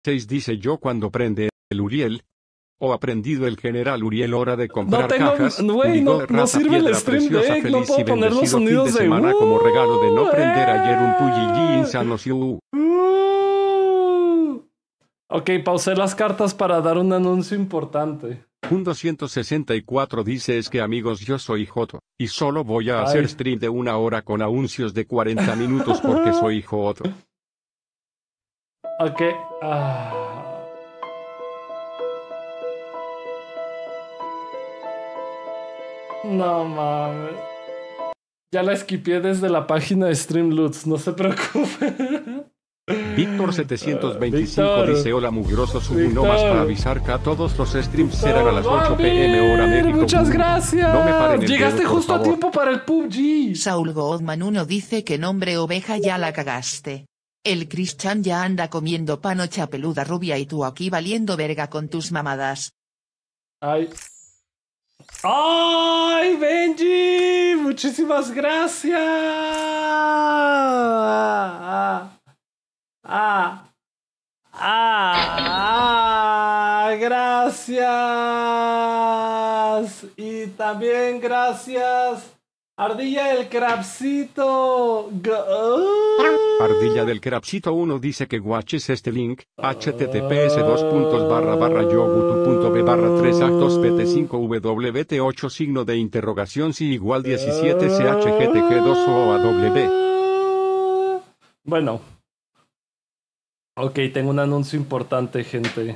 6 dice yo cuando prende el Uriel. O aprendido el general Uriel hora de comprar cajas. Güey, no sirve el stream deck, no puedo poner los sonidos de semana como regalo de no prender ayer un Puyillí insano. Ok, pausé las cartas para dar un anuncio importante. Un 264 dice es que amigos yo soy Joto, y solo voy a hacer stream de 1 hora con anuncios de 40 minutos porque soy Joto. Ok, No mames. Ya la esquipié desde la página de Streamloots, no se preocupe. Víctor 725 dice hola mugrosos, subo nomás para avisar que a todos los streams serán a las 8 p.m. hora México. Muchas gracias. No me paren el Llegaste dedo, justo favor. a tiempo para el PUBG. Saul Goodman 1 dice que nombre oveja ya la cagaste. El Christian ya anda comiendo panocha peluda rubia y tú aquí valiendo verga con tus mamadas. ¡Ay, Benji! ¡Muchísimas gracias! Gracias. Y también gracias Ardilla del Crabcito. Ardilla del Crabcito 1 dice que guaches este link, https://yogutu.b/3actos pt5wt8 signo de interrogación si igual 17 chgtg2oaw. Bueno. Ok, tengo un anuncio importante, gente.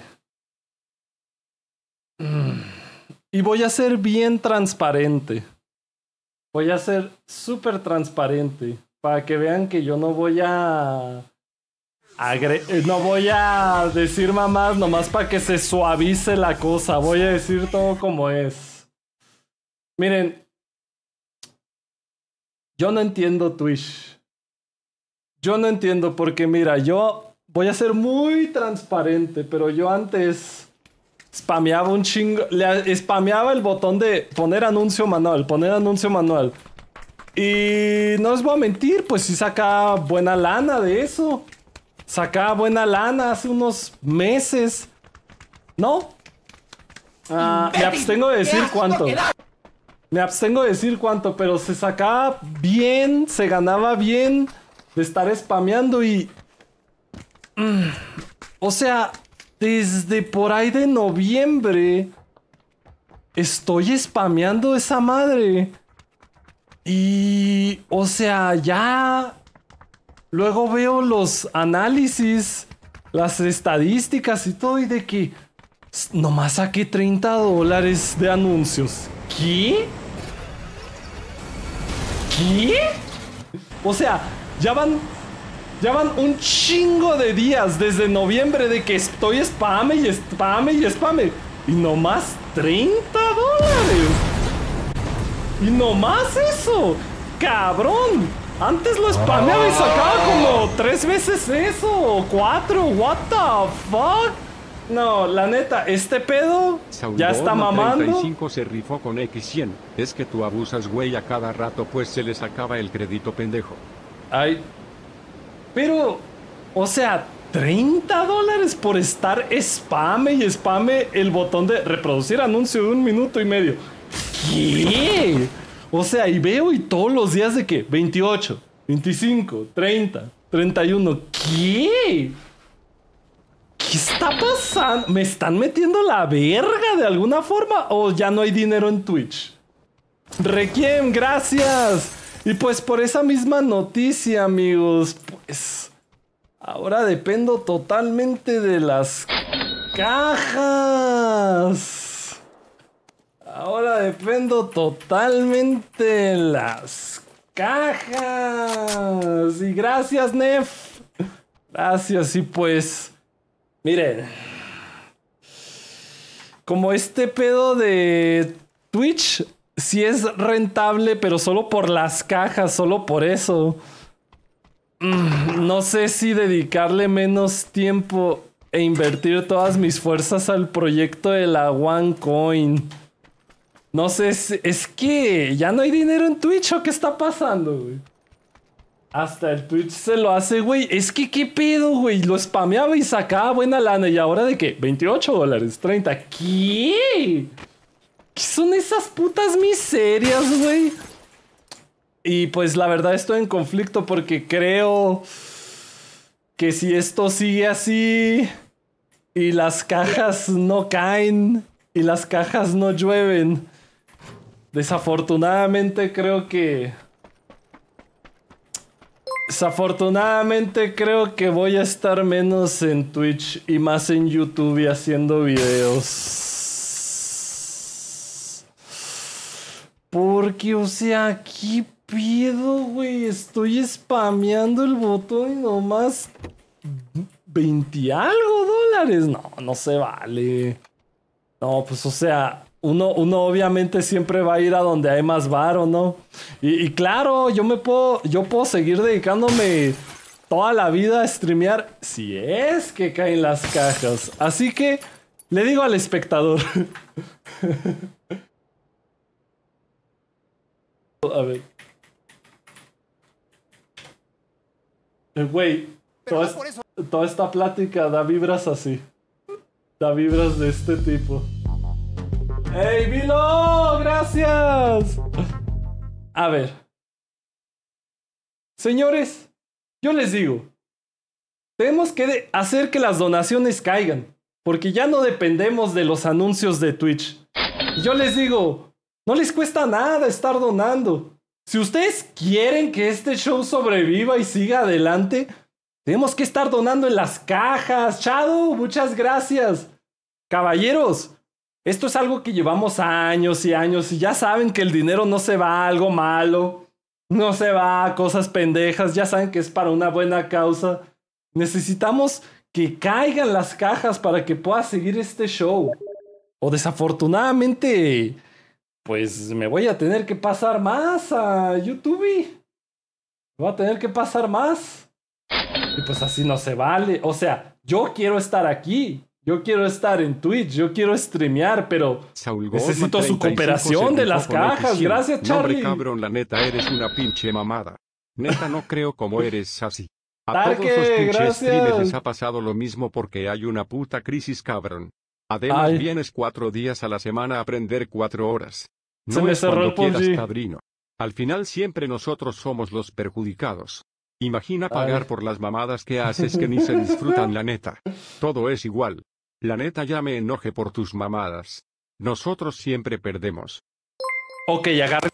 Y voy a ser bien transparente. Voy a ser súper transparente. Para que vean que yo no voy a... no voy a decir mamás nomás para que se suavice la cosa. Voy a decir todo como es. Miren. Yo no entiendo Twitch. Yo no entiendo porque mira, yo voy a ser muy transparente, pero yo antes spameaba un chingo, le spameaba el botón de poner anuncio manual. Y no les voy a mentir, pues sí sacaba buena lana de eso. Sacaba buena lana hace unos meses. ¿No? Me abstengo de decir cuánto. Pero se sacaba bien, se ganaba bien de estar spameando y... O sea, desde por ahí de noviembre estoy spameando esa madre. Y... O sea, ya... Luego veo los análisis, las estadísticas y todo y de que... Nomás saqué $30 de anuncios. ¿Qué? ¿Qué? O sea, ya van un chingo de días desde noviembre de que estoy spame. Y nomás $30. Y nomás eso. Cabrón. Antes lo spameaba y sacaba como 3 veces eso. O 4. What the fuck. No, la neta, este pedo ya está mamando. 35 se rifó con X100. Es que tú abusas, güey, a cada rato, pues se les acaba el crédito, pendejo. Ay. Pero, o sea, $30 por estar spame y spame el botón de reproducir anuncio de 1 minuto y medio. ¿Qué? O sea, y veo y todos los días de que 28, 25, 30, 31. ¿Qué? ¿Qué está pasando? ¿Me están metiendo la verga de alguna forma? ¿O ya no hay dinero en Twitch? Requiem, gracias. Y pues por esa misma noticia, amigos, pues... Ahora dependo totalmente de las cajas. Ahora dependo totalmente de las cajas. Y gracias, Nef. Gracias, y pues... Miren, como este pedo de Twitch sí es rentable, pero solo por las cajas, solo por eso. No sé si dedicarle menos tiempo e invertir todas mis fuerzas al proyecto de la OneCoin. No sé, es que ya no hay dinero en Twitch, ¿o qué está pasando, güey? Hasta el Twitch se lo hace, güey. Es que qué pedo, güey. Lo spameaba y sacaba buena lana. ¿Y ahora de qué? $28, 30. ¿Qué? ¿Qué son esas putas miserias, güey? Y pues la verdad estoy en conflicto porque creo que si esto sigue así y las cajas no caen y las cajas no llueven, desafortunadamente creo que voy a estar menos en Twitch y más en YouTube y haciendo videos. Porque, o sea, ¿qué pedo, güey? Estoy spameando el botón y nomás 20 y algo dólares. No, no se vale. No, pues, o sea, uno obviamente siempre va a ir a donde hay más varo, ¿no? Y claro, yo puedo seguir dedicándome toda la vida a streamear si es que caen las cajas. Así que le digo al espectador. A ver. Güey, toda esta plática da vibras así. Da vibras de este tipo. ¡Ey, Vilo! ¡Gracias! A ver. Señores, yo les digo. Tenemos que hacer que las donaciones caigan. Porque ya no dependemos de los anuncios de Twitch. Yo les digo, no les cuesta nada estar donando. Si ustedes quieren que este show sobreviva y siga adelante, tenemos que estar donando en las cajas. Shadow, muchas gracias. Caballeros, esto es algo que llevamos años y años y ya saben que el dinero no se va a algo malo, no se va a cosas pendejas, ya saben que es para una buena causa. Necesitamos que caigan las cajas para que pueda seguir este show. O desafortunadamente, pues me voy a tener que pasar más a YouTube. Me voy a tener que pasar más. Y pues así no se vale. O sea, yo quiero estar aquí. Yo quiero estar en Twitch, yo quiero streamear, pero necesito su cooperación de las cajas. Gracias, Charlie. Hombre, cabrón, la neta, eres una pinche mamada. Neta, no creo cómo eres así. A Tarque, todos los pinches gracias. streamers les ha pasado lo mismo porque hay una puta crisis, cabrón. Además, vienes 4 días a la semana a aprender 4 horas. No Se me es cerró cuando el PUBG. quieras, padrino. Al final siempre nosotros somos los perjudicados. Imagina pagar por las mamadas que haces que ni se disfrutan, la neta. Todo es igual. La neta, ya me enoje por tus mamadas. Nosotros siempre perdemos. Ok, agarren.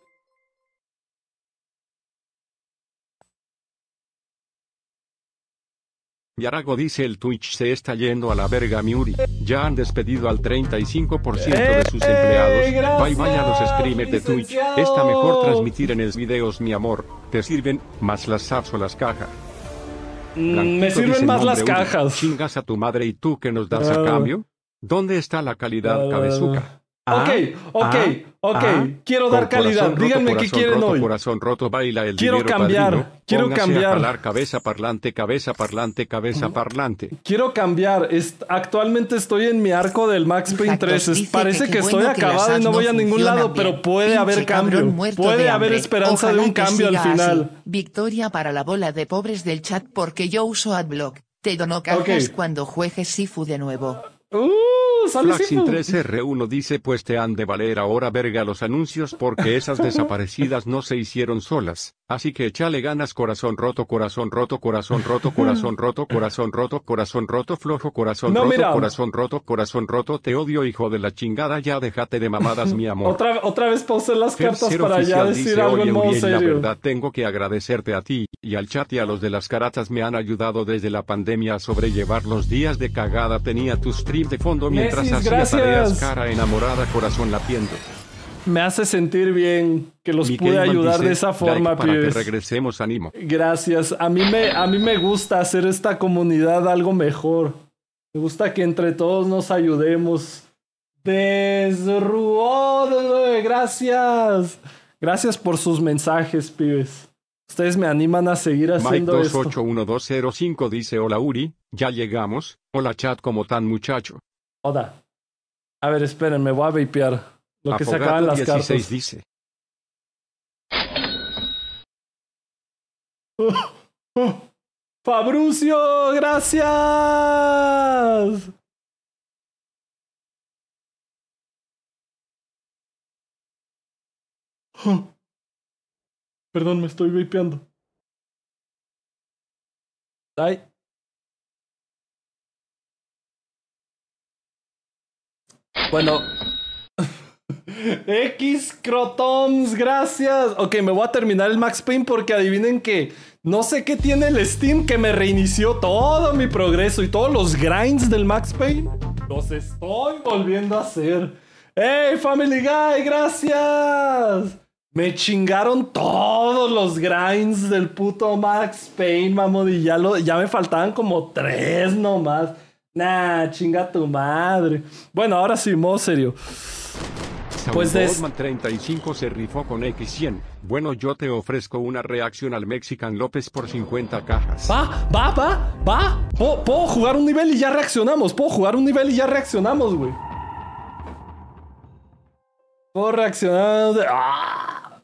Yarago dice: el Twitch se está yendo a la verga, Miuri. Ya han despedido al 35% de sus empleados. Gracias, Bye a los streamers de Twitch. licenciado. Está mejor transmitir en los videos, mi amor. Te sirven más las apps o las cajas. Me sirven más las cajas. Chingas a tu madre, y tú que nos das a cambio. ¿Dónde está la calidad, cabezuca? Ok. Quiero dar calidad. Díganme qué quieren roto, hoy. Corazón roto, baila el Quiero dinero, cambiar, padrino. quiero Póngase cambiar. a jalar cabeza parlante, cabeza parlante, cabeza parlante. Quiero cambiar. Actualmente estoy en mi arco del Max Payne 3. Parece que estoy acabado y no voy a ningún lado, pero puede haber cambio. Puede haber esperanza de un cambio al final. Victoria para la bola de pobres del chat porque yo uso Adblock. Te dono cargas cuando juegues Sifu de nuevo. Sale Sifu. Flaxin3R1 dice: pues te han de valer ahora verga los anuncios porque esas desaparecidas no se hicieron solas. Así que échale ganas, corazón roto, corazón roto, corazón roto, corazón roto, corazón roto, corazón roto, flojo, corazón roto, corazón roto, corazón roto, te odio, hijo de la chingada, ya déjate de mamadas, mi amor. Otra vez pausé las cartas Tercero para ya oficial decir dice: algo en oye, modo Uriel, la serio. verdad tengo que agradecerte a ti, y al chat y a los de las caratas me han ayudado desde la pandemia a sobrellevar los días de cagada. Tenía tu stream de fondo mientras Mesis, hacía gracias. tareas, cara enamorada, corazón latiendo. Me hace sentir bien que los Miguel pude ayudar dice: de esa forma, like para que pibes. regresemos, ánimo. Gracias. A mí me gusta hacer esta comunidad algo mejor. Me gusta que entre todos nos ayudemos. Desruod, gracias. Gracias por sus mensajes, pibes. Ustedes me animan a seguir haciendo esto. Mike281205 dice: hola Uri, ya llegamos. Hola chat, ¿cómo tan, muchacho? Hola. A ver, esperen, me voy a vapear. Lo que se acaban las 16 cartas. dice: Fabricio, gracias. Perdón, me estoy vapeando. Ay. Bueno. X Crotoms, gracias. Ok, me voy a terminar el Max Payne porque adivinen que no sé qué tiene el Steam que me reinició todo mi progreso y todos los grinds del Max Payne. Los estoy volviendo a hacer. ¡Hey, Family Guy! ¡Gracias! Me chingaron todos los grinds del puto Max Payne, mamón. Y ya me faltaban como 3 nomás. Nah, chinga tu madre. Bueno, ahora sí, modo serio. Pues Goldman 35 se rifó con X100. Bueno, yo te ofrezco una reacción al Mexican López por 50 cajas. Va. Puedo jugar un nivel y ya reaccionamos. Güey. Puedo reaccionar. ¡Ah!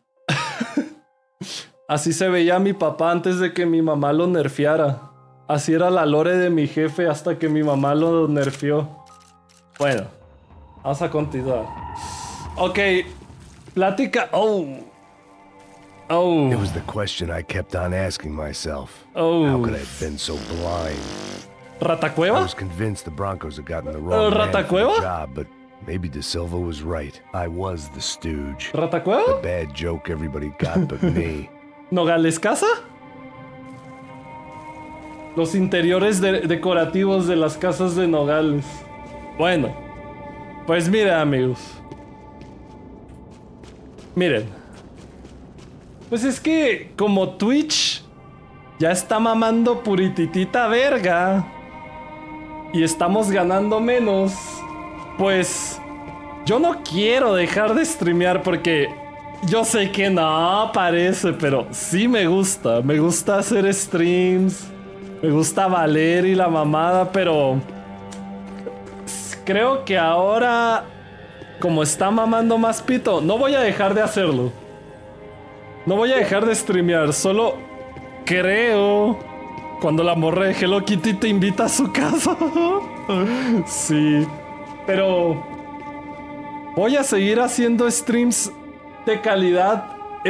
Así se veía mi papá antes de que mi mamá lo nerfeara. Así era la lore de mi jefe hasta que mi mamá lo nerfeó. Bueno, vamos a continuar. Ok, plática. Oh. It was the question I kept on asking myself. How could I have been so blind? ¿Ratacueva? I was convinced the Broncos had gotten the wrong man for the job, but maybe De Silva was right. I was the stooge. ¿Ratacueva? The bad joke everybody got but me. ¿Nogales Casa? Los interiores decorativos de las casas de Nogales. Bueno, pues miren, amigos. Miren. Pues es que como Twitch ya está mamando purititita verga y estamos ganando menos, pues yo no quiero dejar de streamear porque yo sé que no parece, pero sí me gusta. Me gusta hacer streams. Me gusta valer y la mamada, pero creo que ahora, como está mamando más pito, no voy a dejar de hacerlo. No voy a dejar de streamear, solo creo cuando la morra de Hello Kitty te invita a su casa. Sí, pero voy a seguir haciendo streams de calidad.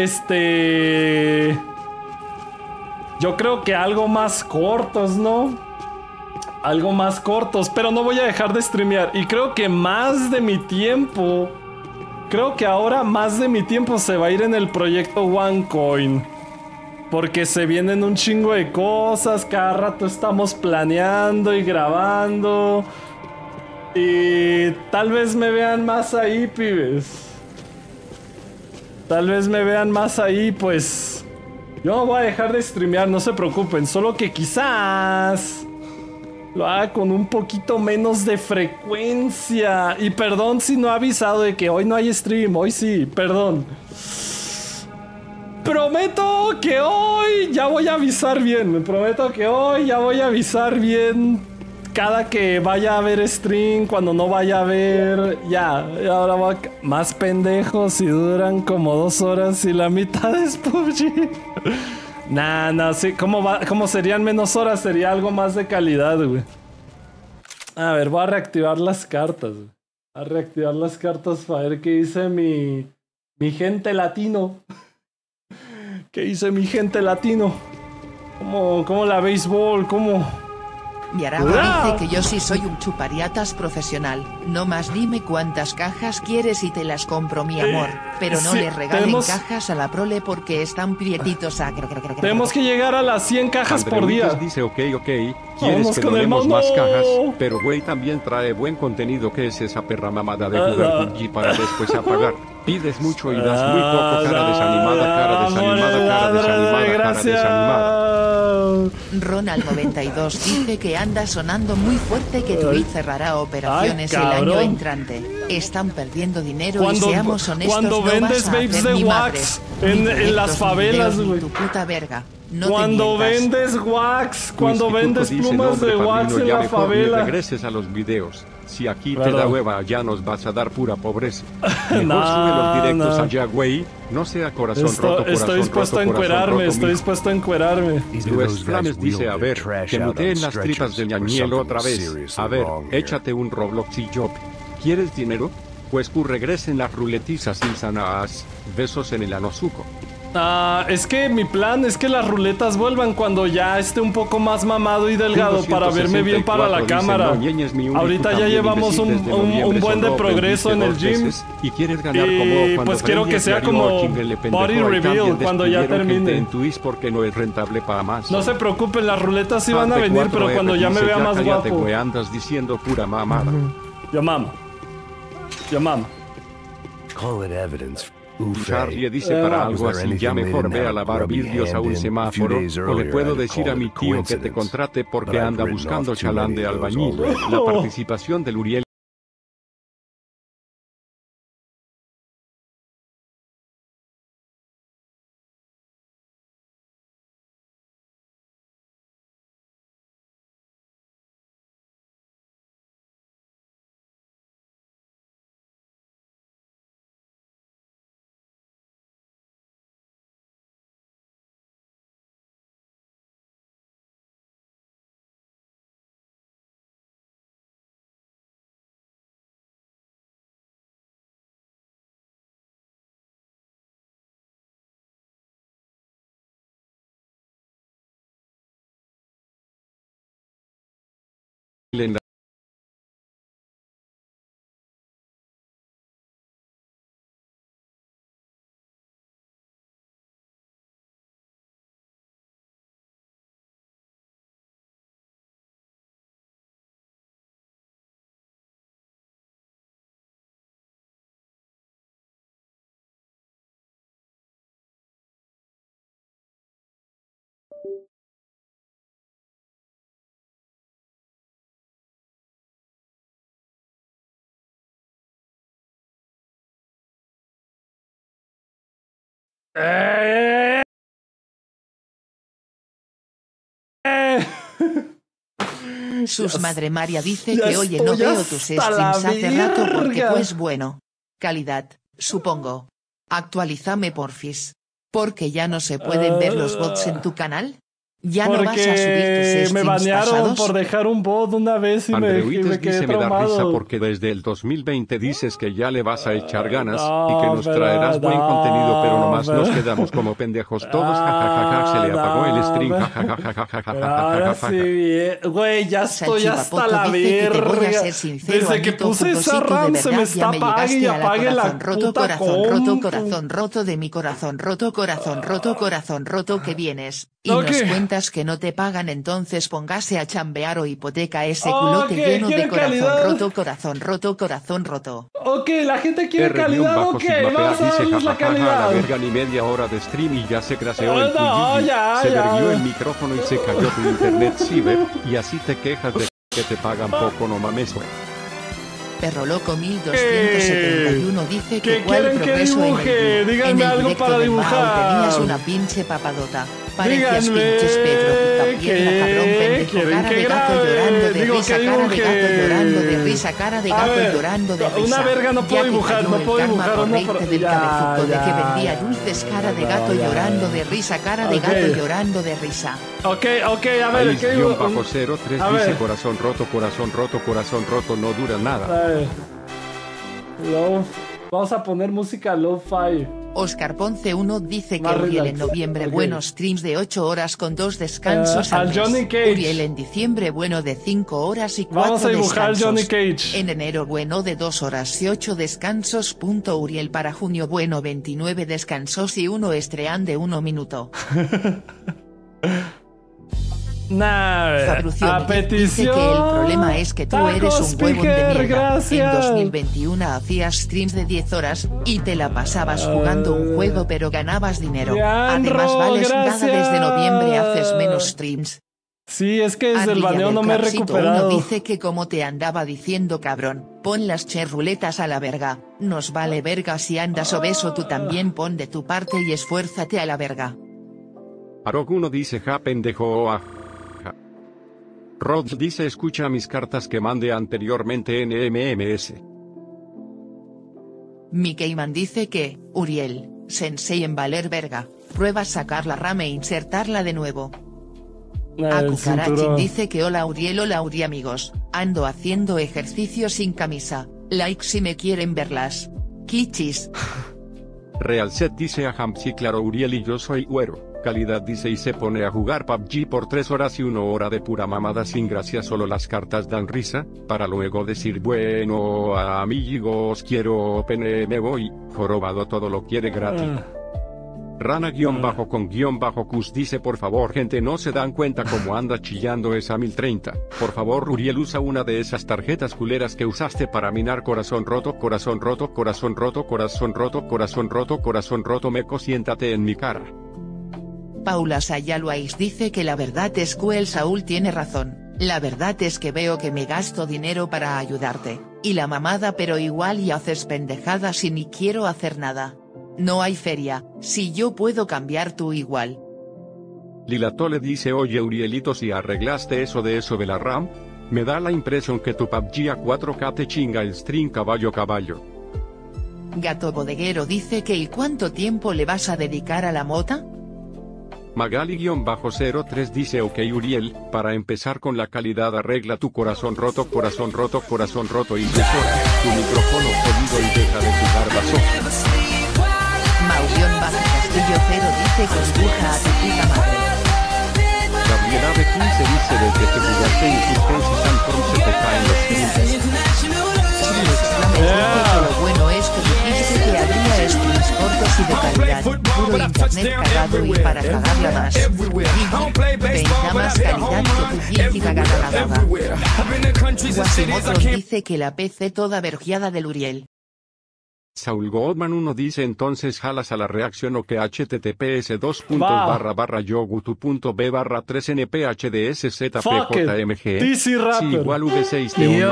Yo creo que algo más cortos, ¿no? Algo más cortos, pero no voy a dejar de streamear. Y creo que más de mi tiempo... Creo que ahora más de mi tiempo se va a ir en el proyecto OneCoin. Porque se vienen un chingo de cosas. Cada rato estamos planeando y grabando. Y tal vez me vean más ahí, pibes. Tal vez me vean más ahí, pues... Yo no voy a dejar de streamear, no se preocupen. Solo que quizás lo haga con un poquito menos de frecuencia. Y perdón si no he avisado de que hoy no hay stream. Hoy sí, perdón. Prometo que hoy ya voy a avisar bien. Prometo que hoy ya voy a avisar bien. Cada que vaya a haber stream, cuando no vaya a haber. Ya, y ahora voy a... Más pendejos y duran como 2 horas y la mitad es PUBG. Nah, sí, ¿cómo serían menos horas? Sería algo más de calidad, güey. A ver, voy a reactivar las cartas, güey. A reactivar las cartas para ver qué dice mi gente latino. ¿Qué dice mi gente latino? ¿Cómo la béisbol? ¿Cómo? Mi Araba dice que yo sí soy un chupariatas profesional. No más dime cuántas cajas quieres y te las compro, mi amor. Pero no le regalen cajas a la prole porque están prietitos. Tenemos que llegar a las 100 cajas por día. Dice ok. Quieres que donemos más cajas, pero güey también trae buen contenido. ¿Qué es esa perra mamada de jugar PUBG para después apagar? Pides mucho y das muy poco. Cara desanimada. Ronald 92 dice que anda sonando muy fuerte que Twitch cerrará operaciones el año entrante. Están perdiendo dinero y seamos honestos, cuando no vendes vas a vapes hacer de ni wax madres, en las favelas, güey. Tu puta verga. No cuando te mientas. vendes wax, Tu cuando instituto vendes dice, plumas de "Nombre, wax padrino, en ya la mejor ni favela. regreses a los videos. Si aquí te Claro. da hueva, ya nos vas a dar pura pobreza. Mejor No, sube los directos no. allá, güey. No sea corazón roto, Estoy corazón dispuesto a roto, corazón encuerarme, roto, estoy mijo. dispuesto a encuerarme. Either Luis those Flames guys dice, wheeled a their ver, trash que out on muteen las tripas stretchers de or Ñañiel something otra vez. seriously A ver, wrong here. échate un Roblox y Job. ¿Quieres dinero? Pues que regresen las ruletizas insanas. Besos en el anozuco. Es que mi plan es que las ruletas vuelvan cuando ya esté un poco más mamado y delgado para verme bien para la cámara. Ahorita ya llevamos un buen de progreso en el gym. Y quieres ganar como cuando pues quiero que sea Freddy como Orching le pendejó body y reveal también cuando ya despidieron gente termine. en Twitch porque no es rentable para más. No se preocupen, las ruletas sí van a venir, pero cuando ya me vea más cállate, guapo. güey, andas diciendo pura mamada. Yo mamo. Call it evidence. Charlie dice para algo así, ya mejor ve a lavar vidrios a un semáforo, o le puedo decir a mi tío que te contrate porque anda buscando chalán de albañil. La participación del Uriel. En la Sus Madre María dice ya que oye no estoy veo tus hasta la streams hace rato porque verga. pues bueno. Calidad, supongo. Actualízame porfis. Porque ya no se pueden ver los bots en tu canal. ¿Ya no vas a subir tus Porque streams me banearon pasados? por dejar un bot una vez y me Andreuites quedé dice me da risa traumado. porque desde el 2020 dices que ya le vas a echar ganas No, y que nos pero traerás buen no, contenido, pero nomás nos pero- quedamos como pendejos todos, jajajaja, se le apagó el stream, Ahora jajajajajajajajaja. sí, bien. Güey, ya estoy hasta Salchipapoto la dice que te voy a verga. ser sincero, Desde que Anito puse esa Futosito, de RAM se me verdad, está ya apague y llegaste a la apague la corazón roto, puta corazón compu. roto de mi corazón roto que vienes. Y nos Ok. cuentas que no te pagan, entonces póngase a chambear o hipoteca ese Ok, culote lleno de ¿quieren corazón calidad? roto. Ok, la gente quiere R-bajo calidad, ok, Sigma PA vamos a dice darles la jajaja, la calidad. verga ni media hora de stream y ya se craseó el No, Puyilli, ya, se ya. verguió el micrófono y se cayó tu internet ciber, y así te quejas de que te pagan poco, no mames, güey. Perro loco 1271 dice que ¿Qué cuál quieren que progreso en dibuje? el, Díganme en el algo directo para de Mao dibujar. tenías una pinche papadota. Parecías Díganme, pinches Pedro Picapiedra, cabrón, pendejo, ¿quieren cara que de gato grabe? llorando de Digo, risa, que cara de gato dibuje. llorando de risa, cara de A gato ver, llorando de risa. una verga no puedo Ya te dibujar, cayó no el puedo karma dibujar por una reírte pro- del ya, cabezuco de que ya, vendía dulces, cara de gato ya. llorando de risa, cara de Ok. gato llorando de risa. Ok, a ver, ¿qué digo? Ice-03 A dice ver. corazón roto, no dura nada. A ver. Vamos a poner música lo-fi. Oscar Ponce 1 dice que Más Uriel relax. en noviembre Ok. buenos streams de 8 horas con 2 descansos Al al mes. Johnny Cage. Uriel en diciembre bueno de 5 horas y 4 Vamos a dibujar descansos. Johnny Cage. En enero bueno de 2 horas y 8 descansos. Uriel para junio bueno 29 descansos y 1 estrean de 1 minuto. Nah, Fabrucio a Miguel dice petición. que el problema es que tú eres Tacos un huevón de Picker, mierda. gracias. En 2021 hacías streams de 10 horas y te la pasabas jugando un juego pero ganabas dinero. Leandro, Además vales nada gracias. desde noviembre haces menos streams. Sí, es que desde el Ardilla baneo del no me he Crapsito recuperado. 1 dice que como te andaba diciendo cabrón, pon las cherruletas a la verga, nos vale verga si andas obeso tú también pon de tu parte y esfuérzate a la verga. Arog1 dice ja pendejo ja. Rod dice escucha mis cartas que mandé anteriormente en MMS. Mikeyman dice que, Uriel, sensei en valer verga, prueba sacar la RAM e insertarla de nuevo. Akukarachin dice que hola Uri amigos, ando haciendo ejercicio sin camisa, like si me quieren verlas. Kichis. Realset dice a sí claro Uriel y yo soy güero. Calidad dice y se pone a jugar PUBG por 3 horas y 1 hora de pura mamada sin gracia, solo las cartas dan risa, para luego decir bueno amigos quiero pene me voy, jorobado todo lo quiere gratis. Rana-con-cus dice por favor gente no se dan cuenta cómo anda chillando esa 1030, por favor Uriel usa una de esas tarjetas culeras que usaste para minar corazón roto meco siéntate en mi cara. Paula Sayaluais dice que la verdad es que el Saúl tiene razón, la verdad es que veo que me gasto dinero para ayudarte, y la mamada pero igual y haces pendejadas y ni quiero hacer nada. No hay feria, si yo puedo cambiar tú igual. Lilato le dice oye Urielito si arreglaste eso de la RAM, me da la impresión que tu PUBG a 4K te chinga el stream caballo. Gato Bodeguero dice que ¿y cuánto tiempo le vas a dedicar a la mota? Magali-03 dice ok Uriel, para empezar con la calidad arregla tu corazón roto y desora, tu micrófono jodido y deja de jugar bazooka. Maurión-Castillo 0 dice conduja a tu puta madre. Gabriela de 15 dice desde que jugaste Insurgency Sandstorm se te caen los clientes. Lo bueno es que dijiste que habría streams cortos y de calidad, puro internet cagado y para cagarla más. Venga más calidad que tu vieja y cagada la baba. Guasimoto dice que la PC toda vergiada del Uriel. Saul Goldman 1 dice entonces jalas a la reacción o que https /yogu2.b/3nphdszpjmg sí, igual v6 de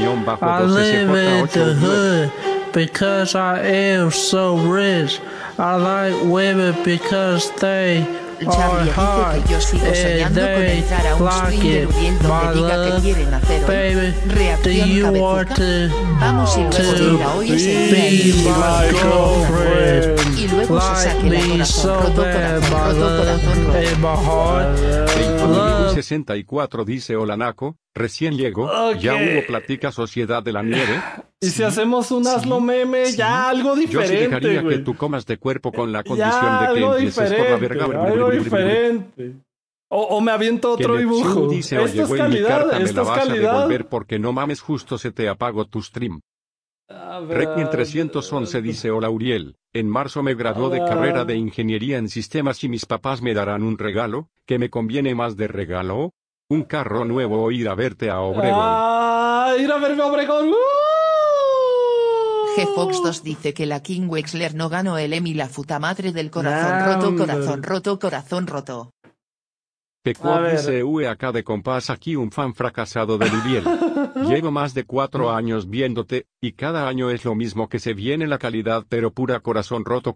18-12cj8 because I am so rich. I like women because they are hot and they like it. My love, baby, do you want to be my girlfriend? Like me so bad, my love, in my heart. 64 dice hola Naco, recién llegó, ya hubo plática Sociedad de la Nieve. Y si hacemos un hazlo meme, ya algo diferente. Yo sí dejaría que tú comas de cuerpo con la condición de que empieces por la verga. Algo diferente. O me aviento otro dibujo. Dice, oye, güey, mi carta me la vas a devolver porque no mames, justo se te apagó tu stream. Requiem 311 dice hola Uriel, en marzo me graduó de carrera de ingeniería en sistemas y mis papás me darán un regalo, ¿qué me conviene más de regalo? Un carro nuevo o ir a verte a Obregón. Ir a verme a Obregón. Gfox 2 dice que la King Wexler no ganó el Emmy la puta madre del corazón roto. Pecuo dice acá de compás aquí un fan fracasado de Uriel. Llevo más de 4 años viéndote, y cada año es lo mismo que se viene la calidad pero pura corazón roto.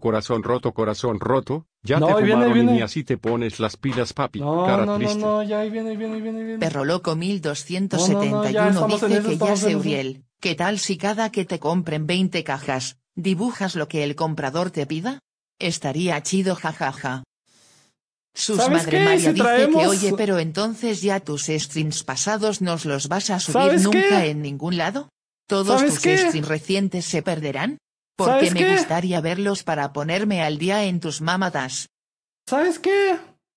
Ya no, te fumaron y así te pones las pilas papi, cara triste. No, ya ahí viene. Perro loco 1271 dice que ya sé Uriel, ¿qué tal si cada que te compren 20 cajas, dibujas lo que el comprador te pida? Estaría chido jajaja. Sus madre María dice que oye pero entonces ya tus streams pasados nos los vas a subir nunca en ningún lado. ¿Todos tus streams recientes se perderán? Porque me gustaría verlos para ponerme al día en tus mamadas. ¿Sabes qué,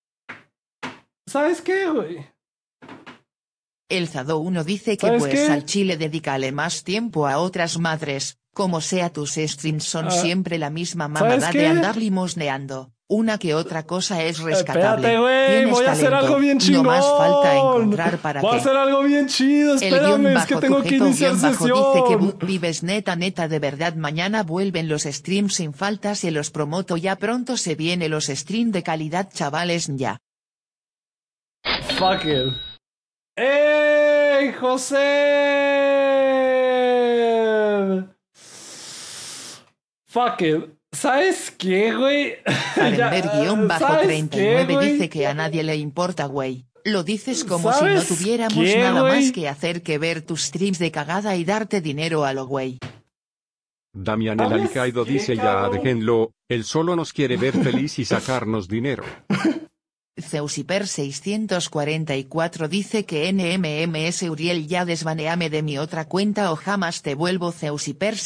güey? El Zado 1 dice que pues al chile dedícale más tiempo a otras madres, como sea tus streams son siempre la misma mamada de andar limosneando. Una que otra cosa es rescatable. Espérate, güey, voy a hacer algo bien chingón. No más falta encontrar para voy a hacer algo bien chido, espérame, es que tengo que iniciar sesión. Dice que vives neta de verdad. Mañana vuelven los streams sin falta, se los promoto ya pronto, se vienen los streams de calidad chavales ya. Fuck it. ¡Ey, José! Fuck it. ¿Sabes qué, güey? Arenberg-39 dice que a nadie le importa, güey. Lo dices como si no tuviéramos nada más que hacer que ver tus streams de cagada y darte dinero a lo güey. Damián el Alcaido dice ya déjenlo, él solo nos quiere ver feliz y sacarnos dinero. Zeusiper 644 dice que NMMS Uriel ya desbaneame de mi otra cuenta o jamás te vuelvo. Zeusiper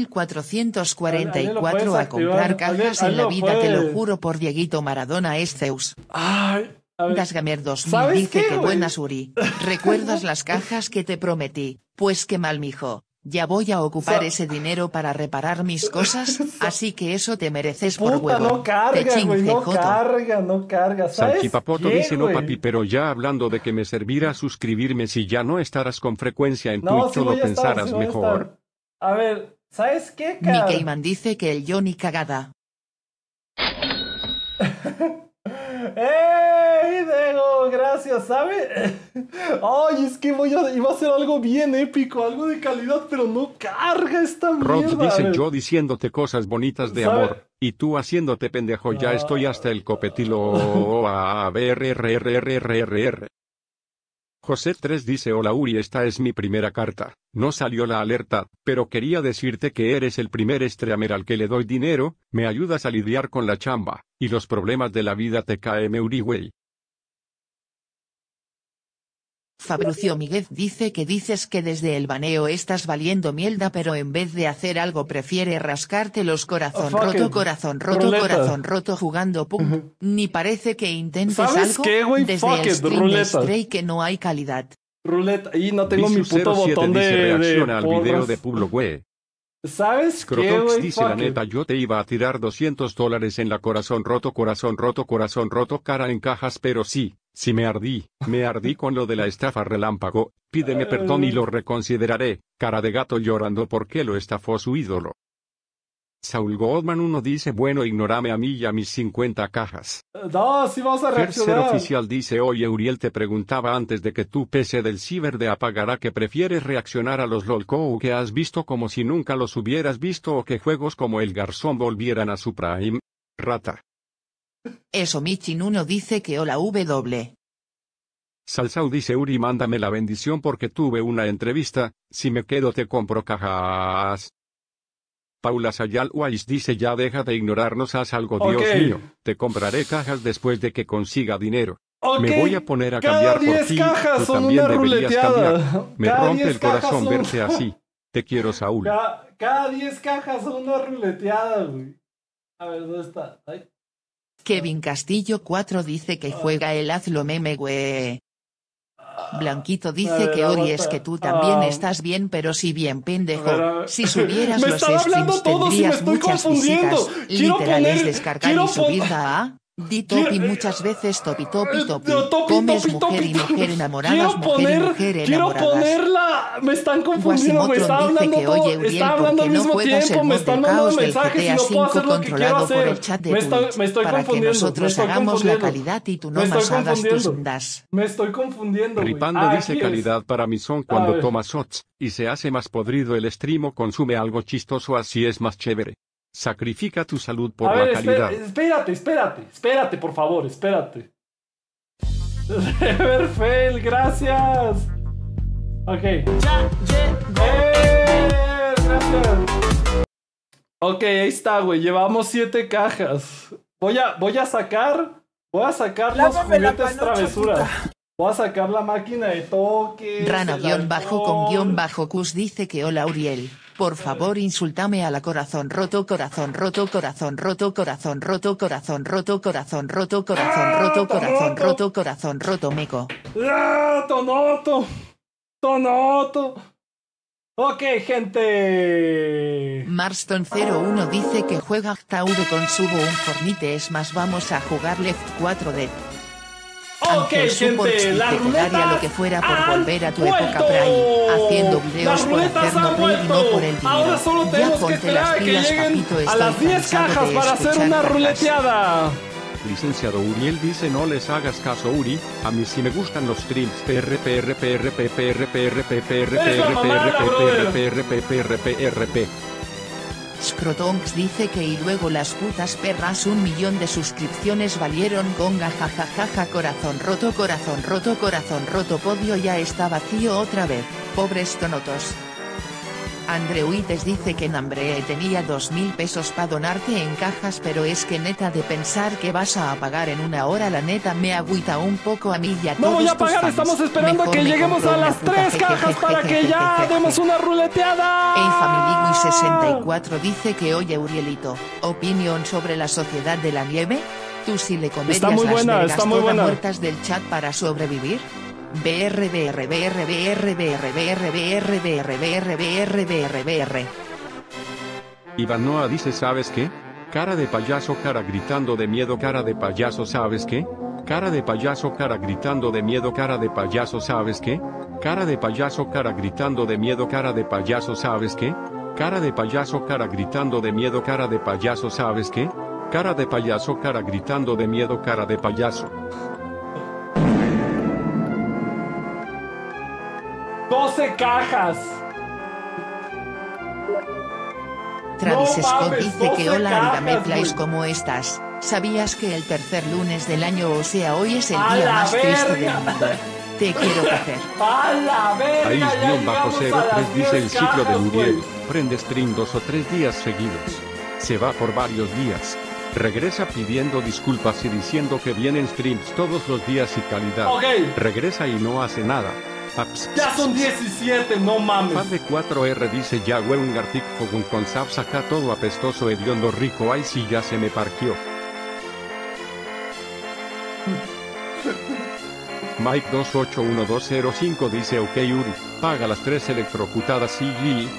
6444 a comprar cajas en la vida, te lo juro por Dieguito Maradona es Zeus. Gasgamer 2000 dice que buenas Uri, ¿recuerdas las cajas que te prometí? Pues qué mal mijo. Ya voy a ocupar ese dinero para reparar mis cosas, así que eso te mereces por huevo. No carga, güey, no carga. Salchipapoto dice no papi, pero ya hablando de que me servirá suscribirme si ya no estarás con frecuencia en Twitch, sí lo pensarás mejor. A ver, ¿sabes qué, cara? Mickeyman dice que el Johnny cagada. ¡Ey, Diego! Gracias, ¿sabe? Ay, es que iba a hacer algo bien épico, algo de calidad, pero no carga esta mierda. Rod dice yo diciéndote cosas bonitas de amor, y tú haciéndote pendejo, ya estoy hasta el copetilo. A ver, José 3 dice hola Uri, esta es mi primera carta, no salió la alerta, pero quería decirte que eres el primer streamer al que le doy dinero, me ayudas a lidiar con la chamba, y los problemas de la vida TKM Uri güey. Fabrucio Míguez dice que dices que desde el baneo estás valiendo mierda, pero en vez de hacer algo prefiere rascarte los corazón roto jugando punk. Ni parece que intentes algo. ¿Qué, güey? Desde el stream de Stray que no hay calidad. Ruleta, y no tengo mi puto botón de reacciona al video de Pablo güey. ¿Sabes qué, güey? Dice la neta, yo te iba a tirar $200 en la corazón roto, cara en cajas, pero sí me ardí con lo de la estafa relámpago, pídeme perdón y lo reconsideraré, cara de gato llorando porque lo estafó su ídolo. Saul Goldman 1 dice bueno ignórame a mí y a mis 50 cajas. No, sí vamos a reaccionar. Tercer oficial dice oye Uriel te preguntaba antes de que tu PC del ciber de apagará que prefieres reaccionar a los LOLCO que has visto como si nunca los hubieras visto o que juegos como el Garzón volvieran a su prime. Rata. Eso Michin 1 dice que hola W. Salsau dice Uri mándame la bendición porque tuve una entrevista, si me quedo te compro cajas. Paula Sayal Weiss dice ya deja de ignorarnos, haz algo Dios mío, te compraré cajas después de que consiga dinero. Me voy a poner a cambiar por ti, tú también deberías cambiar. Me rompe el corazón verte así. Te quiero Saúl. Cada 10 cajas son una ruleteada, güey. A ver, ¿dónde está? Ay. Kevin Castillo 4 dice que juega el hazlo meme güey. Blanquito dice que Ori es que tú también estás bien, pero si bien pendejo, si subieras los streams tendrías muchas visitas, literal es descargar y subirla a Topi muchas veces topi, comes mujer y mujer enamoradas, mujer enamoradas. Quiero ponerla, me están confundiendo, me está hablando todo, está hablando al mismo tiempo, me están dando mensajes y no puedo hacer lo que quiero hacer. Me estoy para que nosotros hagamos la calidad y tú no más hagas tus das. Me estoy confundiendo, güey. Ripando dice calidad para mí son cuando toma shots, y se hace más podrido el stream o consume algo chistoso, así es más chévere. Sacrifica tu salud por la calidad. Espérate, por favor, espérate. Everfail, gracias. Ok. Gracias. Ok, ahí está, güey. Llevamos 7 cajas. Voy a sacar los juguetes travesuras. Voy a sacar la máquina de toques. Rana-con-Cus dice que hola Uriel. Por favor insultame a la corazón roto meco. Tonoto. Ok, gente. Marston 01 dice que juega Octave con subo un Fornite es más vamos a jugar Left 4 Dead. Ok, gente, la ruleta lo que fuera por volver a tu época Prime, haciendo videos por hacernos reír y no por el dinero. Ahora solo tenemos que esperar a que lleguen a las 10 cajas para hacer una ruleteada. Licenciado Uriel dice no les hagas caso Uri, a mí sí me gustan los streams Scrotonks dice que y luego las putas perras 1 millón de suscripciones valieron conga jajajaja corazón roto podio ya está vacío otra vez, pobres tonotos. Andreuites dice que Nambre tenía 2000 pesos pa' donarte en cajas pero es que neta de pensar que vas a pagar en 1 hora la neta me agüita un poco a mí y a todos. No voy a pagar, estamos esperando a que lleguemos a las 3 cajas para que ya demos una ruleteada. Family64 dice que oye Urielito, opinión sobre la sociedad de la nieve, ¿tú sí le comerías las vergas todas muertas del chat para sobrevivir? BR. Ivanoa dice ¿sabes qué? Cara de payaso cara gritando de miedo cara de payaso ¿sabes qué? Cara de payaso cara gritando de miedo cara de payaso ¿sabes qué? Cara de payaso cara gritando de miedo cara de payaso ¿sabes qué? Cara de payaso cara gritando de miedo cara de payaso ¿sabes qué? Cara de payaso cara gritando de miedo cara de payaso. 12 cajas. Travis Scott dice que hola Arigameplas, ¿cómo estás? ¿Sabías que el tercer lunes del año, o sea hoy es el día más triste del mundo? Te quiero coger. Aís-03 dice el ciclo de Muriel, prende stream 2 o 3 días seguidos. Se va por varios días. Regresa pidiendo disculpas y diciendo que vienen streams todos los días y calidad. Regresa y no hace nada. Ya son 17, no mames. Fan de 4R dice ya un gartic fogun con saps acá todo apestoso hediondo rico ay sí ya se me parqueó. Mike 281205 dice ok Uri, paga las 3 electrocutadas y...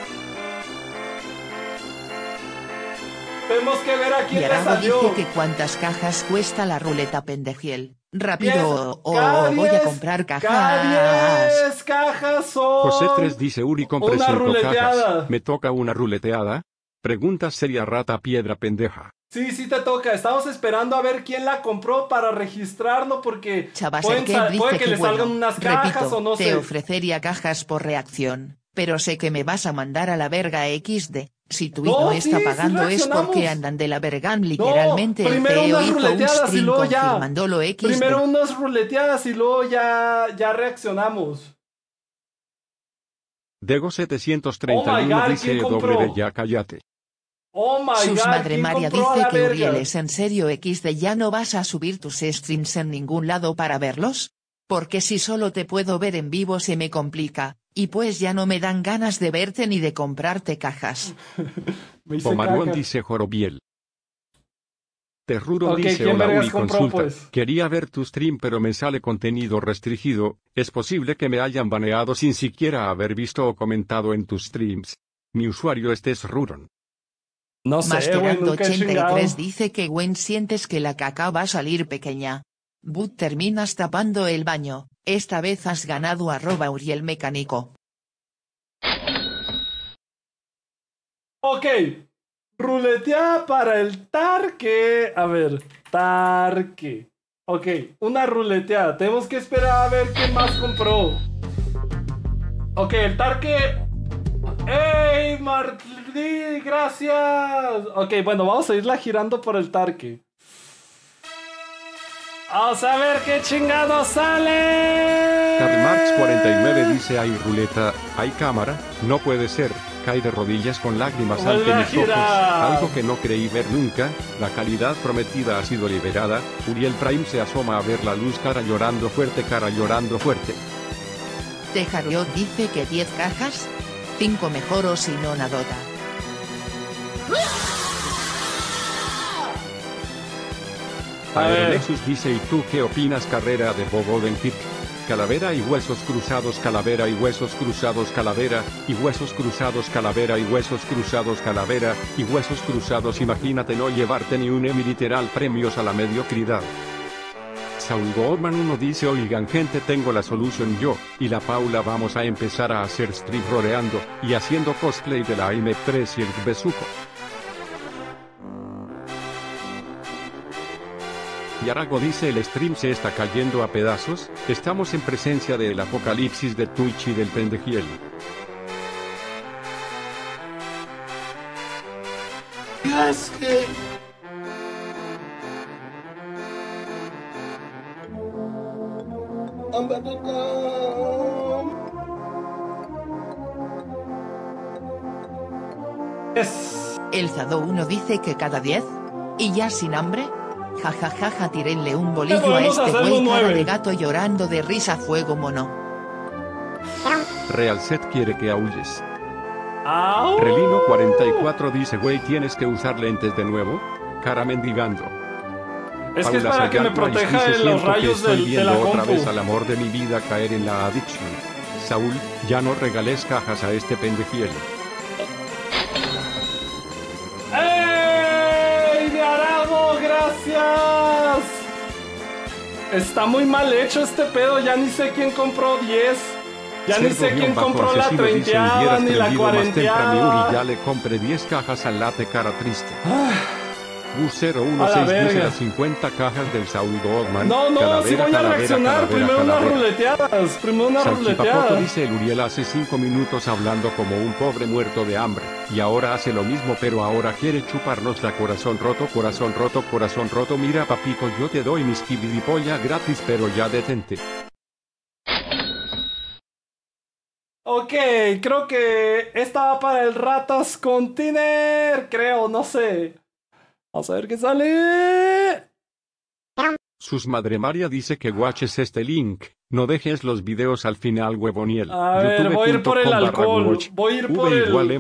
Tenemos que ver a quién le salió. Dice que cuántas cajas cuesta la ruleta pendejiel. Rápido voy a comprar cajas. 10 cajas son. José 3 dice Uri compré 5 cajas. ¿Me toca una ruleteada? Pregunta seria rata piedra pendeja. Sí te toca. Estamos esperando a ver quién la compró para registrarlo porque puede que le salgan unas cajas o no sé. Te ofrecería cajas por reacción, pero sé que me vas a mandar a la verga XD. Si tu no está pagando es porque andan de la vergan literalmente. Primero el unas ruleteadas y luego ya. XD. Primero unas ruleteadas y luego ya reaccionamos. Dego 731 dice W ya cállate. Sus madre María dice que Uriel es en serio XD, ya no vas a subir tus streams en ningún lado para verlos. Porque si solo te puedo ver en vivo se me complica, y pues ya no me dan ganas de verte ni de comprarte cajas. Pomaruan dice Jorobiel. Terruro dice hola Uri consulta, pues. Quería ver tu stream pero me sale contenido restringido, es posible que me hayan baneado sin siquiera haber visto o comentado en tus streams. Mi usuario es Ruron. No sé, Masterando 83 dice que Gwen sientes que la caca va a salir pequeña. But terminas tapando el baño, esta vez has ganado @Uriel Mecánico. Ok, ruleteada para el Tarque. A ver, Tarque. Ok, una ruleteada, tenemos que esperar a ver quién más compró. Ok, el Tarque. ¡Ey, Martí! ¡Gracias! Ok, bueno, vamos a irla girando por el Tarque. Vamos a ver qué chingado sale. Carlmarx 49 dice hay ruleta, hay cámara, no puede ser, cae de rodillas con lágrimas ante mis ojos, algo que no creí ver nunca, la calidad prometida ha sido liberada, Uriel Prime se asoma a ver la luz cara llorando fuerte. Tejario dice que 10 cajas, 5 mejor o si no nadota. Aeronexus dice ¿y tú qué opinas carrera de Bob Odenkirk? Calavera y huesos cruzados, calavera y huesos cruzados, calavera y huesos cruzados, calavera y huesos cruzados, calavera y huesos cruzados. Imagínate no llevarte ni un literal premios a la mediocridad. Saul Goldman 1 dice oigan gente tengo la solución yo y la Paula vamos a empezar a hacer stream roleando y haciendo cosplay de la M3 y el besuco. Yarago dice el stream se está cayendo a pedazos, estamos en presencia del apocalipsis de Twitch y del pendejiel. casque. El Zado 1 dice que cada 10. ¿Y ya sin hambre? Jajajaja, tírenle un bolillo a este güey cara de gato llorando de risa fuego mono. Realset quiere que aulles. ¡Au! Relino 44 dice güey tienes que usar lentes de nuevo. Cara mendigando. Es que es para que me proteja de los rayos de la compu. Otra vez al amor de mi vida caer en la adicción. Saúl, ya no regales cajas a este pendejiel. ¡Ey! ¡De Arago! ¡Gracias! Está muy mal hecho este pedo. Ya ni sé quién compró 10. Ya ni sé quién compró la 30 ni la 40. Ya le compré 10 cajas al late cara triste. Bu016 dice las 50 cajas del Saúl Goldman. No, sí voy a reaccionar. Primero unas ruleteadas. Salchipapoto dice el Uriel hace 5 minutos hablando como un pobre muerto de hambre. Y ahora hace lo mismo, pero ahora quiere chuparnos la corazón roto, corazón roto, corazón roto. Mira papito, yo te doy mis kibidipolla gratis, pero ya detente. Ok, creo que esta va para el Ratas Container. Creo, no sé. Vamos a ver qué sale. Sus Madre María dice que guaches este link. No dejes los videos al final, huevoniel. A ver, voy a ir por el alcohol. Voy a ir por el... Voy a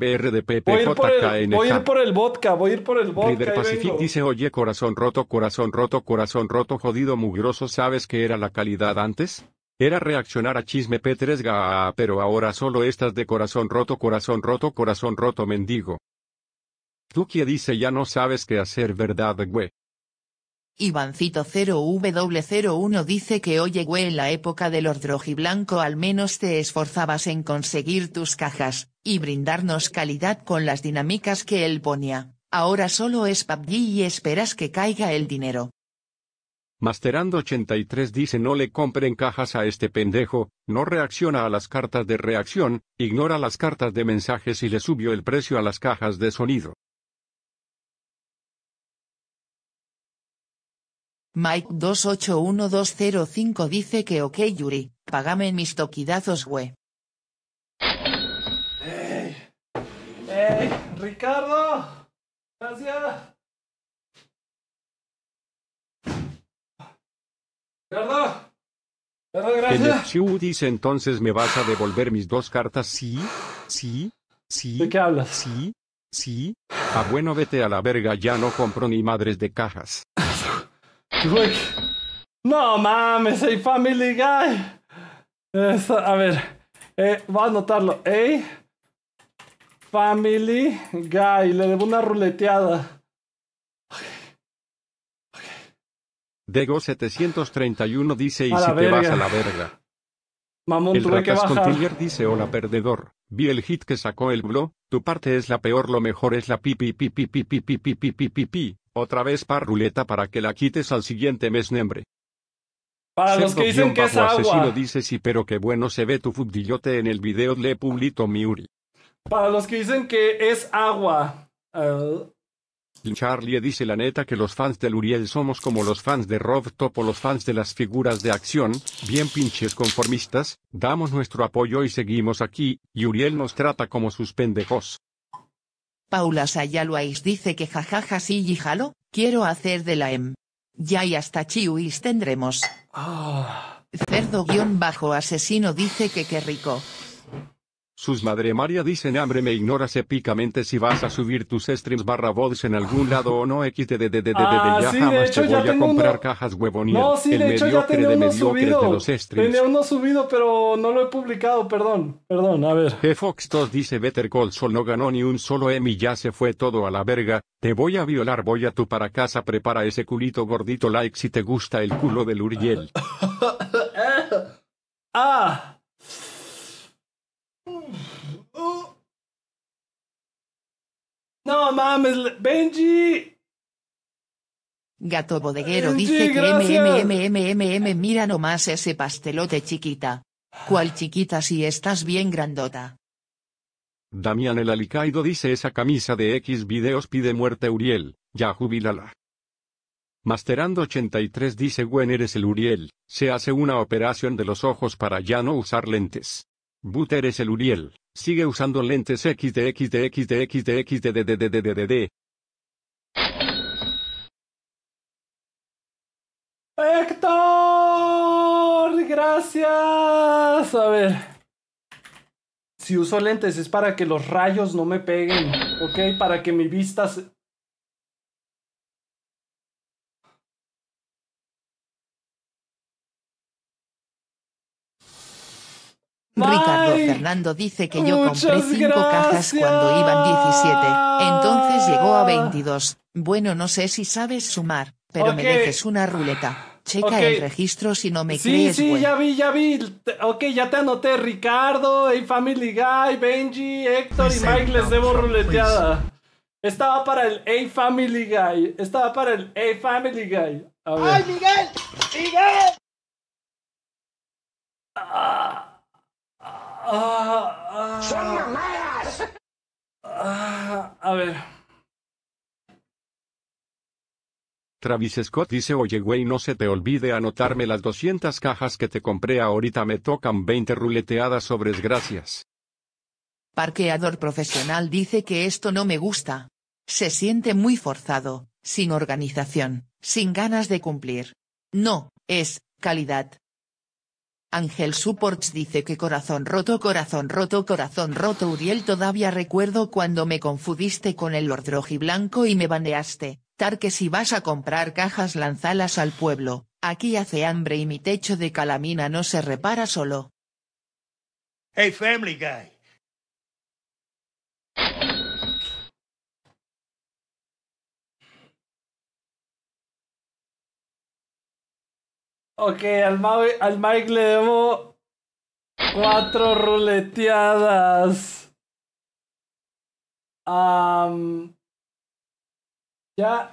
ir por el vodka. Reader Pacific dice, oye, corazón roto, jodido mugroso, ¿sabes qué era la calidad antes? Era reaccionar a chisme P3 pero ahora solo estas de corazón roto, mendigo. Tukia dice ya no sabes qué hacer, ¿verdad, güey? Ivancito 0W01 dice que oye güey, en la época del Ordrojiblanco al menos te esforzabas en conseguir tus cajas, y brindarnos calidad con las dinámicas que él ponía. Ahora solo es PUBG y esperas que caiga el dinero. Masterando 83 dice no le compren cajas a este pendejo, no reacciona a las cartas de reacción, ignora las cartas de mensajes y le subió el precio a las cajas de sonido. Mike 281205 dice que ok Yuri, págame mis toquidazos güey. ¡Ey! ¡Ricardo! ¡Gracias! ¡Ricardo! El Xiu dice entonces me vas a devolver mis 2 cartas, sí. ¿De qué hablas? Sí. Ah bueno vete a la verga, ya no compro ni madres de cajas. No mames, hey Family Guy. A ver, voy a anotarlo. Hey Family Guy, le debo una ruleteada. Dego 731 dice y si te vas a la verga. Mamón, el tuve que Ratas bajar. Continger dice hola perdedor, vi el hit que sacó el blo, tu parte es la peor, lo mejor es la pipi. Otra vez par ruleta para que la quites al siguiente mes nembre. Para los que dicen que es agua. Asesino dice sí pero qué bueno se ve tu fudillote en el video le publito Miuri. Para los que dicen que es agua. Charlie dice la neta que los fans del Uriel somos como los fans de Rob Top o los fans de las figuras de acción, bien pinches conformistas, damos nuestro apoyo y seguimos aquí, y Uriel nos trata como sus pendejos. Paula Sayaluais dice que jajaja sí y jalo, quiero hacer de la Ya y hasta chiuis tendremos. Cerdo-asesino dice que qué rico. Sus Madre María dicen hambre me ignoras épicamente si vas a subir tus streams /vods en algún lado o no xdd ya sí, jamás te voy a comprar uno... cajas huevoniel. No, sí, el de hecho ya tenía uno subido. De los streams. Tenía uno subido pero no lo he publicado, perdón, a ver. Fox2 dice Better Call Saul no ganó ni un solo Emmy, ya se fue todo a la verga, te voy a violar, voy a tu para casa, prepara ese culito gordito, like si te gusta el culo del Uriel. No mames, Benji. Gato bodeguero Benji, dice que gracias. Mira nomás ese pastelote chiquita. ¿Cuál chiquita si estás bien grandota? Damián el Alicaido dice esa camisa de X videos pide muerte Uriel, ya jubílala. Masterando 83 dice Gwen eres el Uriel, se hace una operación de los ojos para ya no usar lentes. But eres el Uriel, sigue usando lentes XD. ¡Héctor! ¡Gracias! A ver. Si uso lentes es para que los rayos no me peguen, ¿ok? Para que mi vista se... Ricardo Fernando dice que yo compré 5 cajas cuando iban 17, entonces llegó a 22. Bueno, no sé si sabes sumar, pero mereces una ruleta. Checa el registro si no me crees. Sí, bueno. ya vi. Ok, ya te anoté. Ricardo, Family Guy, Benji, Héctor y Mike les debo ruleteada. Estaba para el Family Guy. A ver. ¡Ay, Miguel! ¡Son mamadas! A ver. Travis Scott dice oye güey no se te olvide anotarme las 200 cajas que te compré ahorita me tocan 20 ruleteadas sobres gracias. Parqueador profesional dice que esto no me gusta. Se siente muy forzado, sin organización, sin ganas de cumplir. No, es calidad. Ángel Supports dice que corazón roto Uriel todavía recuerdo cuando me confundiste con el Lord Rojiblanco y me baneaste. Que si vas a comprar cajas lanzalas al pueblo, aquí hace hambre y mi techo de calamina no se repara solo. Hey, Family Guy. Ok, al Mike le debo 4 ruleteadas. Ya,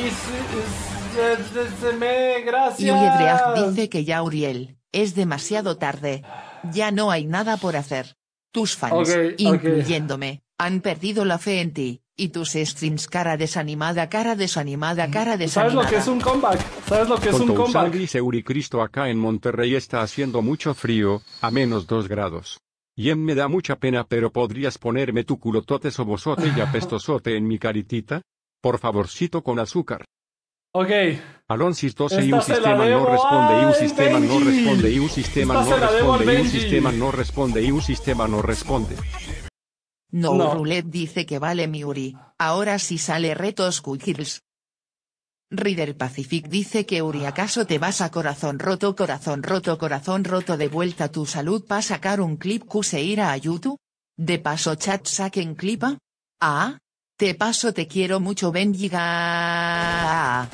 gracias. Y Uyedreag dice que ya Uriel, es demasiado tarde. Ya no hay nada por hacer. Tus fans, incluyéndome, han perdido la fe en ti, y tus streams cara desanimada. ¿Sabes lo que es un comeback? Dice Uri Cristo acá en Monterrey está haciendo mucho frío, a menos 2 grados. Y me da mucha pena pero ¿podrías ponerme tu culotote sobosote y apestosote en mi caritita? Por favorcito con azúcar. Ok. Alonsis 12 y un sistema no responde y un sistema no responde y un sistema no responde y un sistema no responde y un sistema no responde. No Roulette dice que vale mi Uri, ahora sí sale retos Quickills. Reader Pacific dice que Uri acaso te vas a corazón roto de vuelta tu salud pa sacar un clip que se irá a YouTube. De paso chat saquen clipa. Ah. Te paso te quiero mucho Benjiga.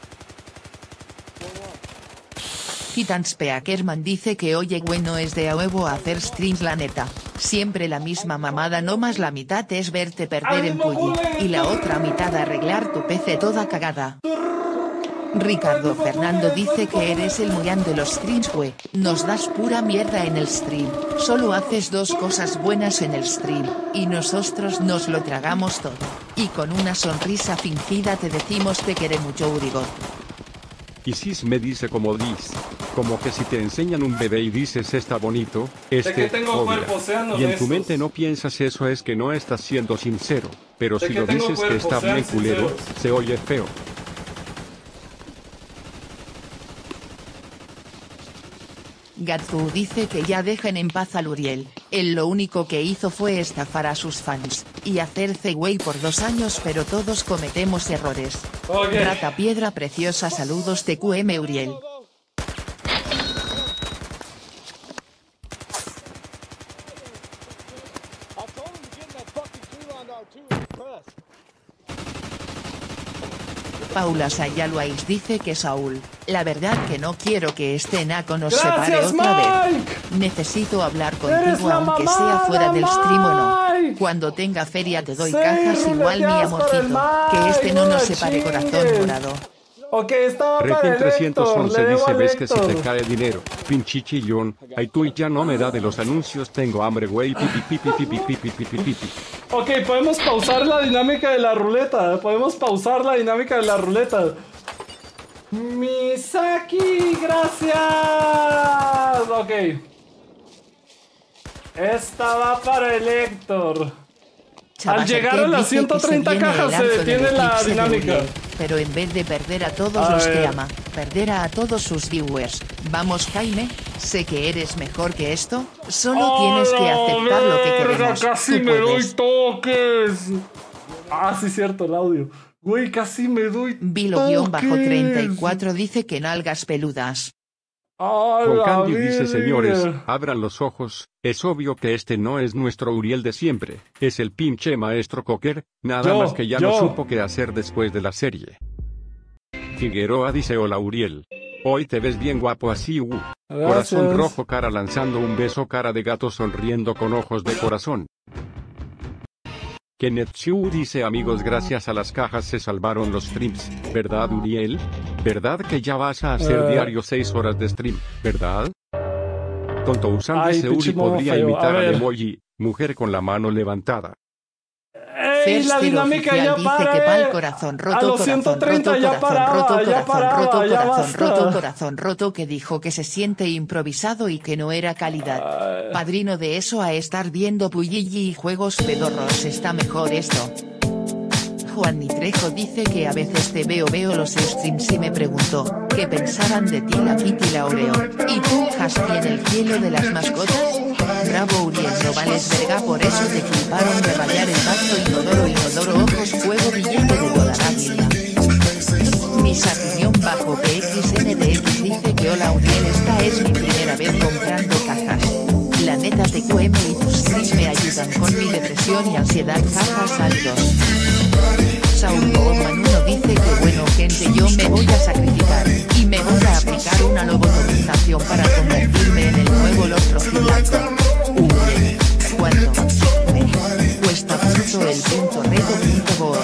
Kitans Peakerman dice que oye bueno es de a huevo hacer streams la neta. Siempre la misma mamada no más la mitad es verte perder en Pulli, y la otra mitad arreglar tu PC toda cagada. Ricardo Fernando dice que eres el Muyan de los streams güey, nos das pura mierda en el stream, solo haces 2 cosas buenas en el stream, y nosotros nos lo tragamos todo, y con una sonrisa fingida te decimos te quiere mucho Urigot. Y Sis me dice como que si te enseñan un bebé y dices está bonito, y en tu mente no piensas eso es que no estás siendo sincero, pero si lo dices que está bien culero, se oye feo. Gatsu dice que ya dejen en paz al Uriel, él lo único que hizo fue estafar a sus fans, y hacerse güey por 2 años pero todos cometemos errores. Rata Piedra Preciosa saludos TQM Uriel. Paula Sayaloais dice que Saúl, la verdad que no quiero que este naco nos separe otra vez. Necesito hablar contigo aunque sea fuera del stream o no. Cuando tenga feria te doy cajas igual mi amorcito, que este no nos separe corazón morado. Ok, estaba para Retin el Héctor. 311 Le debo dice, al ves que se te Héctor. cae dinero, pinche chillón, ay tú y ya no me da de los anuncios, tengo hambre güey, pipi pipi pipi pipi pipi pipi. Ok, podemos pausar la dinámica de la ruleta. Misaki, gracias. Ok. Esta va para el Héctor. Al llegar a las 130 cajas se detiene la dinámica. Pero en vez de perder a todos los que ama, perderá a todos sus viewers. Vamos, Jaime, sé que eres mejor que esto, solo tienes que aceptar lo que queremos. Casi Tú me doy puedes. toques. Ah, sí, cierto, el audio. Güey, casi me doy Vilo-34 dice que nalgas peludas. Con Candy dice, señores, abran los ojos, es obvio que este no es nuestro Uriel de siempre, es el pinche maestro Cocker, nada más que ya no supo qué hacer después de la serie. Figueroa dice, hola Uriel. Hoy te ves bien guapo así, Corazón rojo, cara lanzando un beso, cara de gato sonriendo con ojos de corazón. Kenneth Chu dice, amigos, gracias a las cajas se salvaron los streams, ¿verdad Uriel? ¿Verdad que ya vas a hacer diario 6 horas de stream, verdad? Tonto Usan dice, Uri podría imitar al emoji, mujer con la mano levantada. ¡Ey, la dinámica ya para! Dice que pa'l corazón roto, a los 130 ya paraba, corazón roto, que dijo que se siente improvisado y que no era calidad. Padrino de eso a estar viendo Puyilli y juegos pedorros, está mejor esto. Juan Nitrejo dice que a veces te veo los streams y me pregunto, ¿qué pensaban de ti la Kitty y la Oreo? ¿Y tú, Husky, en el cielo de las mascotas? Bravo Uriel, no vales verga, por eso te culparon de rayar el vaso inodoro, ojos, fuego, billete de dólar águila. Misa-PXNDX dice que hola Uriel, esta es mi primera vez comprando cajas. La neta TQM y tus streams me ayudan con mi depresión y ansiedad, jajas saltos. Saul Bowman 1 dice que bueno gente, yo me voy a sacrificar y me voy a aplicar una lobotomización para convertirme en el nuevo Lostro Blanco. ¿Cuánto? Cuesta punto el punto reto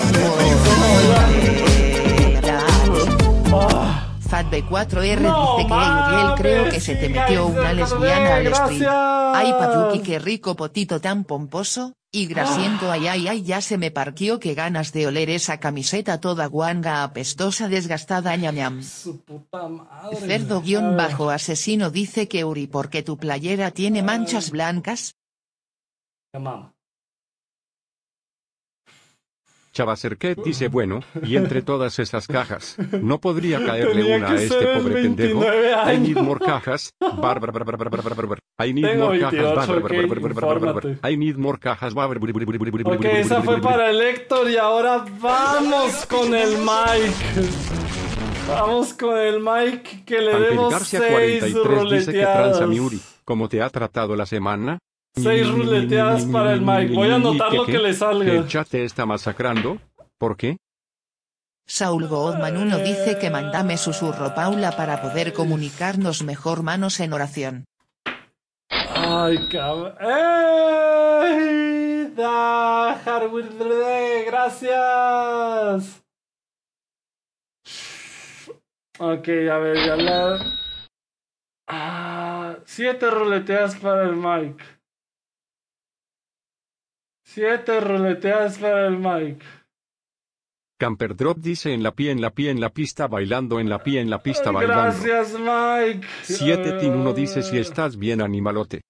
FatB4R dice que Uriel, creo que se te metió una lesbiana al stream. Ay Payuki, qué rico potito tan pomposo. Y grasiento, ay, ya se me parqueó, que ganas de oler esa camiseta toda guanga apestosa desgastada, ñam. Su puta madre. Cerdo-asesino dice que Uri, porque tu playera tiene manchas blancas. Mamá. Chavacerquet dice, bueno, y entre todas esas cajas, ¿no podría caerle Tenía una que a ser este el pobre pendejo? 29 I need años. more cajas, I need Tengo more cajas, 28, ok, infórmate. I need more cajas, Ok, esa fue para el Héctor y ahora vamos con el Mike. Vamos con el Mike que le Ángel demos García 6 43 dice, que tranza ruleteadas. mi Uri, ¿cómo te ha tratado la semana? 6 ruleteadas para el Mike. Voy a anotar lo que le salga. ¿El chat te está masacrando? ¿Por qué? Saul Goodman 1 dice que mándame susurro Paula para poder comunicarnos mejor, manos en oración. Ay, cabrón. ¡Ey! Gracias. Ok, a ver, ya la... 7 ruleteadas para el Mike. 7 ruleteadas para el Mike. Camper Drop dice, en la pista bailando, en la pista bailando. Gracias, Mike. 7 Tin 1 dice, si estás bien animalote.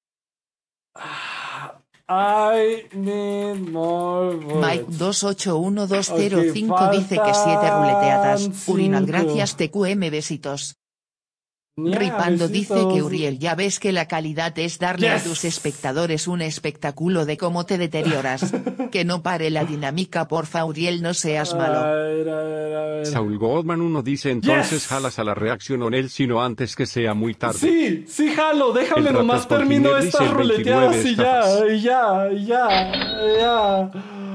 I need more Mike bullets. 281205 Ok, dice que 7 ruleteadas. faltan Urinal, 5. gracias TQM, besitos. Ña, Ripando dice besitos. que Uriel, ya ves que la calidad es darle a Yes. tus espectadores un espectáculo de cómo te deterioras. Que no pare la dinámica, porfa Uriel, no seas A malo. ver. Saul Goldman 1 dice, entonces Yes. jalas a la reacción on él, sino antes que sea muy tarde. Sí, jalo, déjame El nomás Ratas termino Continer dice estas el ruleteadas 29 y ya.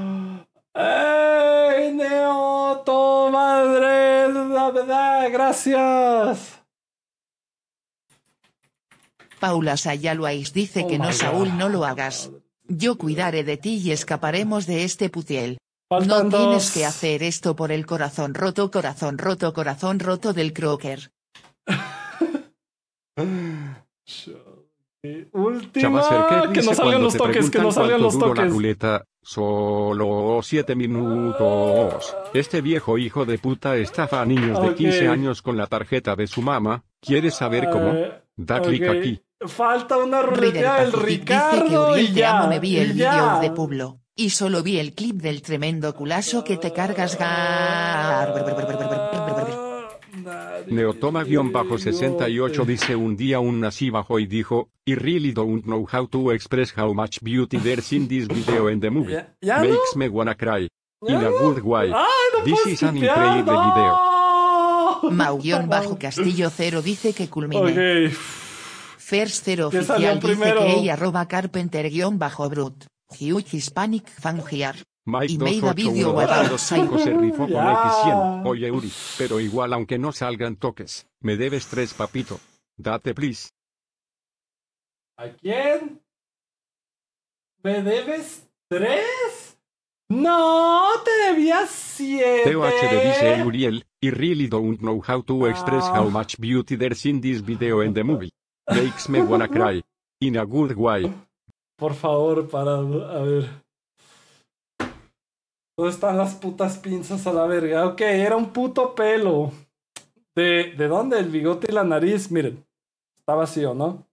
¡Ey, Neo! ¡Tu madre! La verdad, gracias. Paula Sayaloais dice que Oh no, my Saúl, God. no lo hagas. Yo cuidaré de ti y escaparemos de este putiel. Faltan no tienes dos. que hacer esto por el corazón roto del Crocker. Última, Chabacer, que no salgan los toques, que no salgan los la toques. ruleta, solo 7 minutos. Este viejo hijo de puta estafa a niños de 15 años con la tarjeta de su mamá. ¿Quieres saber cómo? Da clic aquí. Falta una Reader ruleta del Pacific dice que Ricardo Uriel y te amo, ya. me vi el y vídeo ya. de Publo. Y solo vi el clip del tremendo culazo que te cargas. Neotoma-68 dice un día un nazi bajó y dijo, I really don't know how to express how much beauty there's in this video in the movie. ¿Ya no? Makes me wanna cry. In a ¿Ya no? good way. ¡Ay, no This puedo is an skipear! incredible ¡No! video. Mau-Castillo 0 dice que culmine. Ok. First 0 ¿Qué salió oficial dice primero? que ella @Carpenter_Brut. Huge Hispanic fan here. Mike Y made a video 281 se rifó con Ya. X100. Oye Uri, pero igual aunque no salgan toques, me debes 3 papito. Date please. ¿A quién? ¿Me debes 3? No, te debía 7. Teo HD dice Uriel, I really don't know how to express how much beauty there's in this video in the movie. Makes me wanna cry. In a good way. Por favor, para, a ver. ¿Dónde están las putas pinzas a la verga? Ok, era un puto pelo. ¿De dónde? El bigote y la nariz, miren. Está vacío, ¿no?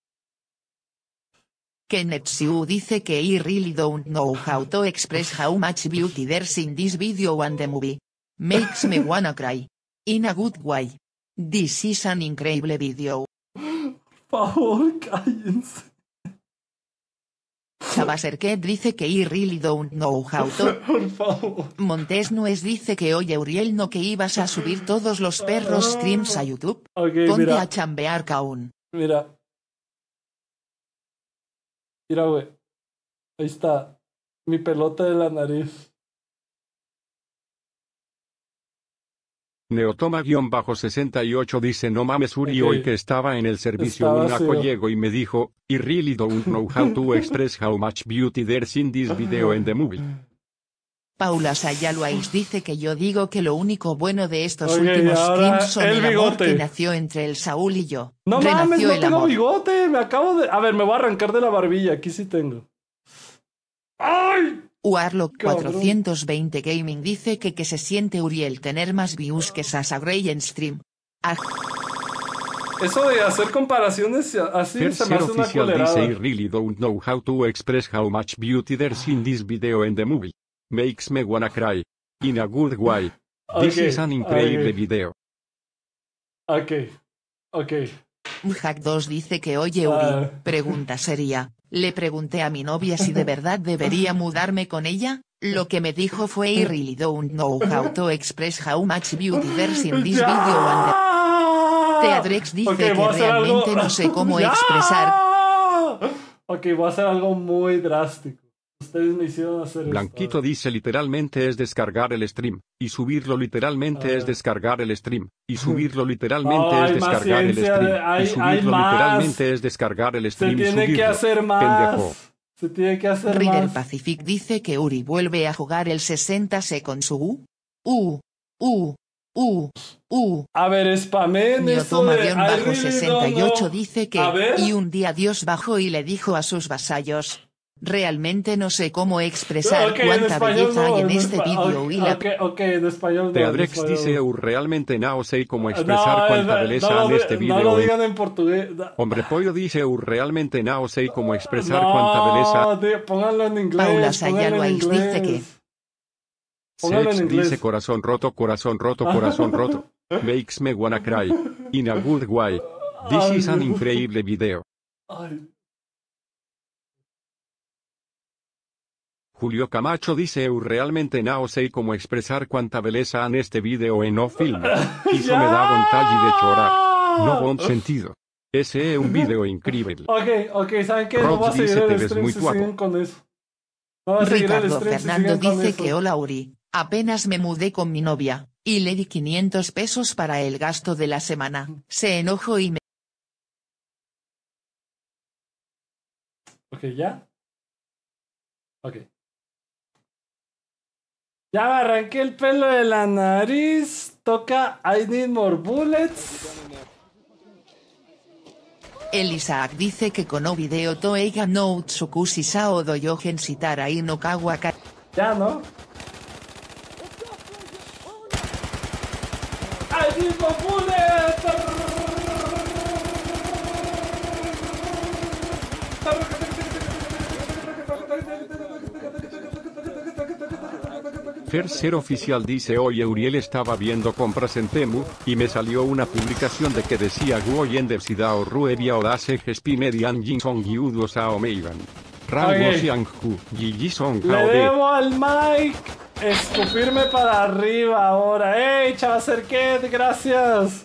Kenneth Siu dice que I really don't know how to express how much beauty there's in this video and the movie. Makes me wanna cry. In a good way. This is an incredible video. Por favor, cállense. Chabaserket dice que I really don't know how to. Por favor. Montes Nuez dice que oye Uriel, no que ibas a subir todos los perros streams a YouTube. Ok, Ponte mira. a chambear caún. Mira. Mira, güey. Ahí está. Mi pelota de la nariz. Neotoma-68 dice no mames Uri Ok. hoy que estaba en el servicio Está un naco vacío. llegó y me dijo, I really don't know how to express how much beauty there's in this video in the movie. Paula Sayaloais dice que yo digo que lo único bueno de estos Ok, últimos ahora streams son el el amor bigote. que nació entre el Saúl y yo. No mames, Renació no el tengo amor. bigote. Me acabo de. A ver, me voy a arrancar de la barbilla. Aquí sí tengo. ¡Ay! Warlock Cabrón. 420 Gaming dice que se siente Uriel tener más views que Sasa Grey en stream. Ah, Eso de hacer comparaciones así se me Tercer hace una oficial culerada. dice I really don't know how to express how much beauty there's in this video in the movie. Makes me wanna cry. In a good way. This Ok, is an incredible ok. video. Ok. Ok. Mhack 2 dice que oye Uri, Ah. pregunta seria. Le pregunté a mi novia si de verdad debería mudarme con ella. Lo que me dijo fue I really don't know how to express how much beauty there's in this video and the... Teadrex dice Ok, que voy a hacer realmente algo- no sé cómo ¡Ya! expresar. Ok, voy a hacer algo muy drástico. Ustedes me hicieron hacer Blanquito esto. dice literalmente es descargar el stream, y subirlo literalmente es descargar el stream, y subirlo literalmente Oh, es hay más descargar el ciencia, stream, y hay subirlo más. literalmente es descargar el Se stream y tiene que subirlo. hacer más. Pendejo. Se tiene que hacer Reader más. Pacific dice que Uri vuelve a jugar el 60 con su A ver, spamen esto de I really don't know. Neotoma-68 dice que, A ver. y un día Dios bajó y le dijo a sus vasallos, realmente no sé cómo expresar Ok, en cuánta español belleza no, hay en en este espa- vídeo ok, y la... ok, en español no. en Teadrex español dice no. realmente no sé cómo expresar No, cuánta no belleza lo en di- este No video. lo digan en portugués. Hombre pollo dice realmente no sé cómo expresar cuánta belleza. No, pónganlo en inglés. Paula pónganlo en Sayaloais dice inglés. Póngalo en Sex inglés. dice corazón roto, corazón roto, corazón roto. Makes me wanna cry. In a good way. This is an incredible video. Ay, Julio Camacho dice realmente no sé cómo expresar cuánta belleza en este video en no film. Eso me da vontade de chorar. No bon sentido. Ese es un video increíble. Ok, ¿saben qué? No Rob voy a seguir dice, "Te el ves stream muy si guapo". siguen con eso. No voy a seguir el Ricardo stream si Fernando siguen con dice eso. que hola Uri, apenas me mudé con mi novia, y le di 500 pesos para el gasto de la semana, se enojó y me... Ok, ¿ya? Ok. Ya me arranqué el pelo de la nariz. Toca I Need More Bullets. El Isaac dice que kono video to eiga no utsukushi sao doyogen shitara y no kawa ka. Ya, ¿no? I Need More Bullets. Ser oficial dice: oye, Uriel estaba viendo compras en Temu, y me salió una publicación de que decía Guoyen de Sidao Ruebia Odase Gespimedian Jinsong Yudo Sao Meiban. Rango Xianghu, Gigi Song Le debo al Mike escupirme para arriba ahora. ¡Ey, Chavacerquet! ¡Gracias!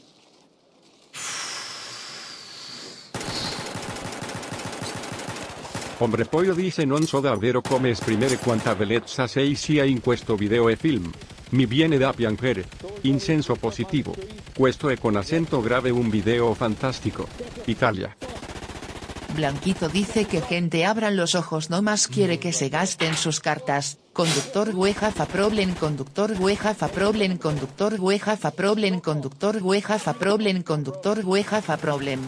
Hombre pollo dice: non so davvero come esprimere quanta bellezza sei sia in questo video e film. Mi viene da piangere. In senso positivo. Questo è con acento grave un video fantástico. Italia. Blanquito dice que gente abran los ojos, no más quiere que se gasten sus cartas. Conductor huejafa problem, conductor huejafa problem, conductor huejafa problem, conductor huejafa problem, conductor huejafa problem.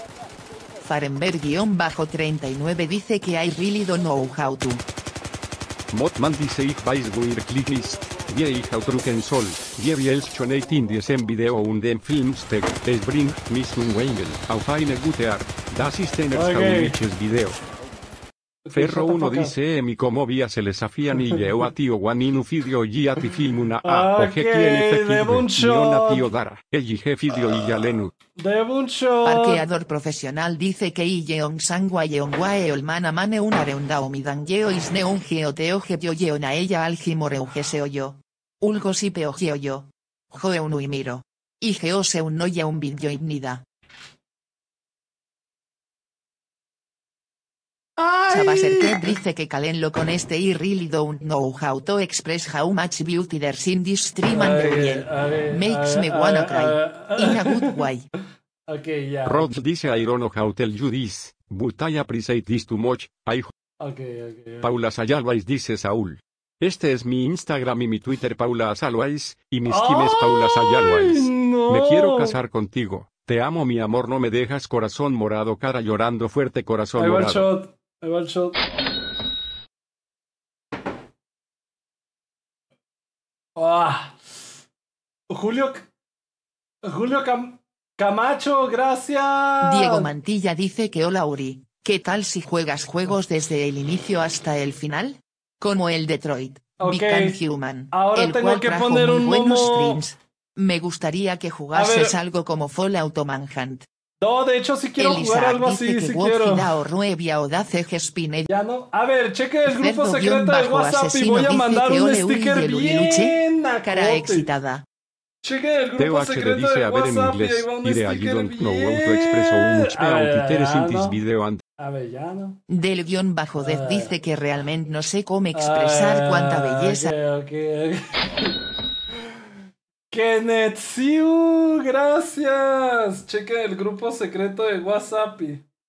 Farenberg-39 dice que I really don't know how to. Motman dice: ich weiß wo ihr Klick ist, wie ich ausdrücken soll, wie els schon 18 diesem Video und dem Filmsteg, es bringt mich zum Weinen, auf eine gute Art, das ist ein erstaunliches Video. Ferro 1 dice: mi como via se les afian y leo a tío guaninu fidio y a ti filmuna a oje tiene efectivo a tío dara, el fidio y yalenu. Parqueador profesional dice que Yeong Sangwa Yeongwae Olmana Mane un areunda omidan yeo isne un geoteo gebio yeona ella algimoreuge seoyo. Ulgo si peogeo. Joe un uimiro. Y geose un noya un video ibnida. Chavaserket dice que calenlo con este y really don't know how to express how much beauty there's in this stream and makes me wanna cry. In a good way. Okay, ya. Rod dice: I don't know how tell you this, but I appreciate this too much. Okay. Paula Sayalwais dice: Saúl. Este es mi Instagram y mi Twitter Paula Sayalwais, y mi Steam es Paula Sayalwais. No. Me quiero casar contigo. Te amo, mi amor, no me dejas. Corazón morado, cara llorando fuerte, corazón morado. Ahí va el shot. Julio Camacho, gracias. Diego Mantilla dice que hola Uri, ¿qué tal si juegas juegos desde el inicio hasta el final? Como el Detroit, Become Human, ahora el tengo cual que trajo poner muy un buenos momo. streams. Me gustaría que jugases algo como Fallout o Manhunt. No, de hecho sí quiero jugar algo así, sí quiero. Ya no. A ver, cheque el grupo secreto de WhatsApp y voy a mandar un sticker bien cara excitada. Cheque el grupo secreto dice: de a ver en WhatsApp y inglés, ahí va un iré a sticker don't know bien. autoexpreso muchpe autiteres intis video ante. Avellano. Del _dev dice que realmente no sé cómo expresar cuánta belleza. Okay. Kenetziu, gracias. Cheque el grupo secreto de WhatsApp.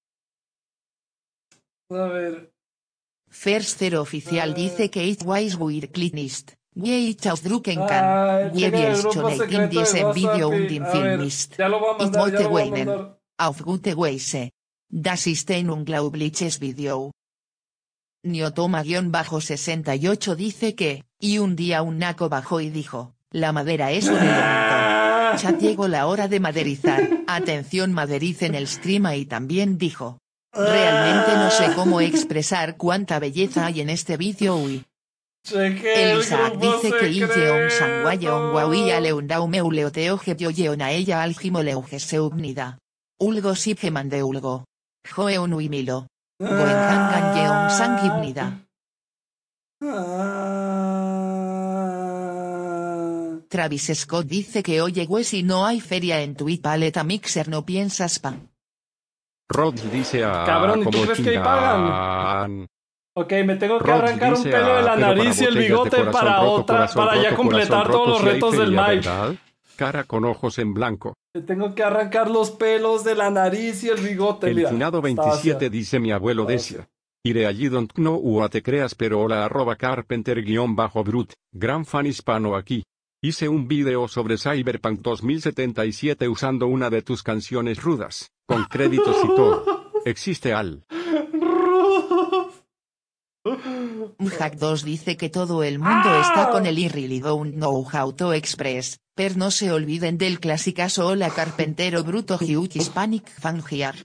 A ver. First oficial dice que it was weird cleanest. We ausdrucken kann. We en diesem Video und im Filmist. Ya lo voy a mandar, ya lo voy a mandar. Auf gute Weise. Das ist ein unglaubliches Video. Niotoma-68 dice que, y un día un naco bajó y dijo: la madera es un elemento. Ya llegó la hora de maderizar. Atención, madericen el stream. Y también dijo: realmente no sé cómo expresar cuánta belleza hay en este vídeo. Uy. El Isaac dice que Yeon Sangwa Yeon Wawia Leundau Meuleoteoge Yoyeona ella Algimoleuge Seubnida. Ulgo Sibge Mande Ulgo. Joeun Uimilo. Goenhangan Yeon Sangibnida. Travis Scott dice que oye si no hay feria en Twitch Paleta Mixer no piensas pa. Rod dice: cabrón, ¿y tú crees que ahí pagan? Ok, me tengo que arrancar un pelo de la nariz y el bigote para ya completar todos los retos del Mike. Cara con ojos en blanco. Me tengo que arrancar los pelos de la nariz y el bigote. El finado 27 dice: mi abuelo decía: Iré allí don't know what te creas pero hola @carpenter_brut, gran fan hispano aquí. Hice un video sobre Cyberpunk 2077 usando una de tus canciones rudas, con créditos y todo. Existe al... Hack 2 dice que todo el mundo está con el I really don't know how to express, pero no se olviden del clasicazo hola carpentero bruto huge hispanic fan here.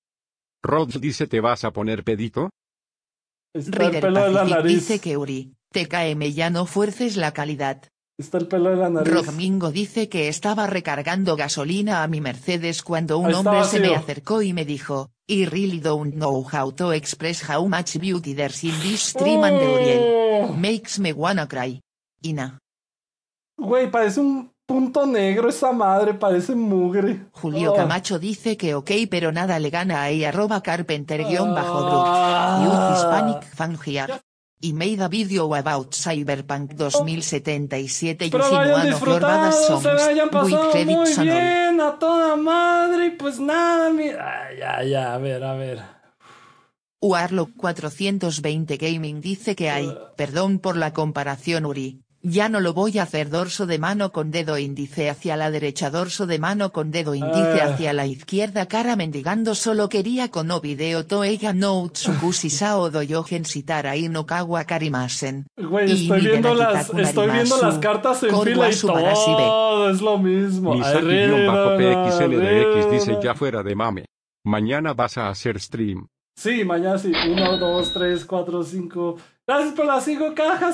Rod dice ¿te vas a poner pedito? Está el Reader pelo de la Pacific nariz. dice que Uri, TKM ya no fuerces la calidad. Está el pelo de la nariz. Rogmingo dice que estaba recargando gasolina a mi Mercedes cuando un Ahí está hombre se me vacío. acercó y me dijo, I really don't know how to express how much beauty there's in this stream and the Uriel. Makes me wanna cry. Ina. Güey, parece un punto negro esa madre, parece mugre. Julio Oh. Camacho dice que ok pero nada le gana a @carpenter_brut. Ah. Youth Hispanic fan here. Y made a video about Cyberpunk 2077 Pero using vayan one of your disfrutado, badass songs, se la hayan with pasado muy credits and all. bien, a toda madre, y pues nada, mira. Ya, a ver. Warlock 420 Gaming dice que hay, perdón por la comparación Uri, ya no lo voy a hacer dorso de mano con dedo índice hacia la derecha dorso de mano con dedo índice hacia la izquierda cara mendigando solo quería con no video to ella no utsukushi sao doyogen sitara y no kawa karimasen. Güey, Y estoy viendo Miden las Akitakunarimasu, cartas en Koru fila y Asubarashi be. todo es lo mismo. Misaki-PXNDX dice ya fuera de mame. Mañana vas a hacer stream. Sí, mañana sí. 1, 2, 3, 4, 5. Gracias por las 5 cajas,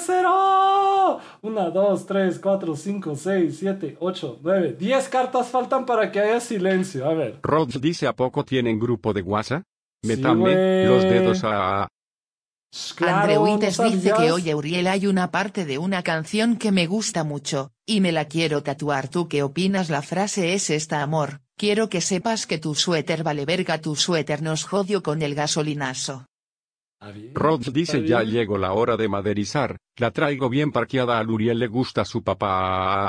0. 1, 2, 3, 4, 5, 6, 7, 8, 9. 10 cartas faltan para que haya silencio. A ver. Rod dice ¿a poco tienen grupo de WhatsApp? Sí, Métame güey. los dedos a... Claro, Andreuites ¿no dice que sabías? oye Uriel hay una parte de una canción que me gusta mucho, y me la quiero tatuar. ¿Tú qué opinas? La frase es esta amor, quiero que sepas que tu suéter vale verga, tu suéter nos jodió con el gasolinazo. Está bien, Rod está dice bien. ya llegó la hora de maderizar, la traigo bien parqueada al Uriel le gusta su papá.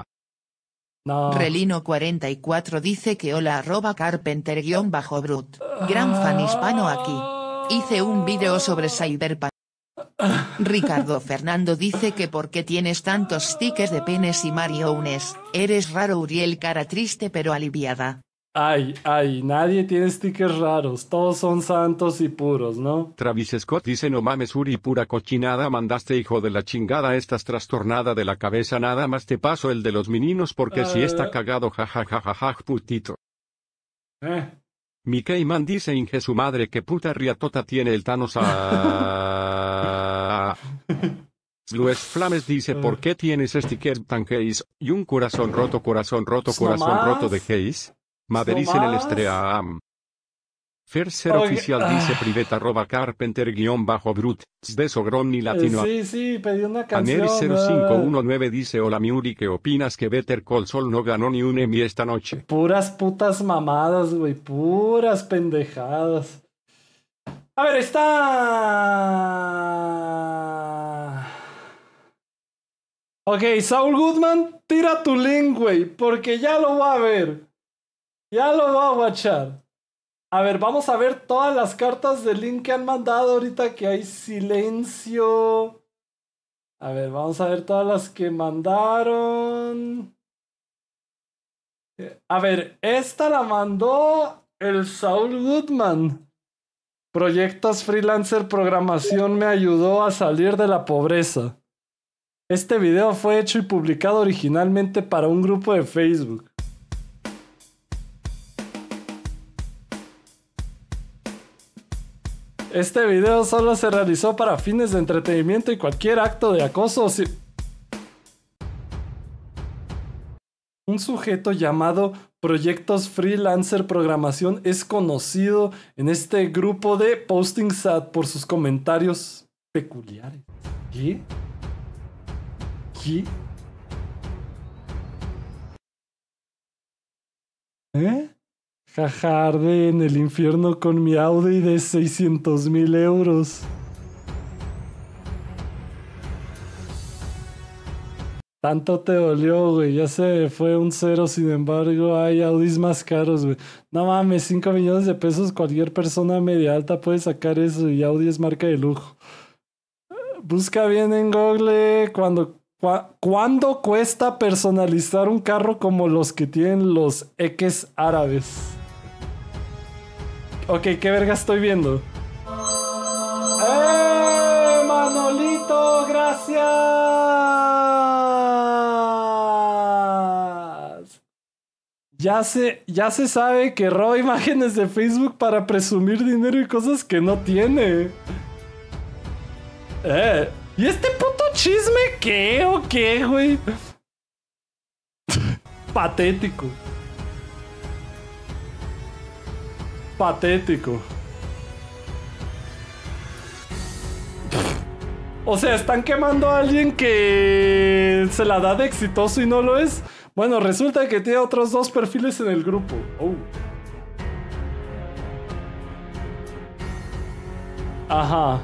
No. Relino 44 dice que hola @carpenter_brut, gran fan hispano aquí. Hice un video sobre Cyberpunk. Ricardo Fernando dice que por qué tienes tantos stickers de penes y mariones, eres raro Uriel cara triste pero aliviada. Ay, nadie tiene stickers raros. Todos son santos y puros, ¿no? Travis Scott dice no mames Uri pura cochinada mandaste hijo de la chingada estás trastornada de la cabeza nada más te paso el de los meninos porque si está cagado jajajajaja putito. Mickey Man dice Inge su madre que puta riatota tiene el Thanos a... Luis Flames dice ¿por qué tienes sticker tan Case y un corazón roto de Case? Madericen el estream. Ferser Oye, oficial dice priveta @carpenter_brut, Sdesogromni latino. Sí, pedí una canción. Aneri0519 dice hola Miuri ¿qué opinas que Better Call Saul no ganó ni un Emmy esta noche? Puras putas mamadas, güey. Puras pendejadas. A ver, está... Ok, Saul Goodman, tira tu link, güey. Porque ya lo va a ver. Ya lo va a watchar. A ver, vamos a ver todas las cartas del link que han mandado ahorita que hay silencio. A ver, vamos a ver todas las que mandaron. A ver, esta la mandó el Saul Goodman. Proyectos freelancer programación me ayudó a salir de la pobreza. Este video fue hecho y publicado originalmente para un grupo de Facebook. Este video solo se realizó para fines de entretenimiento y cualquier acto de acoso o si... Un sujeto llamado Proyectos Freelancer Programación es conocido en este grupo de Posting Sad por sus comentarios peculiares. ¿Qué? Jaja, arde en el infierno con mi Audi de 600,000 euros. Tanto te dolió, güey. Ya se fue un cero, sin embargo, hay Audis más caros, güey. No mames, 5 millones de pesos. Cualquier persona media alta puede sacar eso y Audi es marca de lujo. Busca bien en Google cuándo cuesta personalizar un carro como los que tienen los eques árabes. Ok, ¿qué verga estoy viendo? Manolito, gracias. Ya se sabe que roba imágenes de Facebook para presumir dinero y cosas que no tiene. ¿Y este puto chisme qué o qué, güey? Patético. Patético. O sea, están quemando a alguien que se la da de exitoso y no lo es. Bueno, resulta que tiene otros 2 perfiles en el grupo. Oh. Ajá.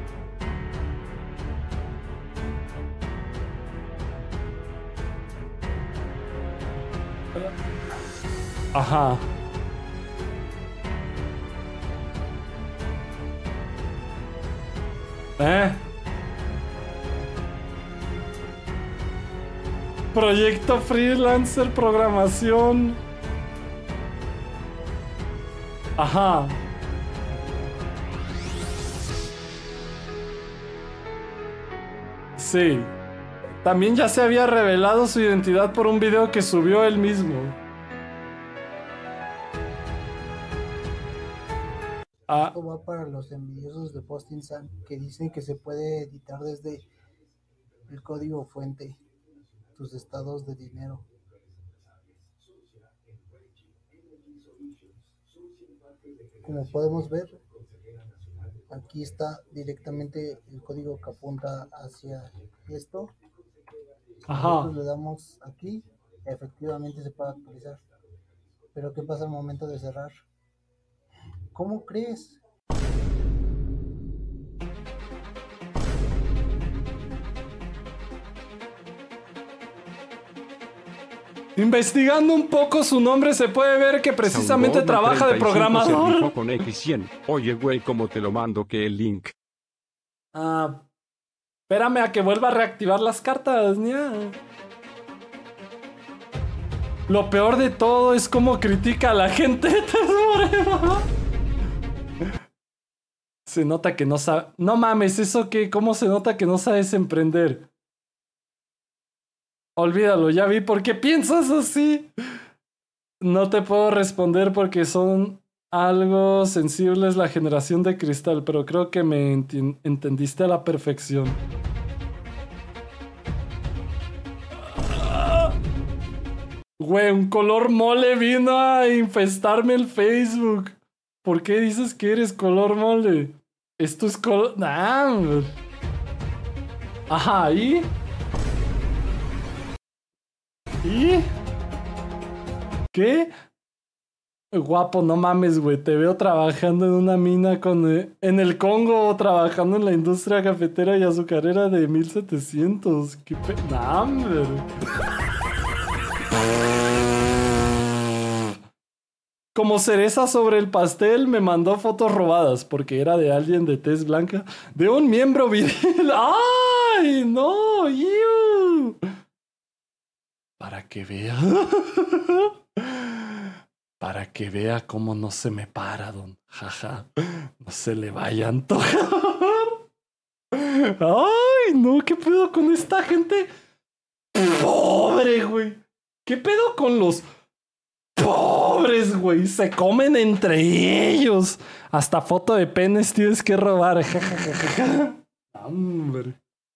Ajá. Proyecto freelancer, programación. Ajá. Sí. También ya se había revelado su identidad por un video que subió él mismo. Esto va para los envidiosos de Posting Sun que dicen que se puede editar desde el código fuente tus estados de dinero. Como podemos ver, aquí está directamente el código que apunta hacia esto. Ajá. Nosotros le damos aquí, efectivamente se puede actualizar. Pero ¿qué pasa al momento de cerrar? ¿Cómo crees? Investigando un poco su nombre se puede ver que precisamente trabaja de programador. Con X100. Oye, güey, ¿cómo te lo mando que el link? Espérame a que vuelva a reactivar las cartas, ña. Lo peor de todo es cómo critica a la gente de Tesoro. Se nota que no sabe... No mames, ¿eso qué? ¿Cómo se nota que no sabes emprender? Olvídalo, ya vi por qué piensas así. No te puedo responder porque son algo sensibles la generación de cristal, pero creo que me entendiste a la perfección. Güey, un color mole vino a infestarme el Facebook. ¿Por qué dices que eres color mole? Esto es color... Nah. Ajá, ¿y? ¿Y? ¿Qué? Guapo, no mames, güey. Te veo trabajando en una mina en el Congo, trabajando en la industria cafetera y azucarera de 1700. ¿Qué nah, hombre. Como cereza sobre el pastel, me mandó fotos robadas porque era de alguien de tez blanca, de un miembro viril. ¡Ay, no! ¡Iu! Para que vea. Para que vea cómo no se me para, don. Jaja. No se le vaya a antojar. ¡Ay, no! ¿Qué pedo con esta gente? ¡Pobre, güey! ¿Qué pedo con los pobres, güey? Se comen entre ellos. Hasta foto de penes tienes que robar. Hombre.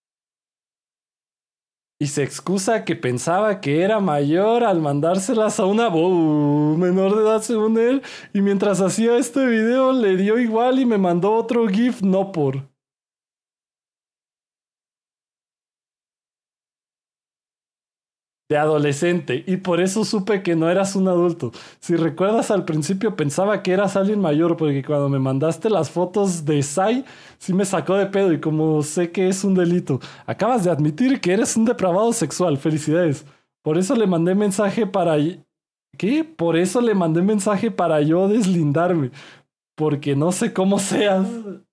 Y se excusa que pensaba que era mayor al mandárselas a una menor de edad según él. Y mientras hacía este video le dio igual y me mandó otro GIF no por. de adolescente y por eso supe que no eras un adulto. Si recuerdas, al principio pensaba que eras alguien mayor porque cuando me mandaste las fotos de Sai, sí me sacó de pedo y como sé que es un delito. Acabas de admitir que eres un depravado sexual. Felicidades. Por eso le mandé mensaje para... ¿Qué? Por eso le mandé mensaje para yo deslindarme. Porque no sé cómo seas.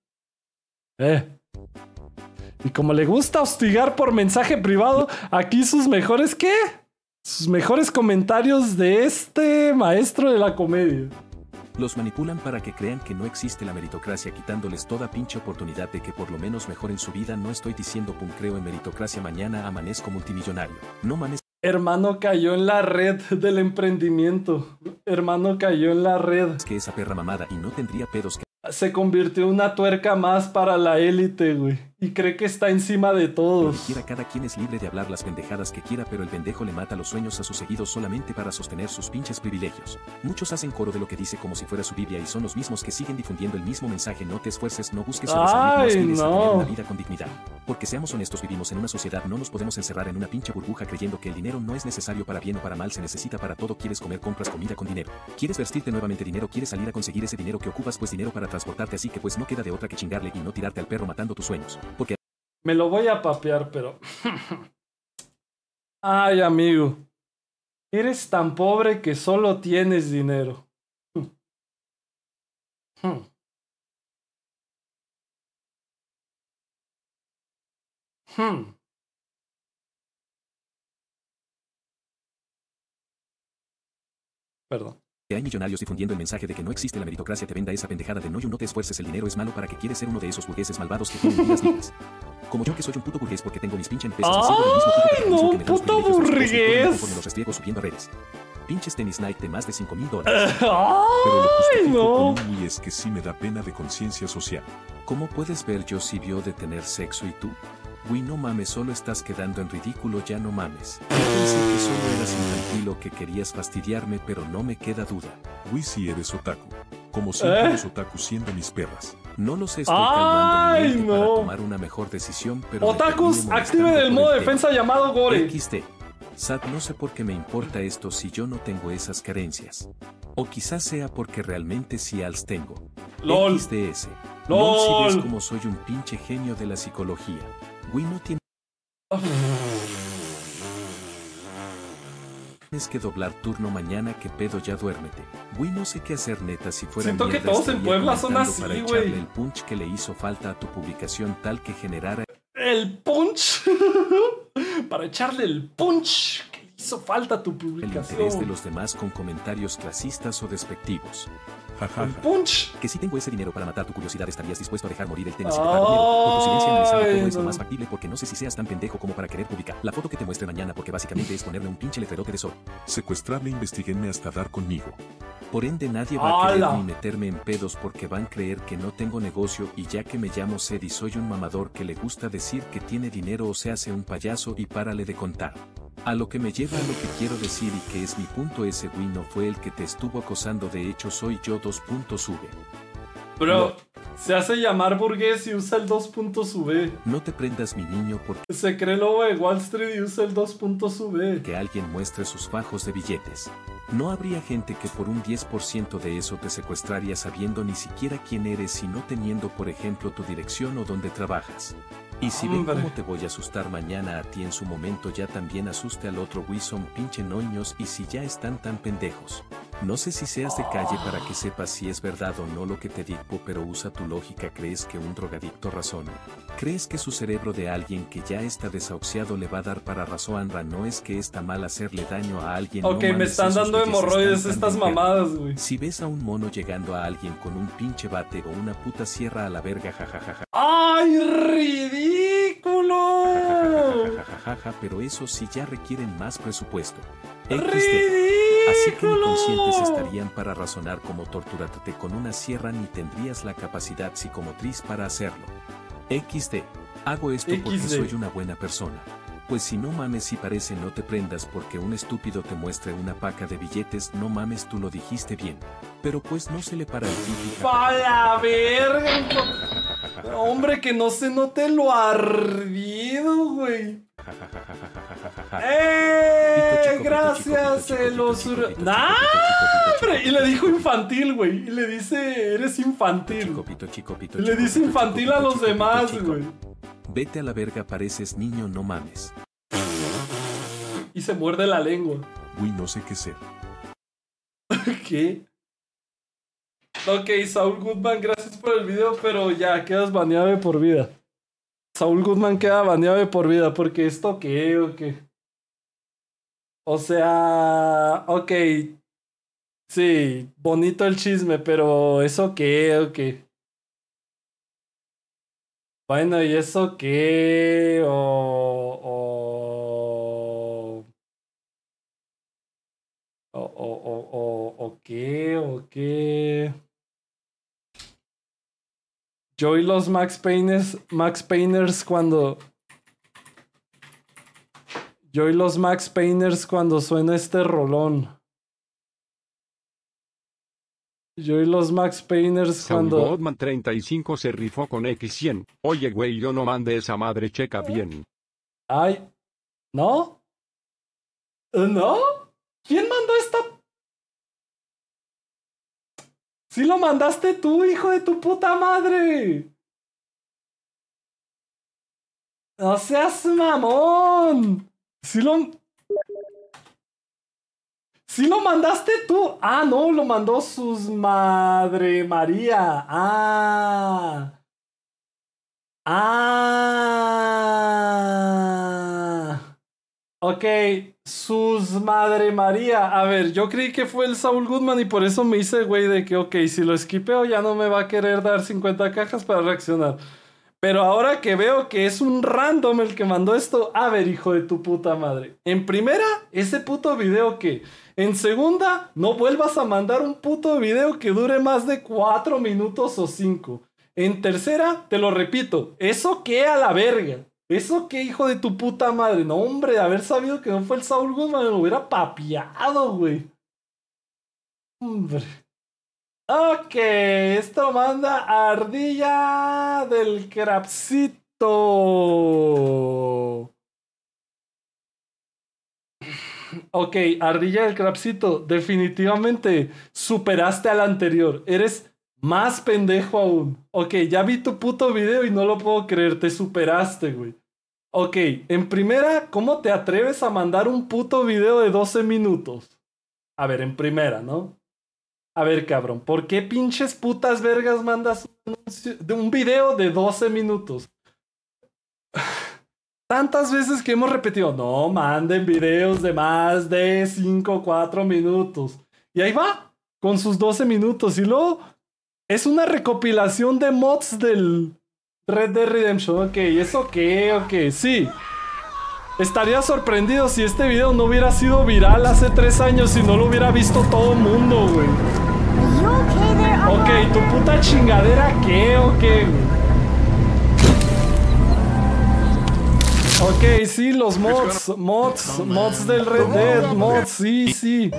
Y como le gusta hostigar por mensaje privado, aquí sus mejores ¿qué? Sus mejores comentarios de este maestro de la comedia. Los manipulan para que crean que no existe la meritocracia, quitándoles toda pinche oportunidad de que por lo menos mejoren su vida. No estoy diciendo creo en meritocracia, mañana amanezco multimillonario. No mames. Hermano cayó en la red del emprendimiento. Hermano cayó en la red. Es que esa perra mamada y no tendría pedos que... Se convirtió en una tuerca más para la élite, güey. Y cree que está encima de todos. Cada quien es libre de hablar las pendejadas que quiera, pero el pendejo le mata los sueños a sus seguidos solamente para sostener sus pinches privilegios. Muchos hacen coro de lo que dice como si fuera su Biblia y son los mismos que siguen difundiendo el mismo mensaje. No te esfuerces, no busques sobresalir, no a tener una vida con dignidad. Porque seamos honestos, vivimos en una sociedad, no nos podemos encerrar en una pinche burbuja creyendo que el dinero no es necesario para bien o para mal, se necesita para todo. Quieres comer, compras comida con dinero. Quieres vestirte nuevamente, dinero. Quieres salir a conseguir ese dinero que ocupas, pues dinero para transportarte, así que pues no queda de otra que chingarle y no tirarte al perro matando tus sueños. Porque... Me lo voy a papear, pero... Ay, amigo. Eres tan pobre que solo tienes dinero. Perdón. Hay millonarios difundiendo el mensaje de que no existe la meritocracia. Te venda esa pendejada de no te esfuerces, el dinero es malo. ¿Para que quieres ser uno de esos burgueses malvados que tienen vidas dignas? Como yo, que soy un puto burgués porque tengo mis pinches pesos. ¡Ay, no, puto burgués! Conforme los restriego subiendo a redes. Pinches tenis Nike de más de $5,000. Pero lo justifico no. con un y es que sí me da pena de conciencia social. Como puedes ver, yo sí vio de tener sexo y tú. Güey, no mames, solo estás quedando en ridículo, ya no mames. Yo pensé que solo eras infantil o que querías fastidiarme, pero no me queda duda. Güey, si eres otaku. Como siempre los otakus siendo mis perras. No los estoy calmando mi mente para tomar una mejor decisión, pero... Otakus, activen el modo de defensa llamado Gore. XD. Sad, no sé por qué me importa esto si yo no tengo esas carencias. O quizás sea porque realmente sí las tengo. LOL. XDS. LOL. Si ves como soy un pinche genio de la psicología. Güey, no tienes que doblar turno mañana, que pedo, ya duérmete. Güey, no sé qué hacer, neta, si fuera siento mierda, que todos en Puebla son así, para güey. echarle el punch que le hizo falta a tu publicación, tal que generara... ¿El punch? Para echarle el punch que le hizo falta a tu publicación. El interés de los demás con comentarios clasistas o despectivos. El punch. Que si tengo ese dinero para matar tu curiosidad, ¿estarías dispuesto a dejar morir el tenis que te pago dinero? Por tu silencio analizando todo es lo más factible, porque no sé si seas tan pendejo como para querer publicar la foto que te muestre mañana, porque básicamente es ponerle un pinche letrerote de sol. Secuestrable, investiguenme hasta dar conmigo. Por ende nadie va a querer ni meterme en pedos porque van a creer que no tengo negocio, y ya que me llamo Sed y soy un mamador que le gusta decir que tiene dinero o se hace un payaso y párale de contar. A lo que me lleva a lo que quiero decir y que es mi punto, ese güey no fue el que te estuvo acosando, de hecho soy yo. Sube. Bro, se hace llamar burgués y usa el 2.V. No te prendas, mi niño, porque se cree lobo de Wall Street y usa el 2.V. Que alguien muestre sus fajos de billetes. No habría gente que por un 10% de eso te secuestraría sabiendo ni siquiera quién eres y no teniendo, por ejemplo, tu dirección o dónde trabajas. Y si ven cómo te voy a asustar mañana a ti, en su momento ya también asuste al otro. Güey, son pinche noños, y si ya están tan pendejos. No sé si seas de calle para que sepas si es verdad o no lo que te digo, pero usa tu lógica. ¿Crees que un drogadicto razona? ¿Crees que su cerebro de alguien que ya está desahuciado le va a dar para razonar? No es que está mal hacerle daño a alguien. Ok, no, me están dando hemorroides estas mamadas, güey. Si ves a un mono llegando a alguien con un pinche bate o una puta sierra, a la verga, jajajaja. ¡Ay, ridículo! Jajajaja, pero eso sí ya requieren más presupuesto. ¡Ridículo! Así que ni conscientes estarían para razonar como torturarte con una sierra, ni tendrías la capacidad psicomotriz para hacerlo. XD. Hago esto porque soy una buena persona. Pues si no mames, si parece, no te prendas porque un estúpido te muestre una paca de billetes. No mames, tú lo dijiste bien. Pero pues no se le para el pipi. ¡Pa la verga! Hombre, que no se note lo ardido, güey. Gracias, ¡nah, hombre! Y le dijo infantil, güey. Y le dice, eres infantil. Y le dice infantil a los demás, güey. Vete a la verga, pareces niño, no mames. Y se muerde la lengua. Uy, no sé qué ser. ¿Qué? Ok, Saúl Goodman, gracias por el video, pero ya quedas baneado de por vida. Saúl Goodman queda baneado de por vida, porque esto qué, o qué. O sea, ok. Sí, bonito el chisme, pero ¿eso qué, o qué? Bueno, ¿y eso qué? ¿O qué? ¿O qué? Yo y los Max Painers cuando... Yo y los Max Painers cuando suena este rolón. Yo y los Max Painers cuando... Goldman 35 se rifó con X100. Oye, güey, yo no mandé esa madre, checa bien. Ay, ¿no? ¿No? ¿Quién mandó esta? ¡Sí lo mandaste tú, hijo de tu puta madre! ¡No seas mamón! ¡Sí lo mandaste tú! ¡Ah, no! Lo mandó sus madre María. ¡Ah! Ok, sus madre María. A ver, yo creí que fue el Saúl Goodman y por eso me hice güey de que, ok, si lo esquipeo ya no me va a querer dar 50 cajas para reaccionar. Pero ahora que veo que es un random el que mandó esto, a ver, hijo de tu puta madre. En primera, ese puto video que. En segunda, no vuelvas a mandar un puto video que dure más de 4 minutos o 5. En tercera, te lo repito, ¿eso qué a la verga? ¿Eso qué, hijo de tu puta madre? No, hombre, de haber sabido que no fue el Saúl Goodman, me lo hubiera papeado, güey. Hombre. Ok, esto manda Ardilla del Crapsito. Ok, Ardilla del Crapsito, definitivamente superaste al anterior. Eres más pendejo aún. Ok, ya vi tu puto video y no lo puedo creer, te superaste, güey. Ok, en primera, ¿cómo te atreves a mandar un puto video de 12 minutos? A ver, en primera, ¿no? A ver, cabrón, ¿por qué pinches putas vergas mandas un video de 12 minutos? Tantas veces que hemos repetido, no manden videos de más de 5 o 4 minutos. Y ahí va, con sus 12 minutos. Y luego es una recopilación de mods del Red Dead Redemption. Ok, ¿eso qué? Ok, sí. Estaría sorprendido si este video no hubiera sido viral hace 3 años y no lo hubiera visto todo el mundo, güey. Ok, ¿tu puta chingadera qué o qué, güey? Ok, sí, los mods del Red Dead, mods, sí.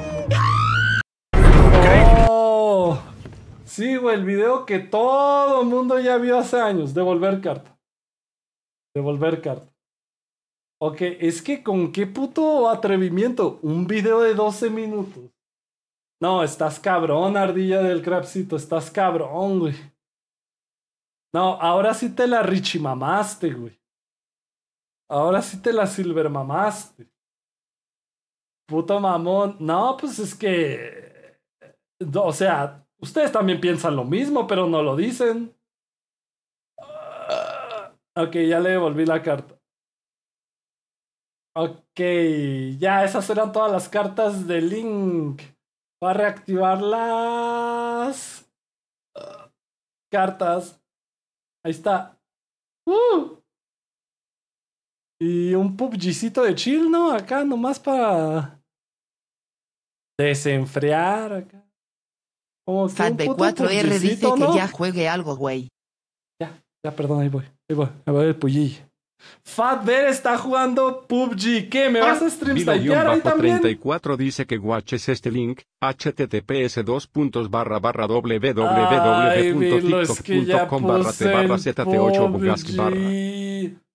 Oh, sí, güey, el video que todo el mundo ya vio hace años, devolver carta. Ok, es que con qué puto atrevimiento, un video de 12 minutos. No, estás cabrón, Ardilla del Crapsito, estás cabrón, güey. No, ahora sí te la richimamaste, güey. Ahora sí te la silvermamaste. Puto mamón. No, pues es que... O sea, ustedes también piensan lo mismo, pero no lo dicen. Ok, ya le devolví la carta. Ok, ya esas eran todas las cartas de Link. Voy a reactivar las... cartas. Ahí está. Y un PUBGcito de chill, ¿no? Acá nomás para desenfriar acá. FatB4R dice que ¿no? Ya juegue algo, güey. Ya, perdón, ahí voy el puyillo. Fatbear está jugando PUBG. ¿Qué? ¿Me vas a streamsitear ahí también? 34 dice que watches este link, https://www.tiktok.com/zt8bugaski/.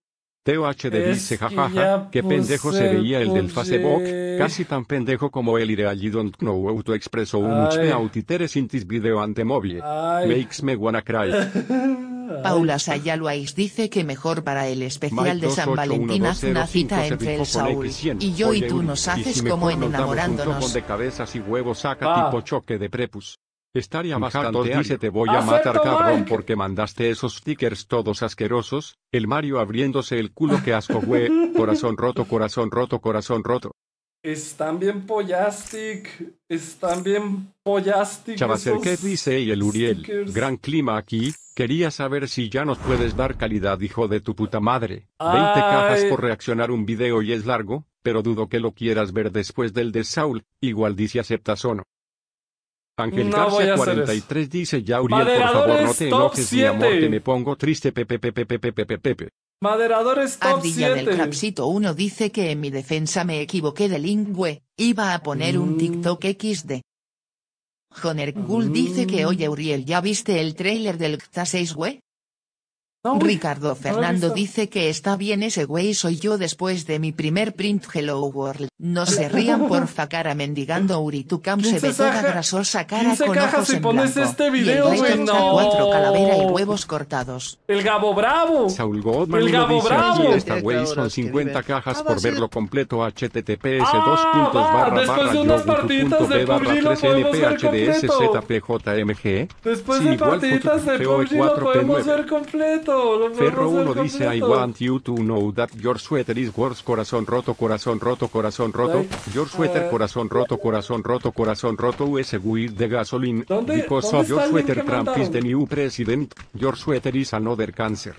Teo HD dice jajaja, qué pendejo se veía el del Facebook, casi tan pendejo como el iré allí don't know auto expreso un autitere sintis video ante móvil. Makes me wanna cry. Paula Sayaloais dice que mejor para el especial de San Valentín haz una cita entre el Saúl y yo y tú nos haces como en Enamorándonos. De cabezas y huevos saca tipo choque de prepus. Estaría bastante dice te voy a matar cabrón porque mandaste esos stickers todos asquerosos, el Mario abriéndose el culo que asco güey, corazón roto corazón roto corazón roto. Están bien pollastic, están bien pollastic. Chavacerquet dice y el Uriel, stickers. Gran clima aquí, quería saber si ya nos puedes dar calidad hijo de tu puta madre. 20 cajas por reaccionar un video y es largo, pero dudo que lo quieras ver después del de Saul, igual dice aceptas o no. Ángel García 43 dice ya Uriel por favor no te enojes mi amor que me pongo triste pepe. Moderadores top 7. Ardilla del Crapsito 1 dice que en mi defensa me equivoqué de lingüe, iba a poner un TikTok XD. Joner Gul dice que oye Uriel ¿ya viste el trailer del GTA 6 güey? No, Ricardo Fernando dice que está bien ese güey soy yo después de mi primer print Hello World. No se rían porfa cara mendigando Uritucam se ve toda grasosa cara con ojos en blanco. Este video, y el no. 4 calavera y huevos cortados. El Gabo Bravo. Saul Godman el Gabo dice Bravo. Aquí esta güey son 50 cajas por verlo completo https después de unas partiditas de PUBG lo podemos ver //nphzpjmg. Después de partiditas de PUBG lo podemos ver completo. Ferro 1 dice I want you to know that your sweater is worse corazón roto your sweater corazón roto US with the gasoline because of your sweater Trump is the new president your sweater is another cancer.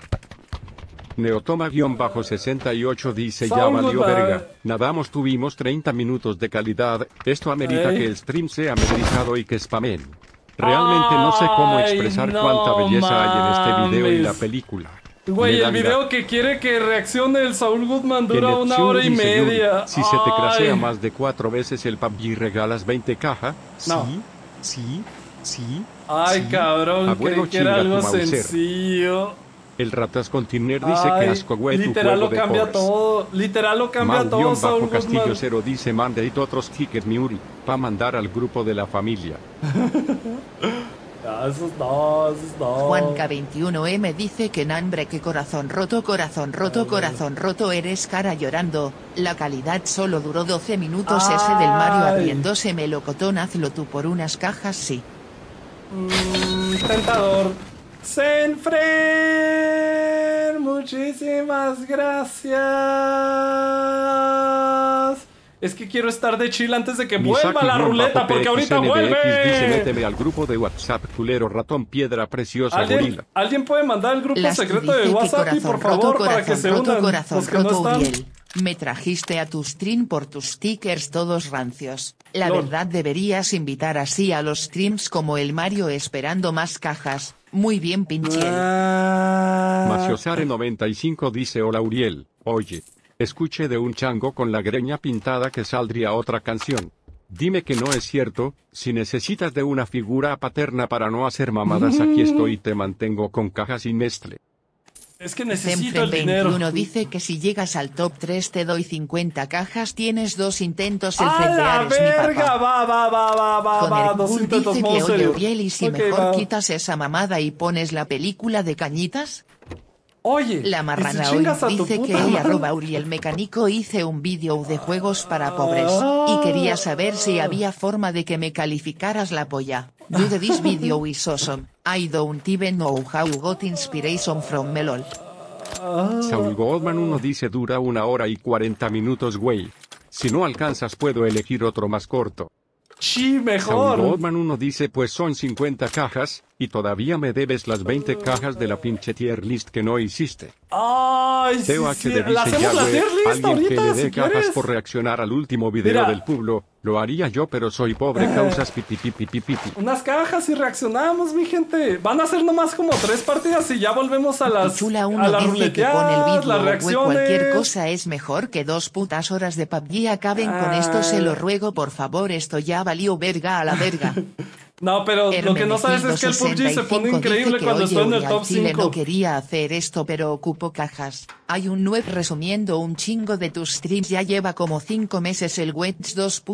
Neotoma-68 dice ya valió verga, nadamos tuvimos 30 minutos de calidad, esto amerita que el stream sea medrizado y que spamen. Realmente no sé cómo expresar cuánta belleza hay en este video y la película. Güey, el video que quiere que reaccione el Saul Goodman dura 1 hora y media. Si se te crasea más de 4 veces el PUBG regalas 20 cajas. No. Sí. Ay, cabrón, creí que era algo sencillo. El Ratas Continer dice que asco güey tu literal juego lo cambia de todo. Literal lo cambia todo, Saul Goodman. Castillo 0 dice mande otros stickers Miuri, pa' mandar al grupo de la familia. Esos no. Juanca 21M dice que nambre que corazón roto eres cara llorando, la calidad solo duró 12 minutos ese del Mario abriéndose melocotón hazlo tú por unas cajas sí. Tentador. Senfren, muchísimas gracias. Es que quiero estar de chill antes de que vuelva la ruleta, porque ahorita vuelve. Dice, méteme al grupo de WhatsApp, culero, ratón, piedra, preciosa, gorila. ¿Alguien puede mandar el grupo secreto de WhatsApp y por favor para que se unan los que no están? Uriel. Me trajiste a tu stream por tus stickers todos rancios. La verdad deberías invitar así a los streams como el Mario esperando más cajas. Muy bien Pinchiel. Maciosare 95 dice hola Uriel, oye. Escuché de un chango con la greña pintada que saldría otra canción. Dime que no es cierto, si necesitas de una figura paterna para no hacer mamadas aquí estoy y te mantengo con cajas y Nestlé. Es que necesito el dinero. 21 dice que si llegas al top 3 te doy 50 cajas, tienes 2 intentos el ¡A la es mi verga! papá. Va, 2 intentos dice que más oye serio. Uriel y si mejor quitas esa mamada y pones la película de Cañitas. Oye, la marrana hoy dice que ella Uriel Mecánico hice un vídeo de juegos para pobres y quería saber si había forma de que me calificaras la polla. Do this video is awesome. I don't even know how got inspiration from Melol. Saul Goldman 1 dice dura 1 hora y 40 minutos güey. Si no alcanzas puedo elegir otro más corto. Sí, mejor. Saul Goldman 1 dice pues son 50 cajas, y todavía me debes las 20 cajas de la pinche tier list que no hiciste. Ay, Teo sí, HD dice hacemos ya la tier list alguien ahorita, que le dé si cajas quieres. por reaccionar al último video del pueblo, lo haría yo pero soy pobre causas pipi. Unas cajas y reaccionamos, mi gente. Van a ser nomás como 3 partidas y ya volvemos a las Chula uno a la dice que pone el ruleteadas, vídeo las web, reacciones. cualquier cosa es mejor que 2 putas horas de PUBG acaben con esto se lo ruego por favor esto ya valió verga a la verga. No, pero lo que no sabes es que el PUBG se pone increíble cuando estoy en el top 5. No quería hacer esto, pero ocupo cajas. Hay un web resumiendo un chingo de tus streams. Ya lleva como 5 meses el wedge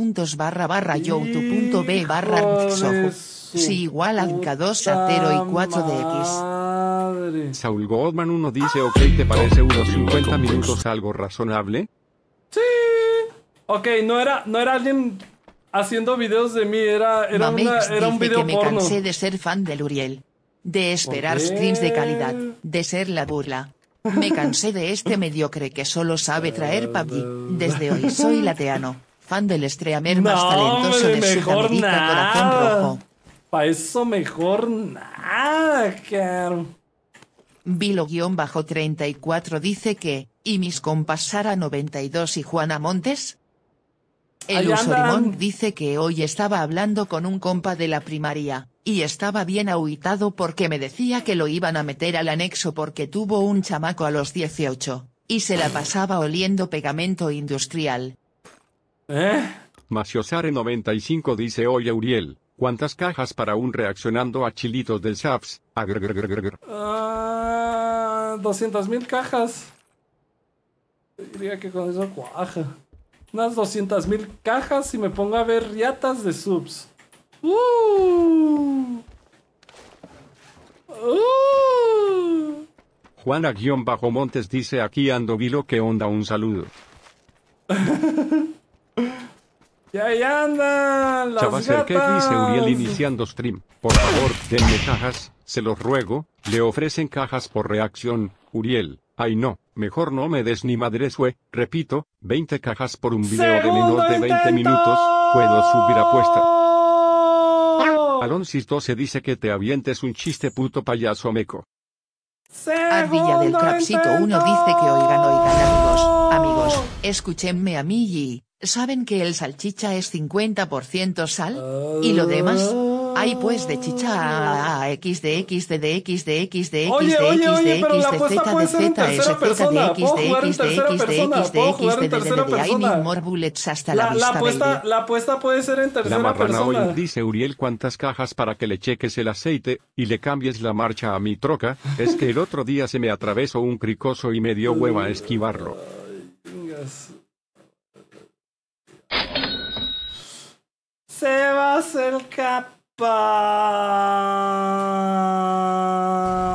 youtube.b/sofu. Si igual a K2 a 0 y 4 de X. Saul Goldman 1 dice, ok, ¿te parece unos 50 minutos algo razonable? Sí. Ok, no era alguien haciendo videos de mí, era un video que me porno. cansé de ser fan del Uriel. De esperar streams de calidad, de ser la burla. Me cansé de este mediocre que solo sabe traer PUBG. Desde hoy soy lateano, fan del streamer más talentoso de Sudamérica, Corazón Rojo. Pa' eso mejor nada, caro. Vilo-34 dice que, ¿y mis compas Sara 92 y Juana Montes? El Usorimón dice que hoy estaba hablando con un compa de la primaria, y estaba bien ahuitado porque me decía que lo iban a meter al anexo porque tuvo un chamaco a los 18, y se la pasaba oliendo pegamento industrial. Maciosare 95 dice, oye Uriel, ¿cuántas cajas para un reaccionando a chilitos del SAFS? 200,000 cajas. Diría que con eso cuaja. Unas 200,000 cajas y me pongo a ver riatas de subs. Juana-Montes dice, aquí ando Vilo, ¿qué onda? Un saludo. Ya ahí andan las Chavacer, ¿qué dice Uriel iniciando stream? Por favor, denme cajas, se los ruego. Le ofrecen cajas por reacción, Uriel. Ay no, mejor no me des ni madre sue. Repito, 20 cajas por un video de menos de 20 minutos. Puedo subir apuesta. Alonsis 12 dice que te avientes un chiste puto payaso meco. Ardilla del Crapsito 1 dice que oigan amigos, escúchenme a mí y... ¿Saben que el salchicha es 50% sal? ¿Y lo demás? Ay pues de chicha a x de x de x de x de x de x de x de z de z s z de x de x de x de x de x de I need more bullets hasta la vista baby. La apuesta puede ser en tercera La marrana persona. hoy dice Uriel, ¿cuántas cajas para que le cheques el aceite y le cambies la marcha a mi troca? Es que el otro día se me atravesó un cricoso y me dio hueva a esquivarlo. Sebas el capa.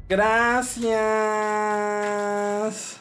Gracias.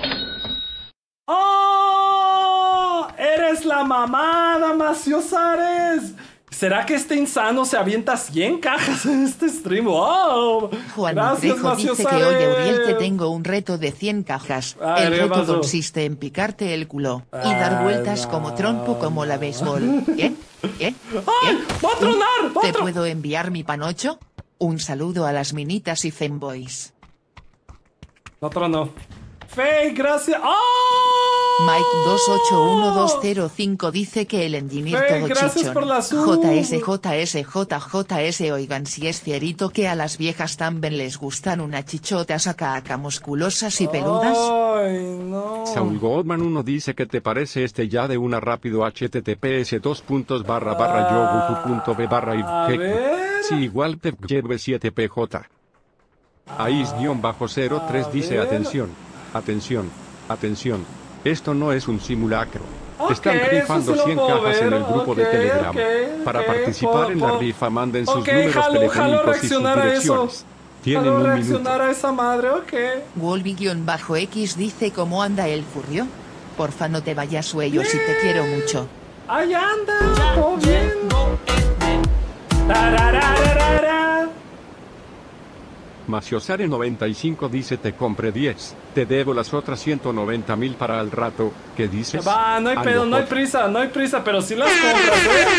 ¡Oh! ¡Eres la mamada, Maciosares! ¿Será que este insano se avienta 100 cajas en este stream? ¡Wow! Juan Gracias, Trejo dice que oye Uriel, te tengo un reto de 100 cajas. El reto consiste en picarte el culo y dar vueltas como trompo como la béisbol. ¡Ay! ¡Va a tronar! ¿Te puedo enviar mi panocho? Un saludo a las minitas y femboys. No tronó. Fake, gracias. ¡Oh! Mike 281205 dice que el engineer todo chichón. JS, oigan, si es cierto que a las viejas también les gustan unas chichotas acá musculosas y peludas. Ay, no. Saul Goldman 1 dice que te parece este ya de una rápido https://yogutu.b/. Si igual te lleve 7pj. Ais-03 dice atención. Esto no es un simulacro. Están rifando 100 cajas en el grupo de Telegram. Para participar en la rifa manden sus números telefónicos y sus direcciones. Tienen un minuto. A esa madre, Wolby-X dice cómo anda el furrio. Porfa no te vayas suello si te quiero mucho. ¡Ahí anda! ¡Todo bien! Maciosare 95 dice te compré 10, te debo las otras 190,000 para el rato, ¿qué dices? Va, no hay pedo, no hay prisa, pero sí las compras,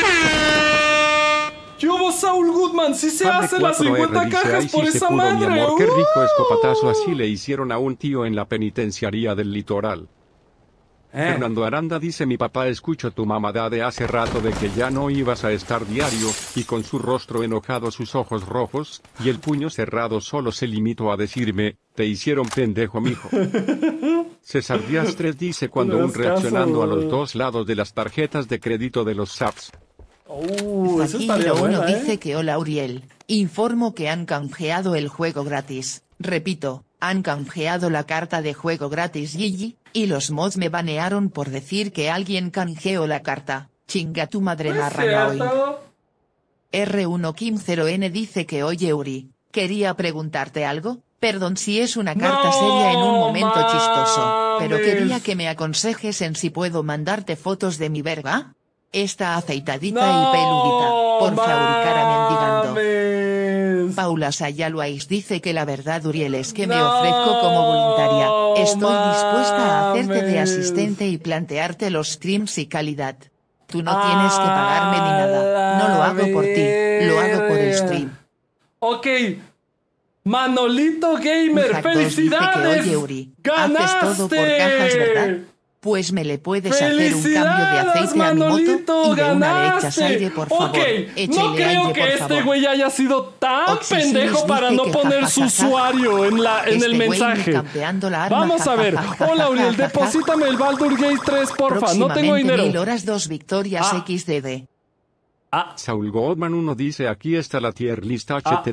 ¿Qué hubo, Saul Goodman? Sí se hace las 50 cajas por esa madre, mi amor, qué rico escopatazo, así le hicieron a un tío en la penitenciaría del litoral. Fernando Aranda dice mi papá escucho tu mamada de hace rato de que ya no ibas a estar diario, y con su rostro enojado, sus ojos rojos, y el puño cerrado solo se limitó a decirme, te hicieron pendejo mijo. César Díaz 3 dice cuando un reaccionando a los dos lados de las tarjetas de crédito de los SAPs. Eso estaría uno buena, dice que hola Uriel, informo que han canjeado el juego gratis. Repito, han canjeado la carta de juego gratis Gigi, y los mods me banearon por decir que alguien canjeó la carta. Chinga tu madre marrana hoy. R1 Kim 0N dice que oye Uri, quería preguntarte algo. Perdón si es una carta seria en un momento chistoso, pero quería que me aconsejes en si puedo mandarte fotos de mi verga. Está aceitadita y peludita, por favor, cara mendigando. Paula Sayaluais dice que la verdad Uriel es que me ofrezco como voluntaria. Estoy dispuesta a hacerte de asistente y plantearte los streams y calidad. Tú no tienes que pagarme ni nada. No lo hago por ti, lo hago por el stream. Ok. Manolito Gamer, ¡felicidades! Dice que, oye, Uri, ¡ganaste! Haces todo por cajas, ¿verdad? Pues me le puedes hacer un cambio de aceite Manolito, a mi moto y de una le echas aire, por favor. Ok, no creo que este güey haya sido tan pendejo para no poner su usuario en el mensaje. Vamos a ver. Hola, Uriel, deposítame el Baldur's Gate 3, porfa. No tengo dinero. 1000 horas, 2 victorias XDD. Saul Goldman 1 dice aquí está la tier list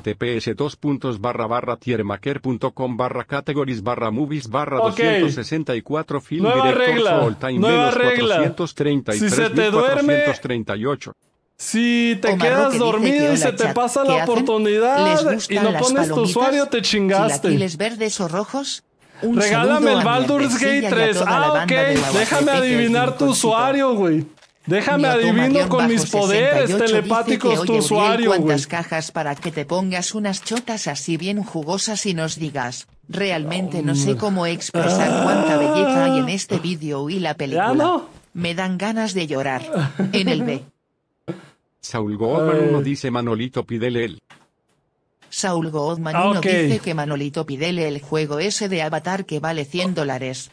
https://tiermaker.com/categories/movies/264 film directors all time menos 433 si se te duerme 438. Si te quedas dormido y se te pasa la oportunidad y no pones tu usuario, te chingaste. ¿Chilaquiles verdes o rojos? Regálame el Baldur's Gate 3. Ok, déjame adivinar tu usuario, güey. Déjame adivino con mis poderes telepáticos tu usuario, güey. ¿Cuántas cajas para que te pongas unas chotas así bien jugosas y nos digas? Realmente no sé cómo expresar cuánta belleza hay en este vídeo y la película. ¿Ya no? Me dan ganas de llorar. En el B. Saul Goldman 1 dice Manolito pídele el. Saul Goldman 1 dice que Manolito pídele el juego ese de Avatar que vale $100.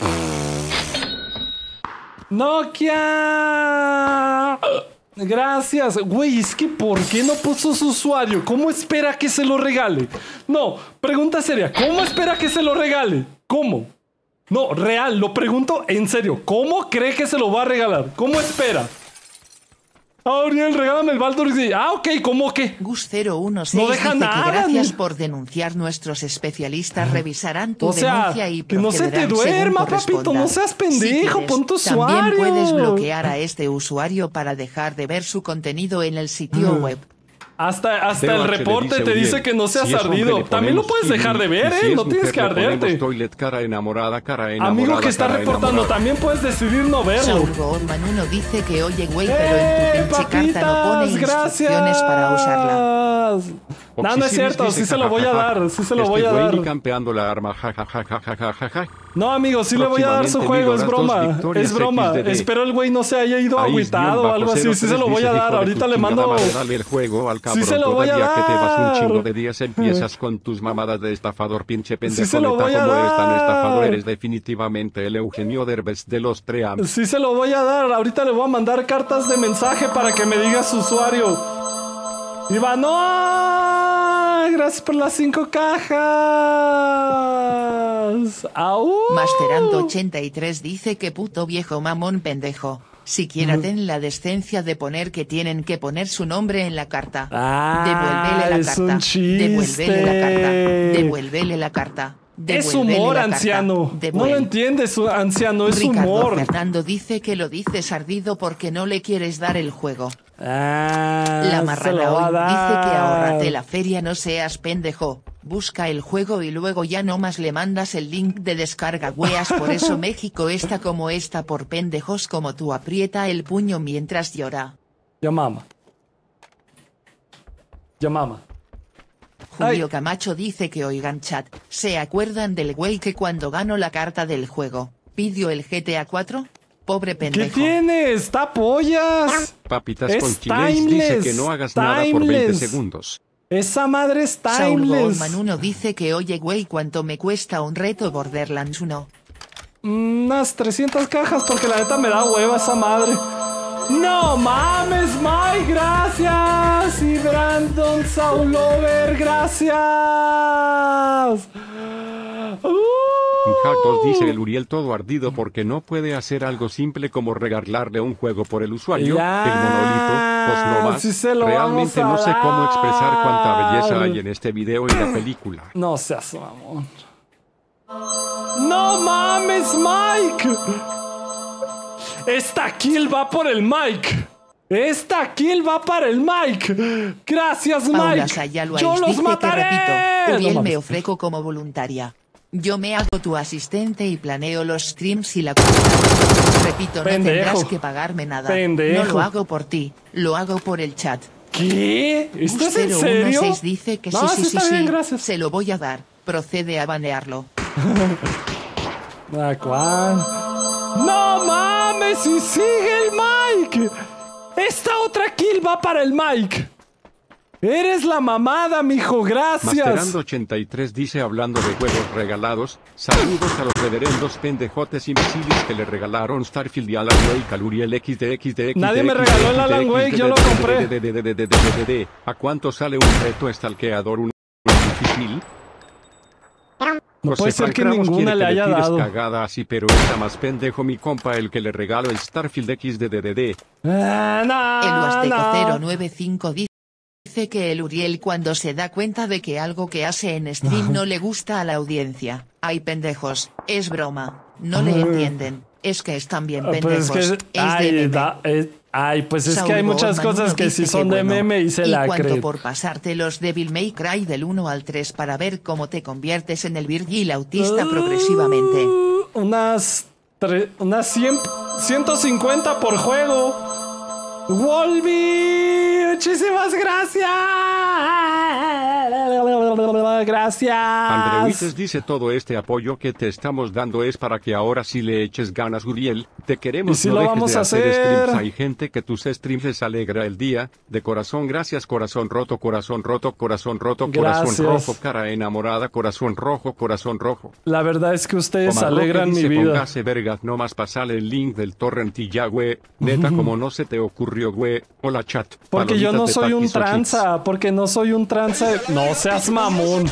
Nokia. Gracias. Güey, es que ¿por qué no puso su usuario? ¿Cómo espera que se lo regale? No, pregunta seria. ¿Cómo espera que se lo regale? ¿Cómo? No, real, lo pregunto en serio. ¿Cómo cree que se lo va a regalar? ¿Cómo espera? Uriel, regálame el Baldur's Gate. Ok, ¿cómo qué? Gus016 no deja dice nada, que gracias por denunciar. Nuestros especialistas revisarán tu denuncia y que no se te duerma, papito. No seas pendejo, si pon tu usuario. También puedes bloquear a este usuario para dejar de ver su contenido en el sitio web. Hasta el reporte te dice que no seas ardido. También lo puedes dejar de ver, no tienes que arderte. Cara enamorada, amigo que está reportando, también puedes decidir no verlo. Saul Goldman 1 dice que oye güey, pero en tu pinche carta no pone instrucciones para usarla. No, no es cierto, sí se lo voy a dar, sí se lo voy a dar. Campeando la arma, no, amigo, sí le voy a dar su juego, es broma, es broma. Espero el güey no se haya ido agüitado o algo así, sí se lo voy a dar, ahorita le mando. Dale el juego al cabrón, sí se lo voy a dar. Que te vas un chingo de días empiezas con tus mamadas de estafador, pinche pendejo. Sí se lo voy a como dar. eres tan estafador, eres definitivamente el Eugenio Derbez de los Tream. Sí se lo voy a dar, ahorita le voy a mandar cartas de mensaje para que me diga su usuario. ¡Ivanoa! Gracias por las 5 cajas. ¡Au! Masterando 83 dice que puto viejo mamón pendejo. Siquiera ten la decencia de poner que tienen que poner su nombre en la carta. Devuélvele la carta. Devuélvele la carta. Devuélvele la carta. Es humor, anciano. No lo entiendes, anciano, es Ricardo humor. Fernando dice que lo dices ardido porque no le quieres dar el juego. La marrana hoy dice que ahórrate la feria, no seas pendejo. Busca el juego y luego ya nomás le mandas el link de descarga, weas. Por eso México está como está, por pendejos como tú. Aprieta el puño mientras llora. Ya mama. Julio Camacho dice que oigan chat, ¿se acuerdan del güey que cuando ganó la carta del juego, pidió el GTA 4? Pobre pendejo. ¿Qué tienes? ¡Tapollas! Papitas con chiles dice que no hagas nada por 20 segundos. Esa madre es timeless. Saul Goldman 1 dice que oye güey, ¿cuánto me cuesta un reto Borderlands 1? Unas 300 cajas porque la neta me da hueva esa madre. ¡No mames, Mike! ¡Gracias! Y Brandon Saulover, ¡gracias! 2 dice el Uriel todo ardido porque no puede hacer algo simple como regalarle un juego por el usuario. Ya, el monolito, pues no más. si se lo Realmente vamos no a sé cómo expresar cuánta dar. belleza hay en este video y la película. No seas mamón. ¡No mames, Mike! Esta kill va por el Mike. Esta kill va para el Mike. Gracias, Paula Mike. Sayalo Yo los dice mataré. que, repito, Uriel No me mames. ofrezco como voluntaria. Yo me hago tu asistente y planeo los streams y la repito, no Pendejo. tendrás que pagarme nada. Pendejo. No lo hago por ti, lo hago por el chat. ¿Qué? ¿Estás en serio? 016 dice que No, sí, está bien, gracias. se lo voy a dar. Procede a banearlo. ¿Cuál? ¡No mames! ¡Y sigue el Mike! Esta otra kill va para el Mike. Eres la mamada, mijo. Gracias. Masterando 83 dice hablando de juegos regalados, saludos a los reverendos pendejotes imbéciles que le regalaron Starfield y Alan Wake al Uriel XD. Nadie me regaló el Alan Wake, yo lo compré. ¿A cuánto sale un reto estalqueador un difícil? No puede ser que Ramos ninguna quiere le que haya tires dado. cagada así, pero está más pendejo mi compa el que le regalo el Starfield XD. El Huasteco 095 dice que el Uriel cuando se da cuenta de que algo que hace en stream no le gusta a la audiencia. Ay, pendejos, es broma. No le entienden. Es que están bien pendejos. Pues es que, pues es que hay muchas cosas que sí son de meme y se la creen. creen. Por pasarte los Devil May Cry del 1 al 3 para ver cómo te conviertes en el Virgil autista progresivamente. Unas 150 por juego. Wolby, muchísimas gracias. Gracias. Andreuites dice todo este apoyo que te estamos dando es para que ahora sí le eches ganas, Uriel. Te queremos, y si no lo dejes vamos de a hacer hacer. streams. Hay gente que tus streams les alegra el día. De corazón, gracias, corazón roto, corazón roto, corazón roto, Gracias. corazón rojo, cara enamorada, corazón rojo, corazón rojo. La verdad es que ustedes Omar Roque alegran mi dice, vida. Póngase vergas, no más pasale el link del torrent y ya, güey. Neta, como no se te ocurrió, güey. Hola, chat. Porque yo no Palomitas de soy un taquis o chips. tranza. Porque no soy un tranza. No seas mamón.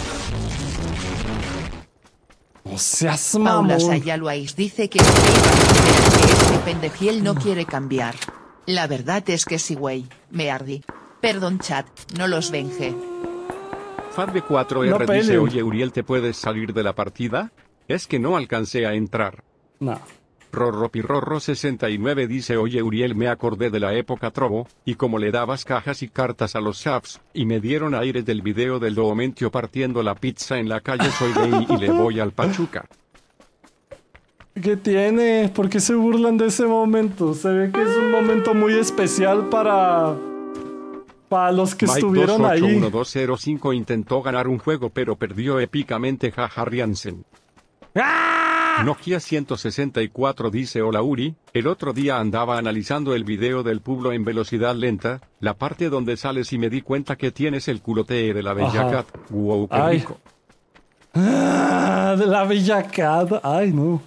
No seas mamón. Paula Sayaloais dice que este pendejiel no quiere cambiar. La verdad es que sí, güey. Me ardí. Perdón, chat, no los venje. Farbe4R No dice, peleen. oye Uriel, ¿te puedes salir de la partida? Es que no alcancé a entrar. No. Rorropirorro69 dice, oye Uriel, me acordé de la época Trovo, y como le dabas cajas y cartas a los chafs, y me dieron aire del video del Doomentio partiendo la pizza en la calle, soy gay y le voy al Pachuca. ¿Qué tiene? ¿Por qué se burlan de ese momento? Se ve que es un momento muy especial para los que Mike estuvieron ahí. 281205 intentó ganar un juego pero perdió épicamente, jaja Riansen. Nokia 164 dice, hola Uri, el otro día andaba analizando el video del Pueblo en velocidad lenta, la parte donde sales y me di cuenta que tienes el culote de la bella Ajá. cat. Wow, qué Ay. rico. De la bella cat. Ay, no.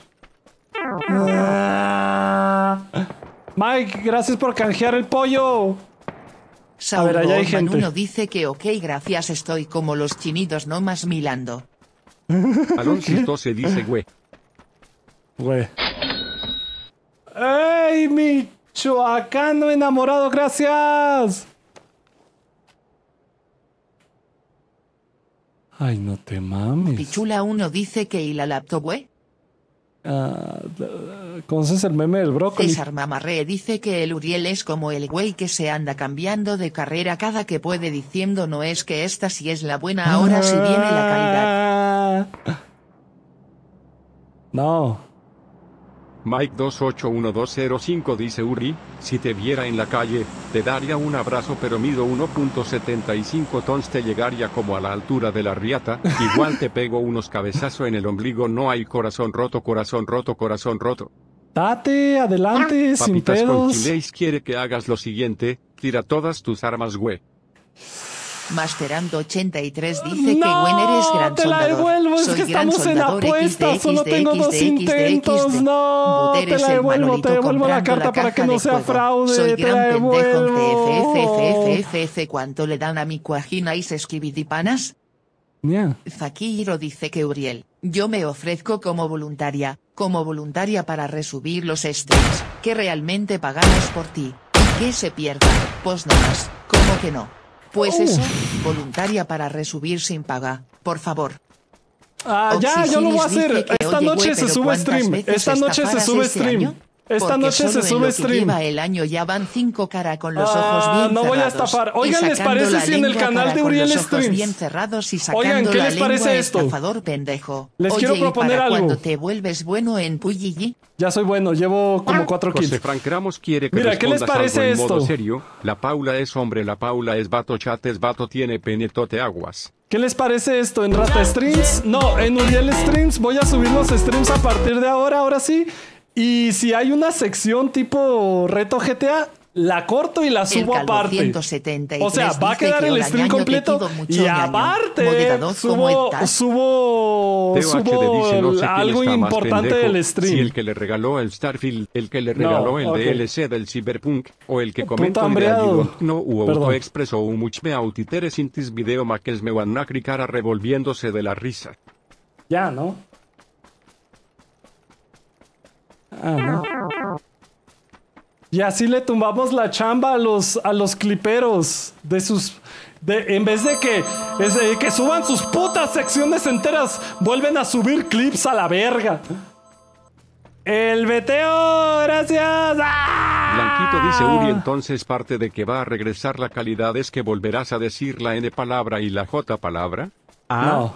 Mike, gracias por canjear el pollo. A ver, allá hay gente. Uno dice que ok, gracias, estoy como los chinitos nomás milando. Alonso 12 dice, güey. ¡Ey, michoacano enamorado! ¡Gracias! Ay, no te mames. Pichula 1 dice que y la laptop, güey. ¿Conoces el meme del brócoli? César Mamarre dice que el Uriel es como el güey que se anda cambiando de carrera cada que puede diciendo no es que esta sí es la buena, ahora sí viene la calidad. No. Mike 281205 dice, Uri, si te viera en la calle, te daría un abrazo pero mido 1.75 tons, te llegaría como a la altura de la riata, igual te pego unos cabezazos en el ombligo, no hay corazón roto, corazón roto, corazón roto. Date, adelante, sin Papitas con pedos. chileis quiere que hagas lo siguiente, tira todas tus armas, güey. Masterando 83 dice que Gwen eres gran te la soldador. devuelvo, es Soy que gran estamos en soldador apuesta, XD, solo tengo 2 intentos, no, Buter te es la el devuelvo, Manolito te devuelvo la comprando carta para que caja no de sea juego. fraude, Soy te gran la pendejo devuelvo. TFFFFF, ¿cuánto le dan a mi cuajina y se escribidipanas? Yeah. Fakiro dice que Uriel, Yo me ofrezco como voluntaria para resubir los streams, que realmente pagamos por ti. Y que se pierda, pues nada más, ¿cómo que no? Pues eso, voluntaria para resubir sin paga, por favor. Ya, yo lo voy a hacer. Esta noche se sube stream. Esta noche se sube stream. Esta noche se sube stream. Lleva el año ya van 5 cara con los ojos bien no cerrados. voy a estafar. Oigan, ¿les parece si en el canal de Uriel Streams? Bien cerrados y sacando Oigan, ¿qué les parece esto? Estafador pendejo. Les quiero proponer algo. Cuando te vuelves bueno en Puyigi. Ya soy bueno, llevo como 4 kills. José Frank Ramos quiere que mira, ¿qué les parece algo en esto? Modo serio. La Paula es hombre, la Paula es vato, chat es vato, tiene penetote aguas. ¿Qué les parece esto? ¿En Rata Streams? No, en Uriel Streams. Voy a subir los streams a partir de ahora sí. Y si hay una sección tipo reto GTA, la corto y la subo aparte. O sea, va a quedar el stream completo y aparte subo algo importante del stream. Si el que le regaló el Starfield, el que le regaló el DLC del Cyberpunk, o el que comentó el de no u autoexpreso u much me autitere sintis video maques me van a cricara revolviéndose de la risa. Ya, ¿no? No. Y así le tumbamos la chamba a los cliperos en vez de que suban sus putas secciones enteras, vuelven a subir clips a la verga. El veteo, gracias. Blanquito dice Uri, entonces parte de que va a regresar la calidad es que volverás a decir la N palabra y la J palabra. No.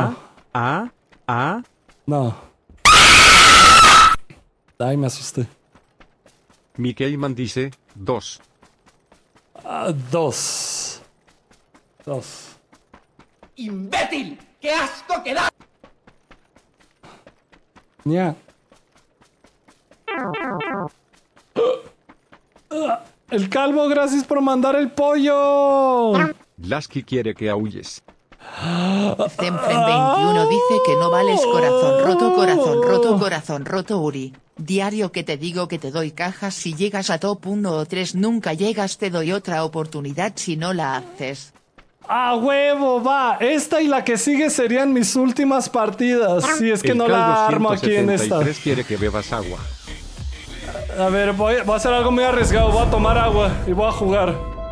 Ay, me asusté. Mikeyman dice, 2. 2. ¡Imbécil! ¡Qué asco que da! Ya. El calvo, gracias por mandar el pollo. Lasky quiere que aulles. Zemfren 21 dice que no vales corazón roto Uri. Diario que te digo que te doy cajas si llegas a top 1 o 3, nunca llegas, te doy otra oportunidad si no la haces. ¡A huevo, va! Esta y la que sigue serían mis últimas partidas. Si es que no la armo aquí en esta. Quiere que bebas agua. A ver, voy a hacer algo muy arriesgado. Voy a tomar agua y voy a jugar.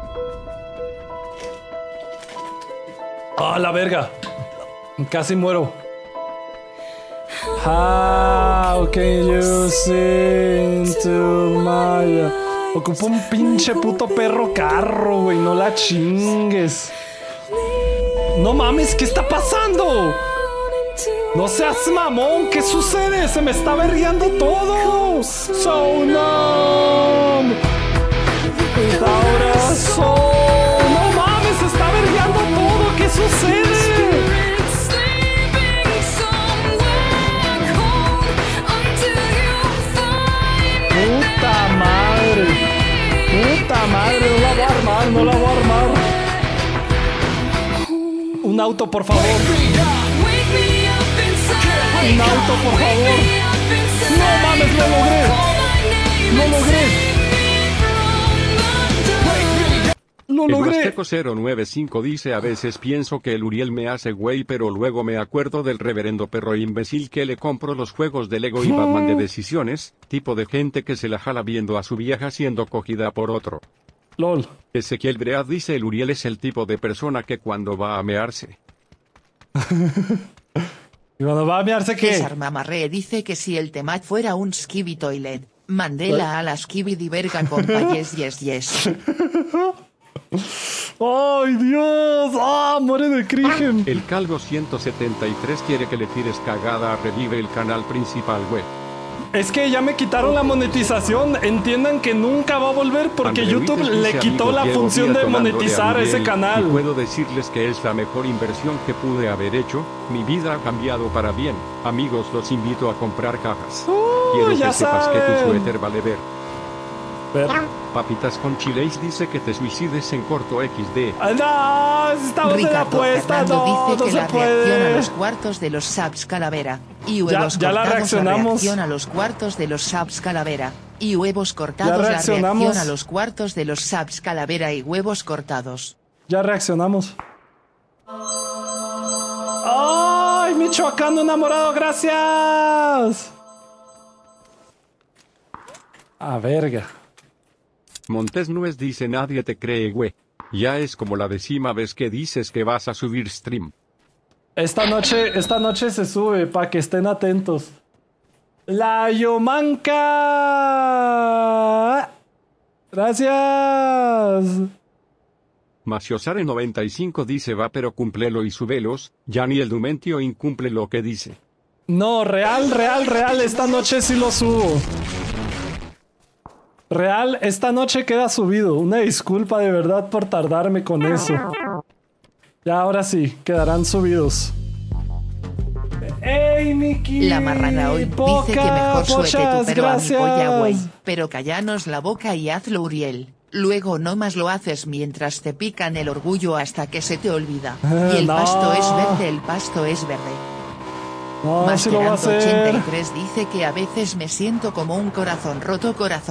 ¡Ah, la verga! Casi muero. How can you sing to my... Ocupo un pinche puto perro carro, güey. No la chingues. No mames, ¿qué está pasando? No seas mamón, ¿qué sucede? Se me está berreando todo. So numb. Ahora no mames, se está berreando todo. ¿Qué sucede? Puta madre, no la voy a armar. Un auto, por favor. Un auto, por favor. No mames, lo logré. El Huasteco 095 dice: a veces pienso que el Uriel me hace güey, pero luego me acuerdo del reverendo perro imbécil que le compro los juegos de Lego y Batman de decisiones, tipo de gente que se la jala viendo a su vieja siendo cogida por otro. LOL. Ezequiel Bread dice: el Uriel es el tipo de persona que cuando va a mearse. ¿Y cuando va a mearse qué? César Mamarre dice que si el Temat fuera un Skibby Toilet, Mandela a la Skibby Diverga con yes. ¡Ay, Dios! ¡Ah, muere de crimen! El Calvo 173 quiere que le tires cagada a Revive el canal principal, güey. Es que ya me quitaron la monetización. Entiendan que nunca va a volver porque André YouTube Vites le dice, quitó la función de monetizar a ese canal. Y puedo decirles que es la mejor inversión que pude haber hecho. Mi vida ha cambiado para bien. Amigos, los invito a comprar cajas. Quiero que sepas que tu suéter vale ver. Papitas con chiles dice que te suicides en corto XD. No, estamos en la apuesta. Dice que la reacción a los cuartos de los subs calavera y huevos ya cortados. La reacción a los cuartos de los subs calavera y huevos cortados. La reacción a los cuartos de los subs calavera y huevos cortados. Ya reaccionamos. ¡Ay, ¡Ay, Michoacán enamorado! ¡Gracias! A verga. Montes Nuez dice nadie te cree, güey. Ya es como la 10ª vez que dices que vas a subir stream. Esta noche se sube, para que estén atentos. La Yomanca. Gracias. Maciosare 95 dice va pero cúmplelo y subelos. Ya ni el Dumentio incumple lo que dice. No, real. Esta noche sí lo subo. Real, esta noche queda subido. Una disculpa de verdad por tardarme con eso. Ya ahora sí, quedarán subidos. ¡Ey, Miki! La marrana hoy dice que mejor suete tu pero a mi polla, güey. Pero callanos la boca y hazlo, Uriel. Luego no más lo haces mientras te pican el orgullo hasta que se te olvida. Y el pasto es verde, el pasto es verde. No, si lo va a hacer. 83 dice que a veces me siento como un corazón roto,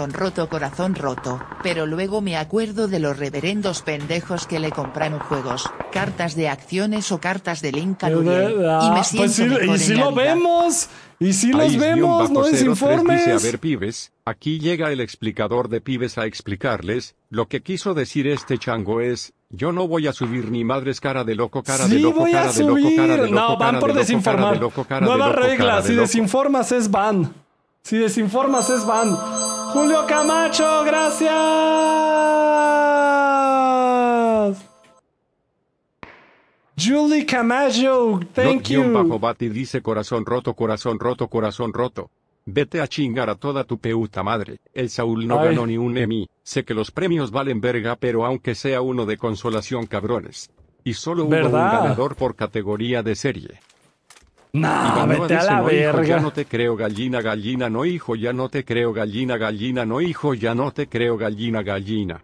pero luego me acuerdo de los reverendos pendejos que le compran juegos, cartas de acciones o cartas de link al Uriel, y me siento pues sí, mejor y si en lo la vida. vemos, y si los vemos, no desinformes. Dice, a ver, pibes, aquí llega el explicador de pibes a explicarles. Lo que quiso decir este chango es, yo no voy a subir ni madres, cara de loco, cara de loco, cara de loco, cara de loco. No, van por desinformar. Nuevas reglas, si desinformas es ban. Si desinformas es ban. Julio Camacho, gracias. Julie Camacho, thank you. Bajo Bati dice corazón roto, corazón roto, corazón roto. Vete a chingar a toda tu puta madre. El Saúl no ganó ni un Emmy. Sé que los premios valen verga, pero aunque sea uno de consolación, cabrones. Y solo hubo un ganador por categoría de serie. Nah, vete a la no, verga. Hijo, ya no te creo, gallina, gallina, no, hijo, ya no te creo, gallina, gallina, no, hijo, ya no te creo, gallina, gallina.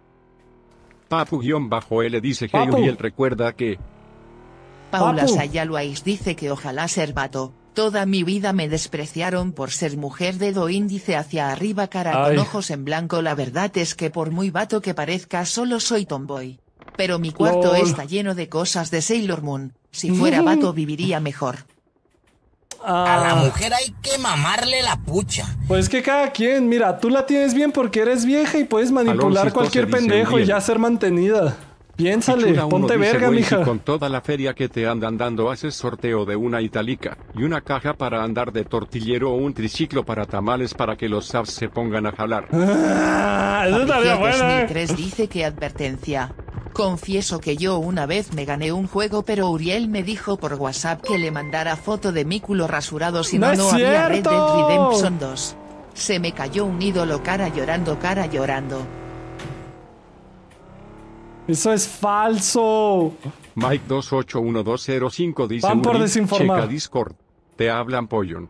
Papu-L dice que Uriel recuerda que... Paula Sayaloais dice que ojalá ser vato. Toda mi vida me despreciaron por ser mujer, dedo índice hacia arriba, cara con ojos en blanco. La verdad es que por muy vato que parezca solo soy tomboy. Pero mi cuarto está lleno de cosas de Sailor Moon. Si fuera vato viviría mejor. A la mujer hay que mamarle la pucha. Pues que cada quien, mira, tú la tienes bien porque eres vieja y puedes manipular cualquier pendejo y ya ser mantenida. Piénsale, ponte verga, mija. Si con toda la feria que te andan dando haces sorteo de una itálica y una caja para andar de tortillero o un triciclo para tamales para que los subs se pongan a jalar. Eso estaría bueno. 2003 dice que advertencia. Confieso que yo una vez me gané un juego, pero Uriel me dijo por WhatsApp que le mandara foto de mi culo rasurado, si no había Red Dead Redemption 2. Se me cayó un ídolo, cara llorando, cara llorando. Eso es falso. Mike 281205 dice: van por desinformar. Checa Discord. Te hablan pollón.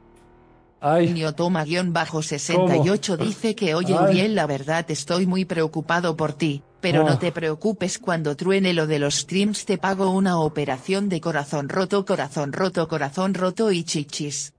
Niotoma-68 dice que oye Uriel, la verdad estoy muy preocupado por ti, pero no te preocupes, cuando truene lo de los streams te pago una operación de corazón roto y chichis.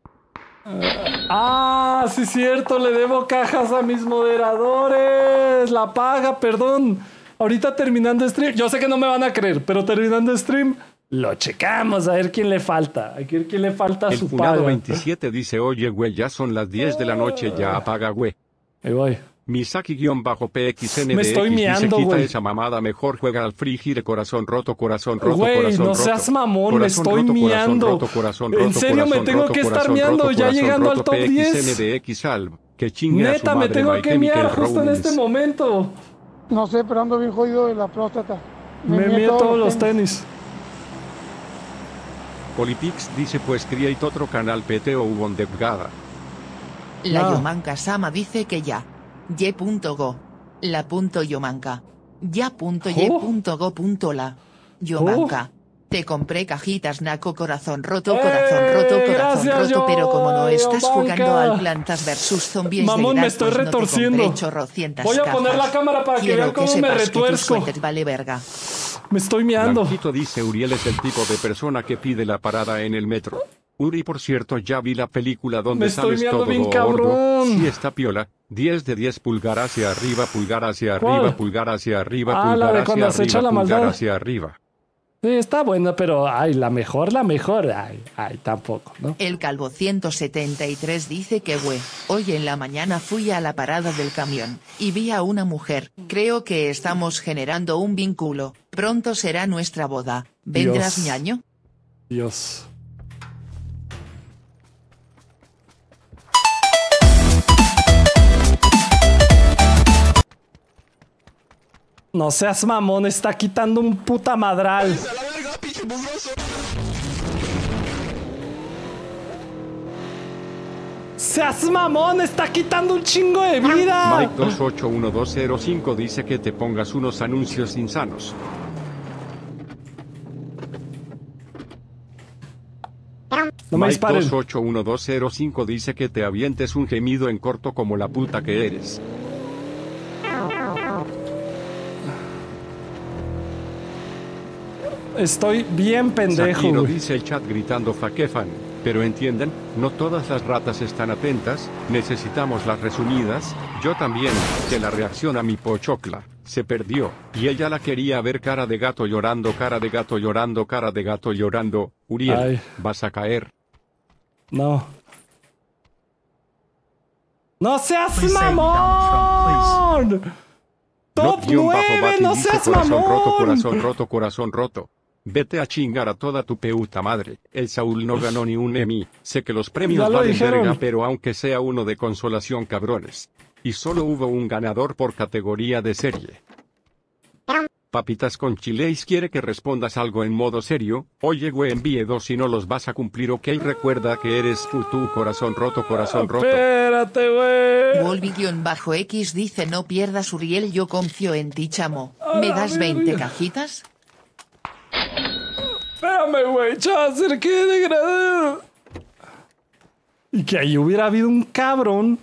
Sí, cierto, le debo cajas a mis moderadores. La paga, perdón. Ahorita terminando stream, yo sé que no me van a creer, pero terminando stream, lo checamos a ver quién le falta. A ver quién le falta su paga. El 27 dice: oye, güey, ya son las 10 de la noche, ya apaga, güey. Ahí voy. Misaki-PXNDX me estoy miando, dice: quita güey. esa mamada, mejor juega al Free Hire, corazón roto, corazón roto, güey, corazón no roto. seas mamón, Corazón me estoy roto, miando. corazón roto, en serio, me tengo que estar miando ya llegando al top 10. Que chingue neta, a su madre, me tengo que miar justo en este Rowlands. momento. No sé, pero ando bien jodido de la próstata. Me mié todos los tenis. Polipix dice: pues create otro canal PT o Ubondegada. La Yomanca Sama dice que ya. Ye.go. La punto Yomanca. Ya.ye.go.la. Yomanca. Te compré cajitas naco, corazón roto, pero como no estás jugando al Plantas vs Zombies, mamón, me estoy retorciendo. Voy a poner la cámara para que vean cómo me retuerzo. Vale verga. Me estoy miando. Blanquito dice: Uriel es el tipo de persona que pide la parada en el metro. Uri, por cierto, ya vi la película donde sales todo bien gordo. cabrón. Sí, está piola. 10 de 10, pulgar hacia arriba, pulgar hacia arriba, pulgar hacia arriba, la pulgar de cuando hacia se echa arriba, la pulgar maldad. hacia arriba. Sí, está buena, pero ay, la mejor, ay, tampoco, ¿no? El Calvo 173 dice que hoy en la mañana fui a la parada del camión y vi a una mujer. Creo que estamos generando un vínculo. Pronto será nuestra boda. ¿Vendrás, ñaño? Dios. No seas mamón, está quitando un puta madral. Seas mamón, está quitando un chingo de vida. Mike 281205 dice que te pongas unos anuncios insanos. No me Mike disparen. 281205 dice que te avientes un gemido en corto como la puta que eres. Estoy bien pendejo. Sakiro güey. dice el chat gritando faquefan, pero entienden, no todas las ratas están atentas, necesitamos las resumidas. Yo también, que la reacción a mi pochocla se perdió, y ella la quería ver cara de gato llorando, cara de gato llorando, cara de gato llorando. Uriel, Ay. vas a caer. No. ¡No seas mamón! ¡Top 9! ¡No seas corazón mamón! roto, corazón roto, corazón roto. Vete a chingar a toda tu peuta madre. El Saúl no ganó ni un Emmy. Sé que los premios Ya lo valen dijeron. verga, pero aunque sea uno de consolación, cabrones. Y solo hubo un ganador por categoría de serie. Papitas con chileis quiere que respondas algo en modo serio. Oye, güey, envíe 2 si no los vas a cumplir, ok. Recuerda que eres tú, corazón roto, corazón roto. Espérate, güey. Volvi-X dice no pierdas, Uriel, yo confío en ti, chamo. ¿Me das 20 cajitas? Espérame, güey, chaval, qué degradado. Y que ahí hubiera habido un cabrón.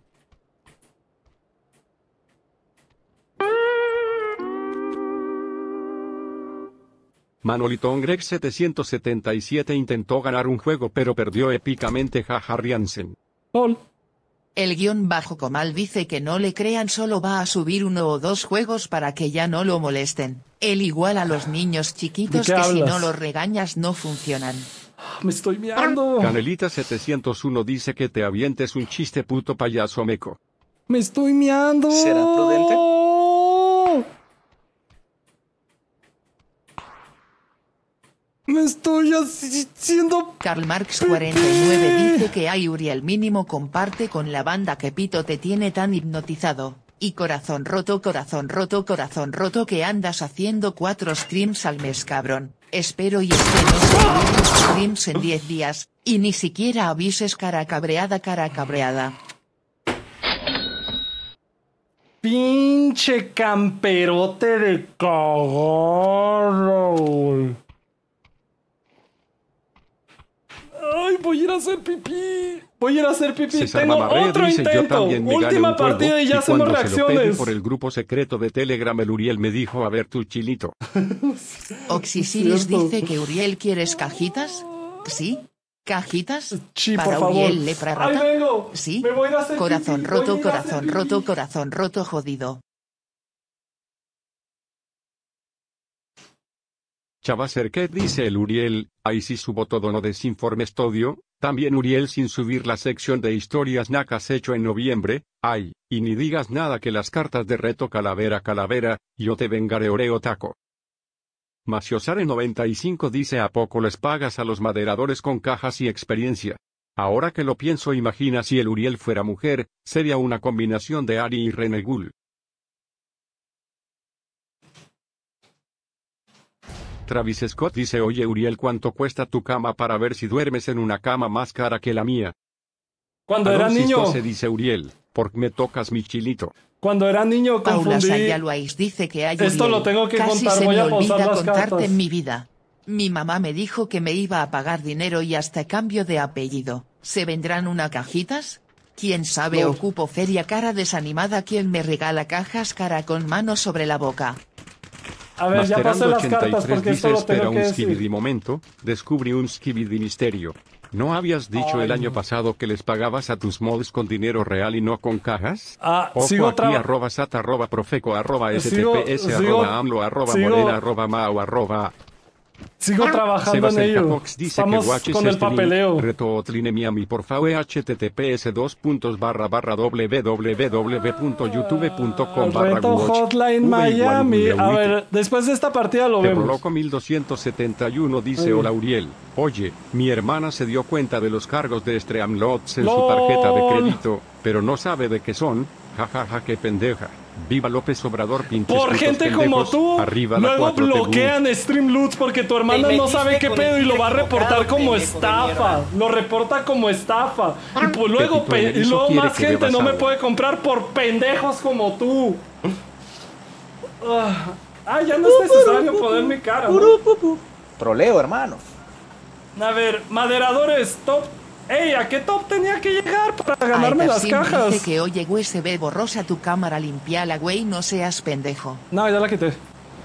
Manolito Greg 777 intentó ganar un juego pero perdió épicamente, jaja Riansen. LOL. El _Comal dice que no le crean, solo va a subir 1 o 2 juegos para que ya no lo molesten. Él igual a los niños chiquitos ¿De que qué si no hablas? los regañas no funcionan. Me estoy miando. Canelita 701 dice que te avientes un chiste puto payaso meco. Me estoy miando. ¿Será prudente? Me estoy haciendo... Karl Marx 49 dice que hay Uriel mínimo comparte con la banda que Pito te tiene tan hipnotizado. Y corazón roto, que andas haciendo 4 streams al mes, cabrón. Espero y no se streams en 10 días, y ni siquiera avises cara cabreada. Pinche camperote de cagorro, güey. Ay, voy a ir a hacer pipí. César Tengo Mamarre otro dice, yo intento. también me gané Última un juego, partida y ya y hacemos cuando se lo pedí reacciones. por el grupo secreto de Telegram, el Uriel me dijo, a ver tu chilito. Oxisiris dice que Uriel, ¿quieres cajitas? ¿Sí? ¿Cajitas? Sí, ¿Para por favor. Uriel lepra rata? Ahí vengo. ¿Sí? Me voy a ir a hacer Corazón pipí, roto, voy a ir a hacer pipí. corazón roto, jodido. Chavacerquet dice el Uriel, ahí sí subo todo, no desinformes todo. También Uriel sin subir la sección de historias nacas hecho en noviembre. Ay, y ni digas nada que las cartas de reto calavera, yo te vengaré oreo taco. Maciosare 95 dice, ¿a poco les pagas a los moderadores con cajas y experiencia? Ahora que lo pienso, imagina si el Uriel fuera mujer, sería una combinación de Ari y Renegul. Travis Scott dice, oye Uriel, ¿cuánto cuesta tu cama para ver si duermes en una cama más cara que la mía? Cuando era niño. Se dice Uriel, porque me tocas mi chilito. Cuando era niño Paula confundí. Sayaloais dice que hay Esto Uriel. lo tengo que Casi contar, se voy me a pausar olvida las contarte cartas. en mi vida. Mi mamá me dijo que me iba a pagar dinero y hasta cambio de apellido. ¿Se vendrán una cajitas? ¿Quién sabe? No. Ocupo feria, cara desanimada. ¿Quién me regala cajas, cara con mano sobre la boca? A ver, ya pasé las cartas 83 porque esto dice, lo espera tengo que un decir. skibidi momento, descubrí un skibidi misterio. ¿No habías dicho el año pasado que les pagabas a tus mods con dinero real y no con cajas? Ojo sigo aquí, @ sat, @ profeco, @ Sigo- stps, sigo- @ amlo, @ sigo- morena, @ mao, @ Sigo trabajando en ello. Estamos con el papeleo. Reto Miami, por favor, https://www.youtube.com. Reto Hotline Miami. A ver, después de esta partida lo vemos. Loco 1271 dice: hola Uriel. Oye, mi hermana se dio cuenta de los cargos de Streamlabs en su tarjeta de crédito, pero no sabe de qué son. Jajaja, qué pendeja. Viva López Obrador, pinches por gente pendejos. como tú, arriba luego bloquean Streamlabs porque tu hermana no sabe qué pedo y lo va a reportar como estafa. Lo reporta como estafa. Y pues luego, más gente no me puede comprar por pendejos como tú. Ya no es necesario poner mi cara, ¿no? Troleo, hermano. A ver, moderadores, top. ¡Ey! ¿A qué top tenía que llegar para ganarme las cajas? Dice que oye USB borrosa tu cámara, limpiala, güey, no seas pendejo. No, ya la quité.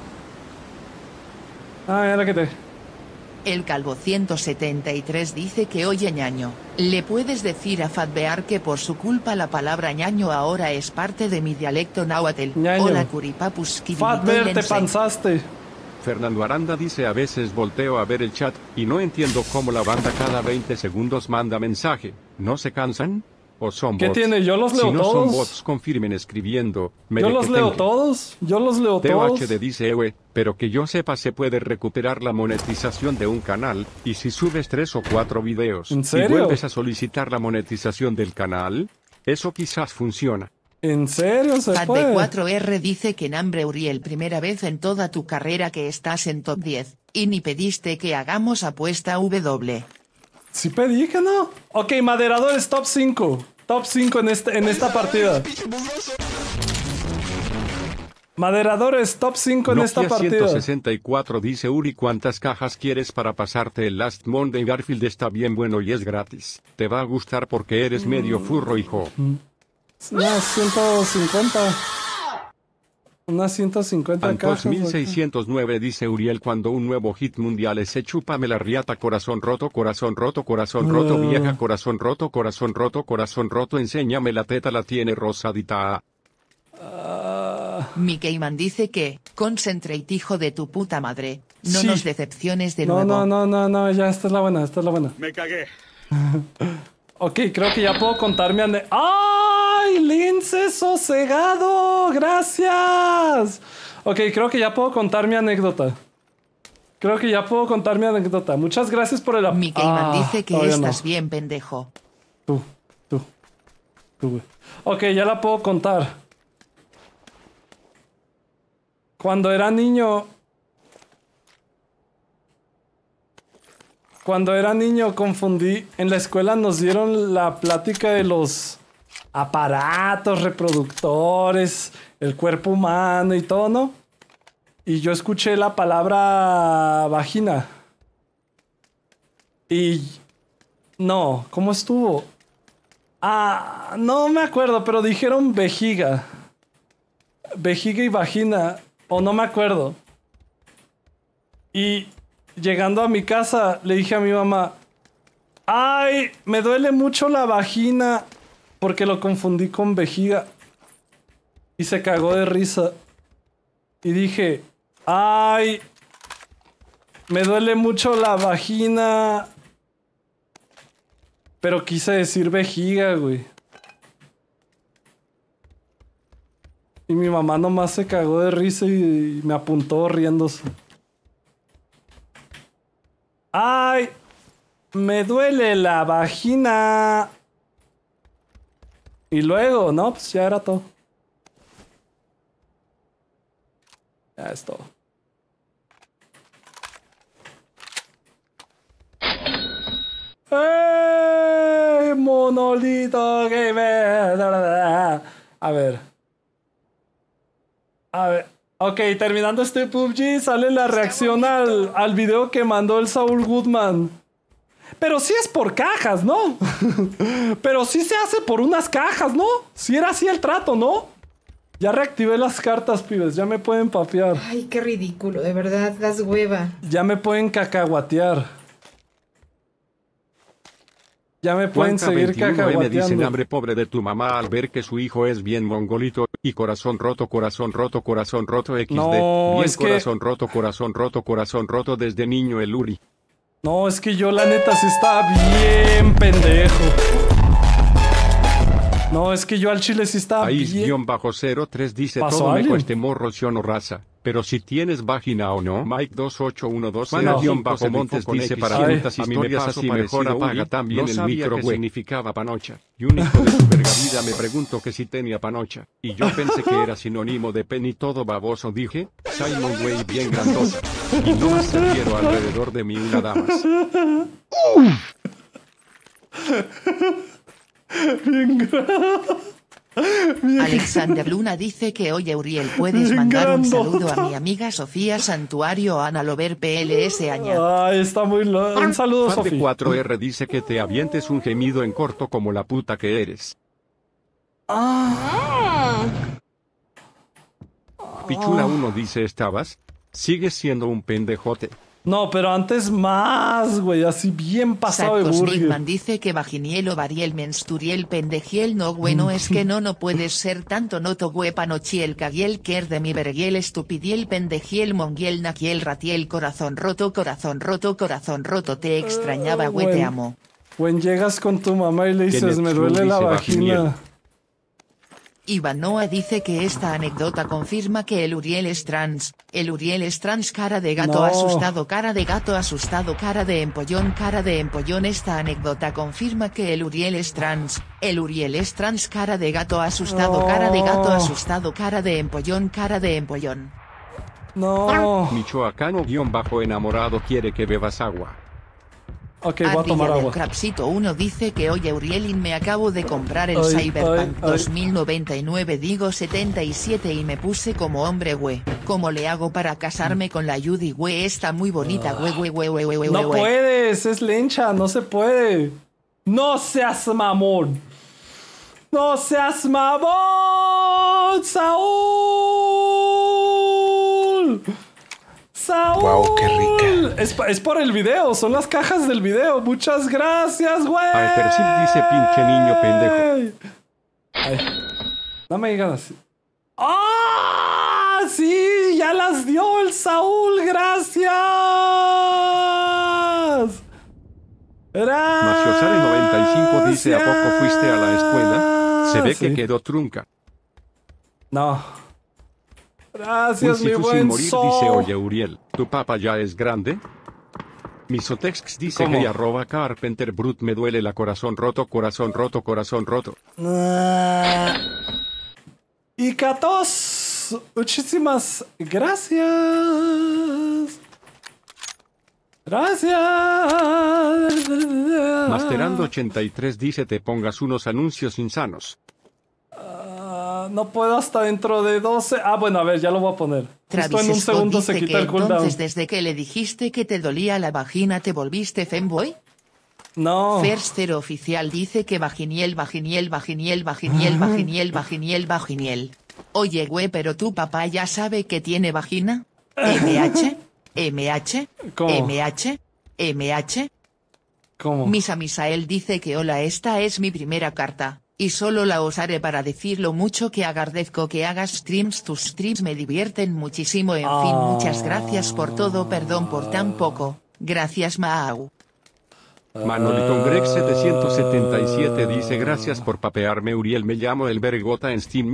Ya la quité. El Calvo 173 dice que oye ñaño, ¿le puedes decir a Fatbear que por su culpa la palabra ñaño ahora es parte de mi dialecto náhuatl? Hola Curipapus. Fatbear, te panzaste. Fernando Aranda dice: a veces volteo a ver el chat y no entiendo cómo la banda cada 20 segundos manda mensaje. ¿No se cansan? ¿O son bots? ¿Qué tiene? Yo los leo todos. Si no son bots, confirmen escribiendo. Yo los leo todos. TOHD dice: pero que yo sepa se puede recuperar la monetización de un canal, y si subes 3 o 4 videos ¿En serio? y vuelves a solicitar la monetización del canal, eso quizás funciona. ¿En serio se puede? Fat4R dice que Nambre Uriel, primera vez en toda tu carrera que estás en top 10, y ni pediste que hagamos apuesta W. Sí pedí que no. Ok, moderadores top 5. Top 5 en esta partida. Moderadores top 5 en esta partida. 164 dice: Uri, ¿cuántas cajas quieres para pasarte el Last Monday? Garfield está bien bueno y es gratis. Te va a gustar porque eres medio furro, hijo. Unas 150. Unas 150 cajas. 1609 dice Uriel: cuando un nuevo hit mundial se chúpame la riata, corazón roto, vieja, corazón roto, enséñame la teta, la tiene rosadita. Mickeyman dice que, concentrate, hijo de tu puta madre, no nos decepciones de nuevo. No, ya, esta es la buena. Me cagué. Ok, creo que ya puedo contar mi anécdota. ¡Ay, Lince Sosegado! ¡Gracias! Ok, creo que ya puedo contar mi anécdota. Muchas gracias por el Mickeyman dice que estás bien, pendejo. Tú, güey. Ok, ya la puedo contar. Cuando era niño confundí. En la escuela nos dieron la plática de los aparatos reproductores, el cuerpo humano y todo, ¿no? Y yo escuché la palabra vagina. Y... no, ¿cómo estuvo? No me acuerdo, pero dijeron vejiga. Vejiga y vagina, o no me acuerdo. Y llegando a mi casa, le dije a mi mamá: ¡ay, me duele mucho la vagina! Porque lo confundí con vejiga. Y se cagó de risa. Y dije: ¡ay, me duele mucho la vagina! Pero quise decir vejiga, güey. Y mi mamá nomás se cagó de risa y me apuntó riéndose. ¡ay, me duele la vagina! Y luego, no, pues ya era todo. Ya es todo. ¡Ey! Monolito Gamer. A ver. Ok, terminando este PUBG, sale la reacción al video que mandó el Saúl Goodman. Pero sí es por cajas, ¿no? Pero sí se hace por unas cajas, ¿no? Sí era así el trato, ¿no? Ya reactivé las cartas, pibes. Ya me pueden papear. Ay, qué ridículo. De verdad, das hueva. Ya me pueden cacahuatear. Ya me pueden seguir cacahuateando. Me dicen hambre pobre de tu mamá al ver que su hijo es bien mongolito y corazón roto XD. No, bien es corazón roto desde niño el Uri. No, es que yo la neta sí estaba bien pendejo. No, es que yo al chile sí estaba bien. País-03 dice todo me cueste morro yo no raza. Pero si tienes vagina o no. Mike 28112 Juana-Montes dice para putas historias así mejor apaga también el micro que significaba panocha. Y un hijo de su verga vida me preguntó que si tenía panocha. Y yo pensé que era sinónimo de pen y todo baboso dije. Simon güey bien grandota. Y no más te quiero alrededor de mí una damas. Bien Alexander Luna dice que oye Uriel, puedes mandar un saludo a mi amiga Sofía Santuario Ana Lover PLS Aña. Ay, está muy un saludo Sofía. 4R dice que te avientes un gemido en corto como la puta que eres. Pichula 1 dice sigues siendo un pendejote. No, pero antes más, güey, así bien pasado de burger. Nickman dice que vaginiel ovariel mensturiel pendejiel no bueno es que no puedes ser tanto noto huepanochiel cagiel quer de mi vergiel estupidiel pendejiel mongiel naquiel ratiel corazón roto te extrañaba güey te amo. When llegas con tu mamá y le dices me duele la vagina. Ivanoa dice que esta anécdota confirma que el Uriel es trans. El Uriel es trans, cara de gato asustado, cara de gato asustado, cara de empollón. Esta anécdota confirma que el Uriel es trans. El Uriel es trans, cara de gato asustado, cara de gato asustado, cara de empollón. No. Michoacano-enamorado quiere que bebas agua. Ok, voy a tomar agua. Crapsito 1 dice que oye Urielin me acabo de comprar el Cyberpunk 2099 digo 77 y me puse como hombre güey. ¿Cómo le hago para casarme con la Judy güey? Está muy bonita güey. No puedes, es lencha, no se puede. No seas mamón. No seas mamón, Saúl. Wow, qué rica. Es por el video, son las cajas del video. Muchas gracias, güey. Persil dice pinche niño pendejo. Ay, no me digan así. ¡Ah! Sí, ya las dio el Saúl, gracias. Maciosare 95 dice ¿a poco fuiste a la escuela? Se ve que quedó trunca. No. Gracias, mi buen morir dice oye Uriel, ¿tu papá ya es grande? Misotex dice que @Carpenter Brut me duele la corazón roto. Y Catos, muchísimas gracias. Masterando 83 dice te pongas unos anuncios insanos. No puedo hasta dentro de 12. Bueno, a ver, ya lo voy a poner. Justo en un segundo se quita el cooldown. Entonces, desde que le dijiste que te dolía la vagina, ¿te volviste femboy? No. Ferster oficial dice que vaginiel. Oye, güey, pero tu papá ya sabe que tiene vagina. MH. ¿Cómo? Misael dice que hola, esta es mi primera carta. Y solo la usaré para decir lo mucho que agradezco que hagas streams. Tus streams me divierten muchísimo. En fin, muchas gracias por todo. Perdón por tan poco. Gracias, Mau. Manolito Greg 777 dice gracias por papearme Uriel, me llamo el Vergota en Steam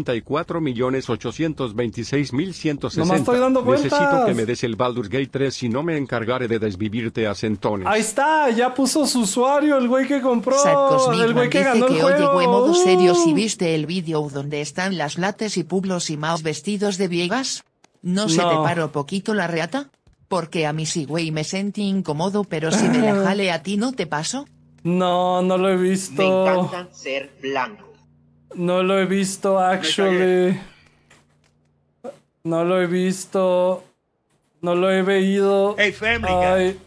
1064.826.160. No me estoy dando vueltas. Necesito que me des el Baldur's Gate 3 si no me encargaré de desvivirte a centones. Ahí está, ya puso su usuario el güey que compró, el güey que ganó el juego. Oye, güey, modo serio, si viste el vídeo donde están las lates y Publos y Maos vestidos de viegas, ¿no se te paró poquito la reata? Porque a mí sí, güey, me sentí incómodo, pero si me la jale a ti, ¿no te paso? No lo he visto. Me encanta ser blanco. No lo he visto, actually. No lo he visto. No lo he veído. Hey, family guy.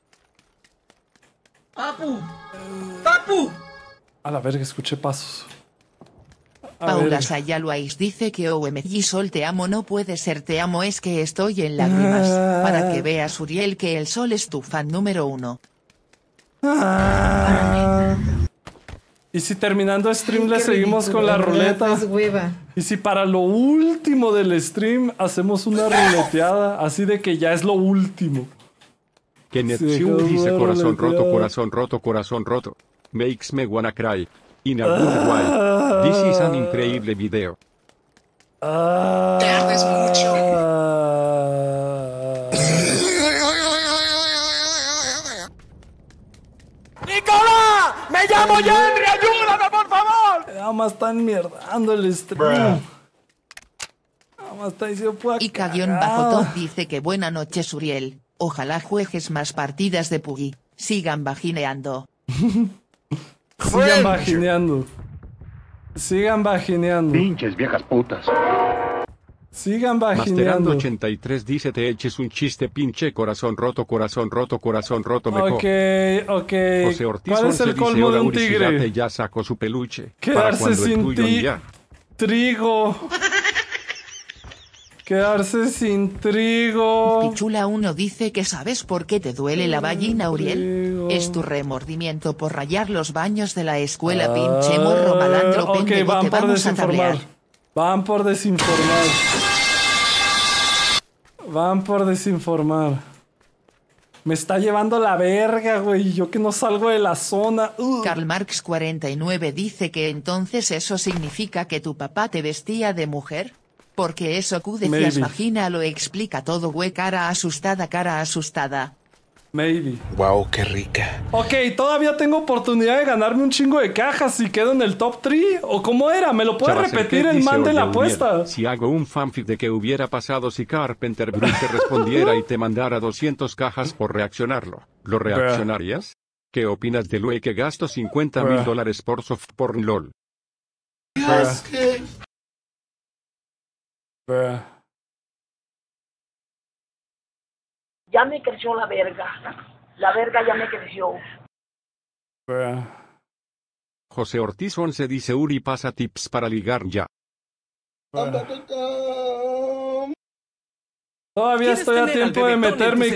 ¡Papu! A la verga, escuché pasos. Paula Sayaloais dice que OMG Sol te amo, no puede ser te amo, es que estoy en lágrimas. Para que veas, Uriel, que el Sol es tu fan número 1. Y si terminando stream le seguimos con la ruleta. Y si para lo último del stream hacemos una ruleteada, así de que ya es lo último. Kenneth Chu dice corazón roto, corazón roto, corazón roto. Makes me wanna cry. In a good way. This is an increíble video. Te ardes mucho. ¡Nicolás! ¡Me llamo Henry! ¡Ayúdame, por favor! Nada más están mierdando el stream. Nada más está diciendo Ica-Bajo-Top dice que buena noche, Suriel. Ojalá juegues más partidas de PUBG. Sigan vagineando. Sigan vagineando. Sigan vagineando. Pinches viejas putas. Sigan vagineando. Masterando83 dice te eches un chiste pinche corazón roto, mejor. Ok. José Ortiz ¿Cuál es el dice, colmo de "Hola, un Uri, tigre? Gigante ya sacó su peluche. Para Quedarse cuando el sin tuyo ti. ya". Trigo. Quedarse sin trigo. Pichula 1 dice que sabes por qué te duele la vagina, Uriel. Es tu remordimiento por rayar los baños de la escuela, pinche morro malandro Ok, pendejo, van te por vamos a desinformar. tablear. Van por desinformar. Me está llevando la verga, güey. Yo que no salgo de la zona. Karl Marx 49 dice que entonces eso significa que tu papá te vestía de mujer. Porque eso Q decías Maybe. vagina lo explica todo, güey. Cara asustada. Maybe. Wow, qué rica. Ok, todavía tengo oportunidad de ganarme un chingo de cajas si quedo en el top 3. ¿O cómo era? ¿Me lo puede repetir el man de la apuesta? Si hago un fanfic de qué hubiera pasado si Carpenter Brute te respondiera y te mandara 200 cajas por reaccionarlo, ¿lo reaccionarías? ¿Qué opinas de lo que gasto $50,000 por softporn LOL? Ya me creció la verga. La verga ya me creció. José Ortiz 11 dice Uri pasa tips para ligar ya. Todavía estoy a tiempo de meterme.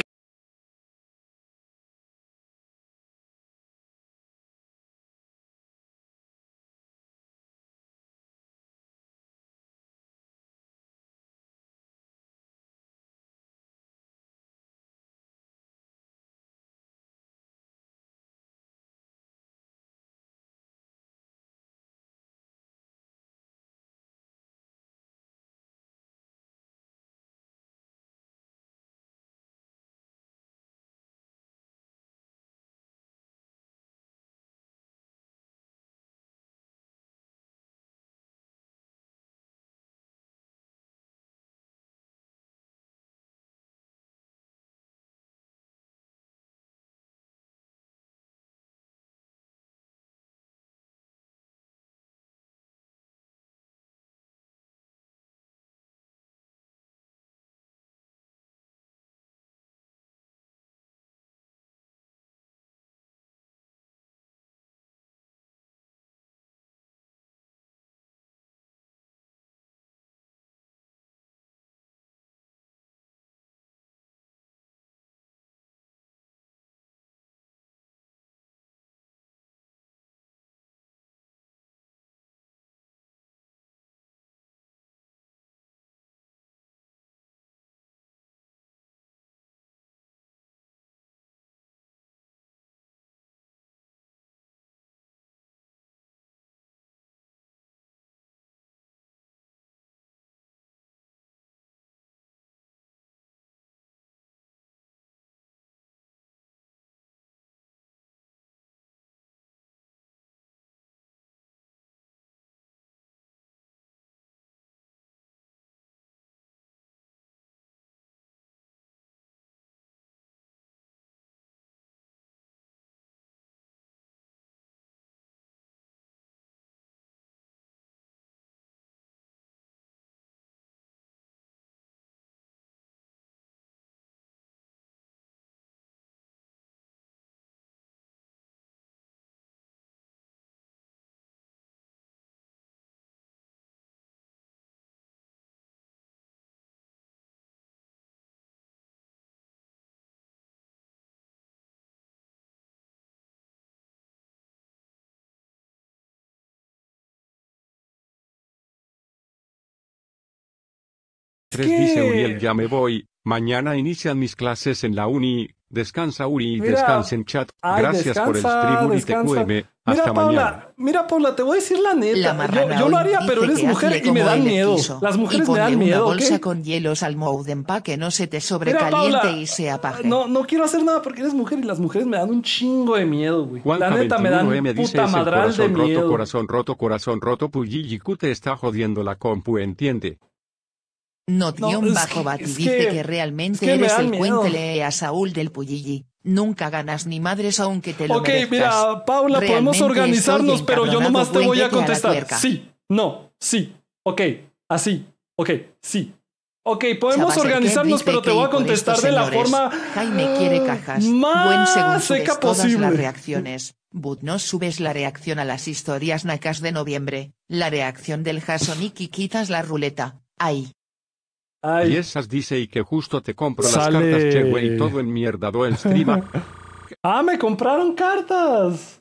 3 dice Uriel, ya me voy. Mañana inician mis clases en la uni. Descansa Uri, descansa en chat. Gracias por el stream Uri TQM. Hasta mañana. Mira, Paula, te voy a decir la neta. Yo lo haría, pero eres mujer y me dan miedo. Las mujeres me dan miedo. Una bolsa con hielos al Mouden pa' que no se te sobrecaliente y se apague. No quiero hacer nada porque eres mujer y las mujeres me dan un chingo de miedo, güey. La neta me dan puta madral de miedo. Corazón roto, Puyillicu te está jodiendo la compu, ¿entiende? Not_Bati dice que realmente eres el cuéntele a Saúl del Puyilli. Nunca ganas ni madres aunque te lo merezcas. Mira, Paula, podemos organizarnos, pero yo nomás te voy a contestar. Sí, no, sí, ok, así, ok, sí. Ok, podemos organizarnos, pero te voy a contestar de la forma Jaime quiere cajas. más seca posible. Las reacciones. But no subes la reacción a las historias nacas de noviembre. La reacción del Jasonik y quitas la ruleta. Ay. Y esas dice y que justo te compro las cartas, che, güey, todo en mierda, do el stream. Me compraron cartas.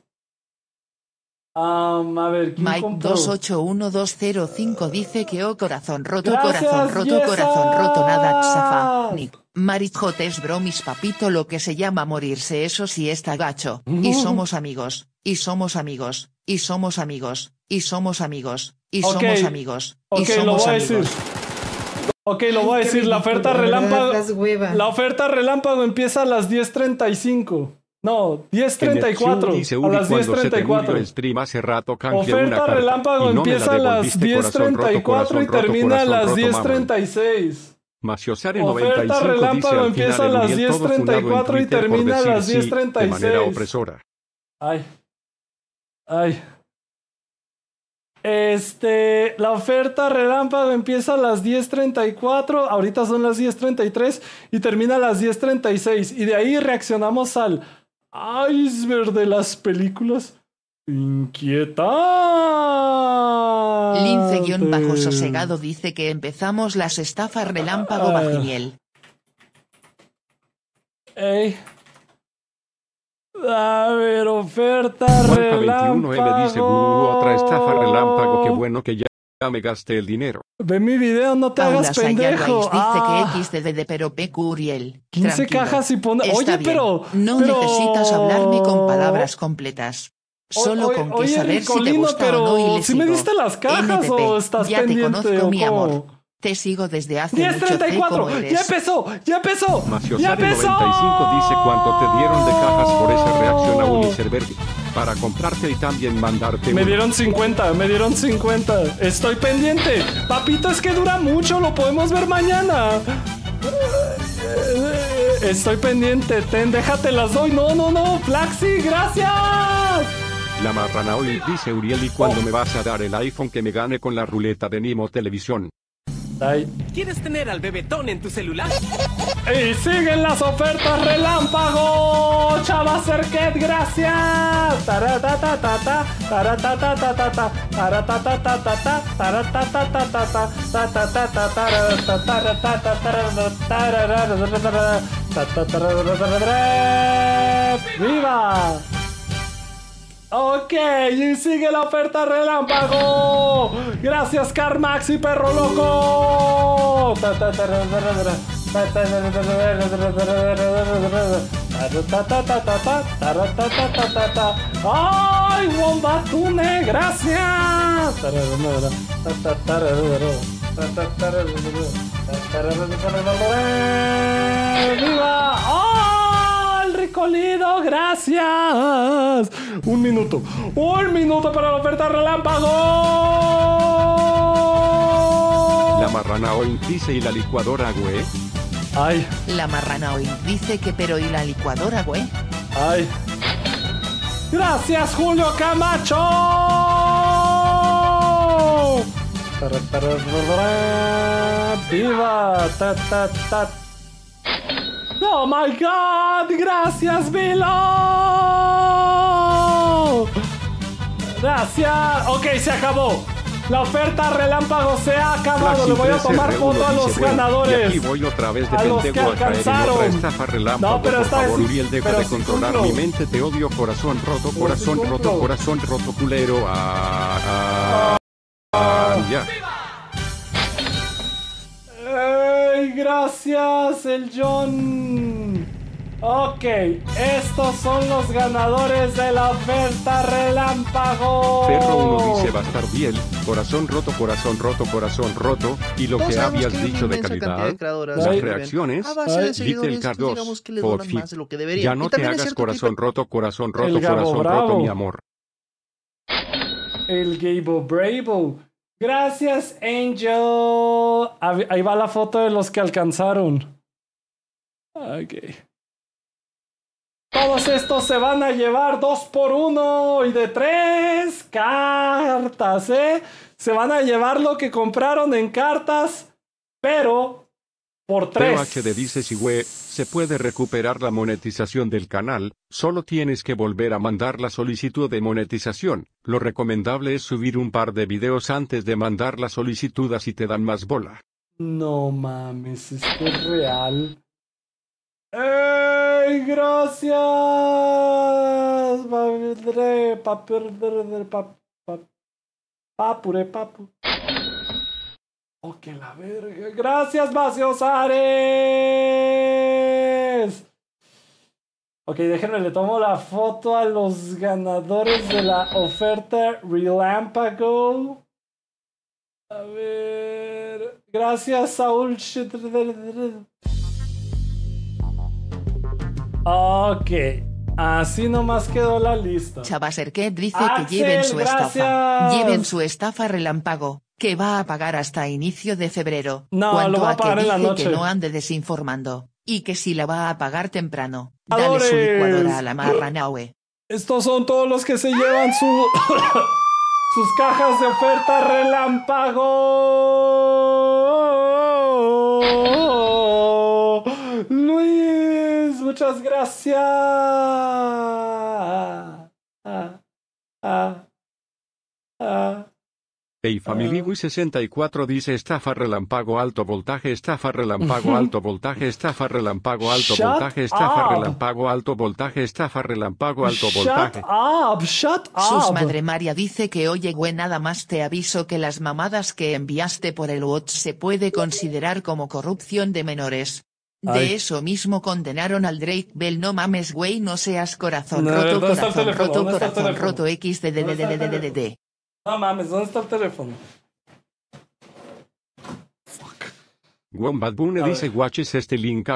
A ver, ¿quién Mike compró? 281205 dice que corazón roto, corazón roto, nada xafa. Nick, Marijotes bromis papito, lo que se llama morirse, eso sí está gacho. Y somos amigos, y somos amigos, y somos amigos, y somos amigos, y somos amigos, y somos amigos. Ok, lo voy a decir, la oferta relámpago. La oferta relámpago empieza a las 10:35. No, 10:34. A las 10:34. El stream hace rato oferta relámpago empieza a las 10:34 y termina a las 10:36. Oferta relámpago empieza a las 10:34 y termina a las 10:36. De manera opresora. Ay. La oferta relámpago empieza a las 10:34, ahorita son las 10:33 y termina a las 10:36. Y de ahí reaccionamos al iceberg de las películas. Inquietante. Lince_sosegado dice que empezamos las estafas relámpago Bajiniel. A ver, oferta relámpago. 21M dice, otra estafa relámpago, qué bueno que ya me gasté el dinero. Ve mi video, no te hagas pendejo. Dice que XDD pero PQ Uriel. 15 cajas y pone... Oye, pero... No necesitas hablarme con palabras completas. Solo con que saber si te gusta o no y le ¿sí me diste las cajas NTP, o estás ya pendiente? Te conozco, mi amor. Te sigo desde hace 10:34, mucho. ¡ya empezó! Maciosari 95 dice cuánto te dieron de cajas por esa reacción a Unicer Verde. Para comprarte y también mandarte me dieron 50. Estoy pendiente. Papito, es que dura mucho, lo podemos ver mañana. Estoy pendiente, déjate las doy. No, Flaxi, gracias. La marrana hoy dice Uriel, ¿y cuándo me vas a dar el iPhone que me gane con la ruleta de Nimo Televisión? ¿Quieres tener al bebetón en tu celular? Y siguen las ofertas relámpago. Chava Cerquet, gracias. ¡Viva! Ok, y sigue la oferta relámpago. Gracias, Carmax y Perro Loco. ¡Ay, Wombatune! ¡Gracias! ¡Viva! ¡Oh, el Ricolido! ¡Gracias! Un minuto para la oferta relámpago. La marrana hoy dice, ¿y la licuadora, güey? Ay. La marrana hoy dice que pero ¿y la licuadora, güey? Ay. Gracias, Julio Camacho. ¡Viva! ¡Oh, my God! ¡Gracias, Vilo! ¡Gracias! Ok, se acabó. La oferta relámpago se ha acabado. Le voy a tomar foto a los ganadores. Y aquí voy otra vez de a los que pendejo a caer en alcanzaron. otra estafa relámpago. No, pero por esta favor, vez Uriel, deja pero de sí controlar cumplo. mi mente. Te odio, corazón roto, culero. Ya. gracias, el John. Ok, estos son los ganadores de la oferta relámpago. Ferro 1 dice va a estar bien, corazón roto, corazón roto, corazón roto. Y lo que habías dicho de calidad, las reacciones, Little Car 2, ya no te hagas corazón roto, corazón roto, corazón roto, mi amor. El Gabo Bravo. Gracias, Angel. Ahí va la foto de los que alcanzaron. Ok. Todos estos se van a llevar 2 por 1 y de 3 cartas, ¿eh? Se van a llevar lo que compraron en cartas, pero por 3. POHD dice si se puede recuperar la monetización del canal, solo tienes que volver a mandar la solicitud de monetización. Lo recomendable es subir un par de videos antes de mandar la solicitud así te dan más bola. No mames, esto es real. ¡Ey, gracias! Papu. Oh, que la verga. Gracias, Vacios Ares. Ok, déjenme, le tomo la foto a los ganadores de la oferta Relámpago. A ver. Gracias, Saúl. Ok, así nomás quedó la lista. Chavaserquet dice Axel, que lleven su gracias. estafa. Lleven su estafa relámpago, que va a pagar hasta inicio de febrero. No, Cuanto lo va a a que pagar en la dice noche. que no ande desinformando, y que si la va a pagar temprano, dale Adores. su licuadora a la marranaue. Estos son todos los que se llevan sus cajas de oferta relámpago. Luis, muchas gracias. Hey Family Wii 64 dice estafa relámpago alto voltaje, estafa relámpago alto voltaje, estafa relámpago alto Shut voltaje, estafa up. relámpago alto voltaje, estafa relámpago alto voltaje. Shut up. Sus Madre María dice que oye güey, nada más te aviso que las mamadas que enviaste por el WhatsApp se puede considerar como corrupción de menores. De Ay. eso mismo condenaron al Drake Bell. No mames güey, no seas corazón No, roto, ¿dónde está el corazón teléfono? roto, ¿Dónde está el corazón teléfono? roto XDDDDDD. No mames, ¿dónde está el teléfono? Wombat Bune dice watches este link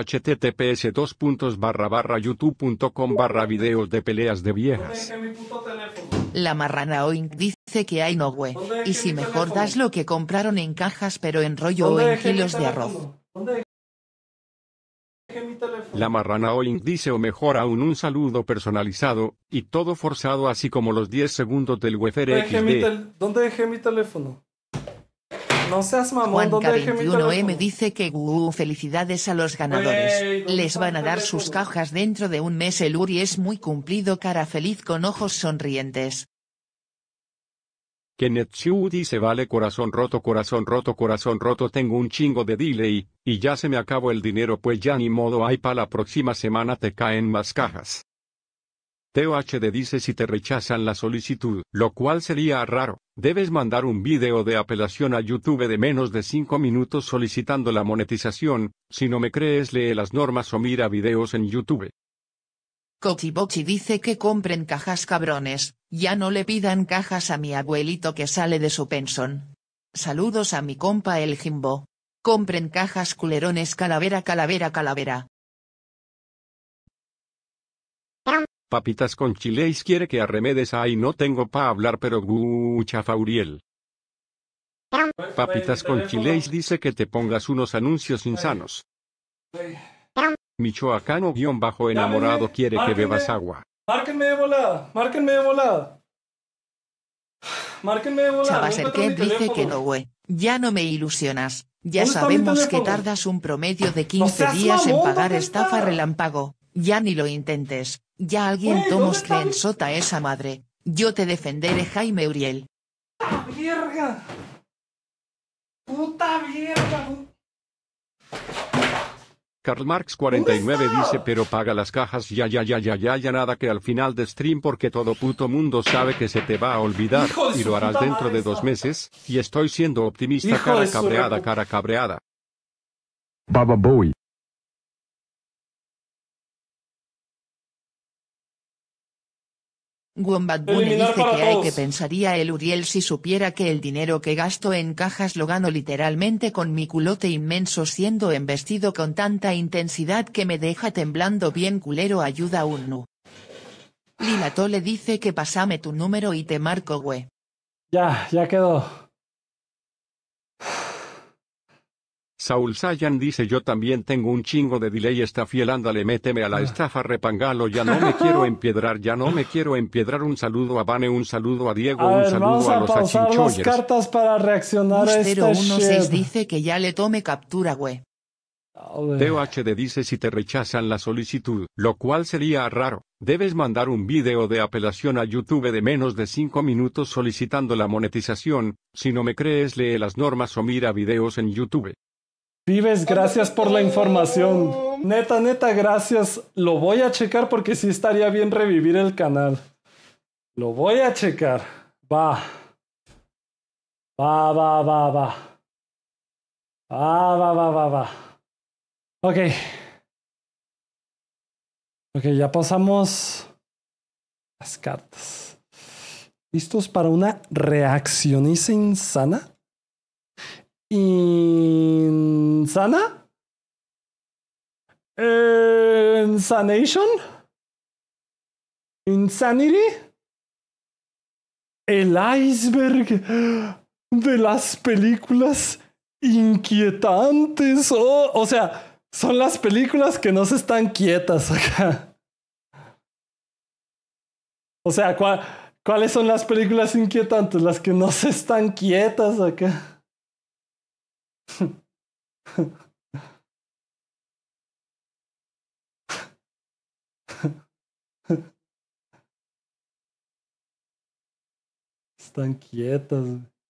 https://youtube.com/videos de peleas de viejas. La marrana Oink dice que hay no güey. Y si mejor das lo que compraron en cajas pero en rollo o ¿Dónde en dejé mi kilos de arroz. teléfono? ¿Dónde dejé mi teléfono? La marrana Oink dice o mejor aún un saludo personalizado, y todo forzado así como los 10 segundos del Wefer XD. ¿Dónde dejé mi teléfono? No seas mamón, Juan ¿dónde dejé mi teléfono? K21M dice que felicidades a los ganadores. Güey, ¿dónde Les está van a mi dar teléfono? sus cajas dentro de un mes. El Uri es muy cumplido, cara feliz con ojos sonrientes. Kenetsu dice vale corazón roto, tengo un chingo de delay, y ya se me acabó el dinero pues ya ni modo hay pa' la próxima semana te caen más cajas. TOHD dice si te rechazan la solicitud, lo cual sería raro, debes mandar un video de apelación a YouTube de menos de 5 minutos solicitando la monetización, si no me crees lee las normas o mira videos en YouTube. Cochibochi dice que compren cajas cabrones, ya no le pidan cajas a mi abuelito que sale de su pensión. Saludos a mi compa el Jimbo. Compren cajas culerones calavera. Papitas con chileis quiere que arremedes ahí no tengo pa' hablar pero Chafauriel. Papitas con chileis dice que te pongas unos anuncios insanos. Michoacano-enamorado quiere que bebas agua. Márquenme de volada. Chavaserquet dice que no güey, ya no me ilusionas. Ya ¿Dónde está mi sabemos que teléfono? tardas un promedio de 15 seas días en mamón, pagar ¿dónde estafa está? relámpago. Ya ni lo intentes. Ya alguien Güey, tomos ¿dónde está mi- creensota esa madre. Yo te defenderé Jaime Uriel. ¡Verga! ¡Puta verga! Karl Marx 49 dice pero paga las cajas ya nada que al final de stream porque todo puto mundo sabe que se te va a olvidar, Hijo de y su lo harás puta dentro madre, de esa. 2 meses, y estoy siendo optimista Hijo de su cara cabreada. Baba Booey. Wombat Bunny dice que hay que pensaría el Uriel si supiera que el dinero que gasto en cajas lo gano literalmente con mi culote inmenso siendo embestido con tanta intensidad que me deja temblando bien culero ayuda un nu. Lilato le dice que pásame tu número y te marco güey. Ya quedó. Saul Sayan dice yo también tengo un chingo de delay está fiel ándale méteme a la estafa repangalo ya no me quiero empiedrar un saludo a Vane un saludo a Diego un saludo a los achinchoyers. Las cartas para reaccionar a esta 016 dice que ya le tome captura güey. Teo HD dice si te rechazan la solicitud, lo cual sería raro, debes mandar un video de apelación a YouTube de menos de 5 minutos solicitando la monetización, si no me crees lee las normas o mira videos en YouTube. Vives, gracias por la información. Neta, gracias. Lo voy a checar porque sí estaría bien revivir el canal. Lo voy a checar. Va. Ok, ya pasamos las cartas. ¿Listos para una reaccioniza insana? ¿Insana? ¿Insanation? ¿Insanity? El iceberg de las películas inquietantes. O sea, son las películas que no se están quietas acá. O sea, ¿cuáles son las películas inquietantes? Las que no se están quietas acá. Están quietas.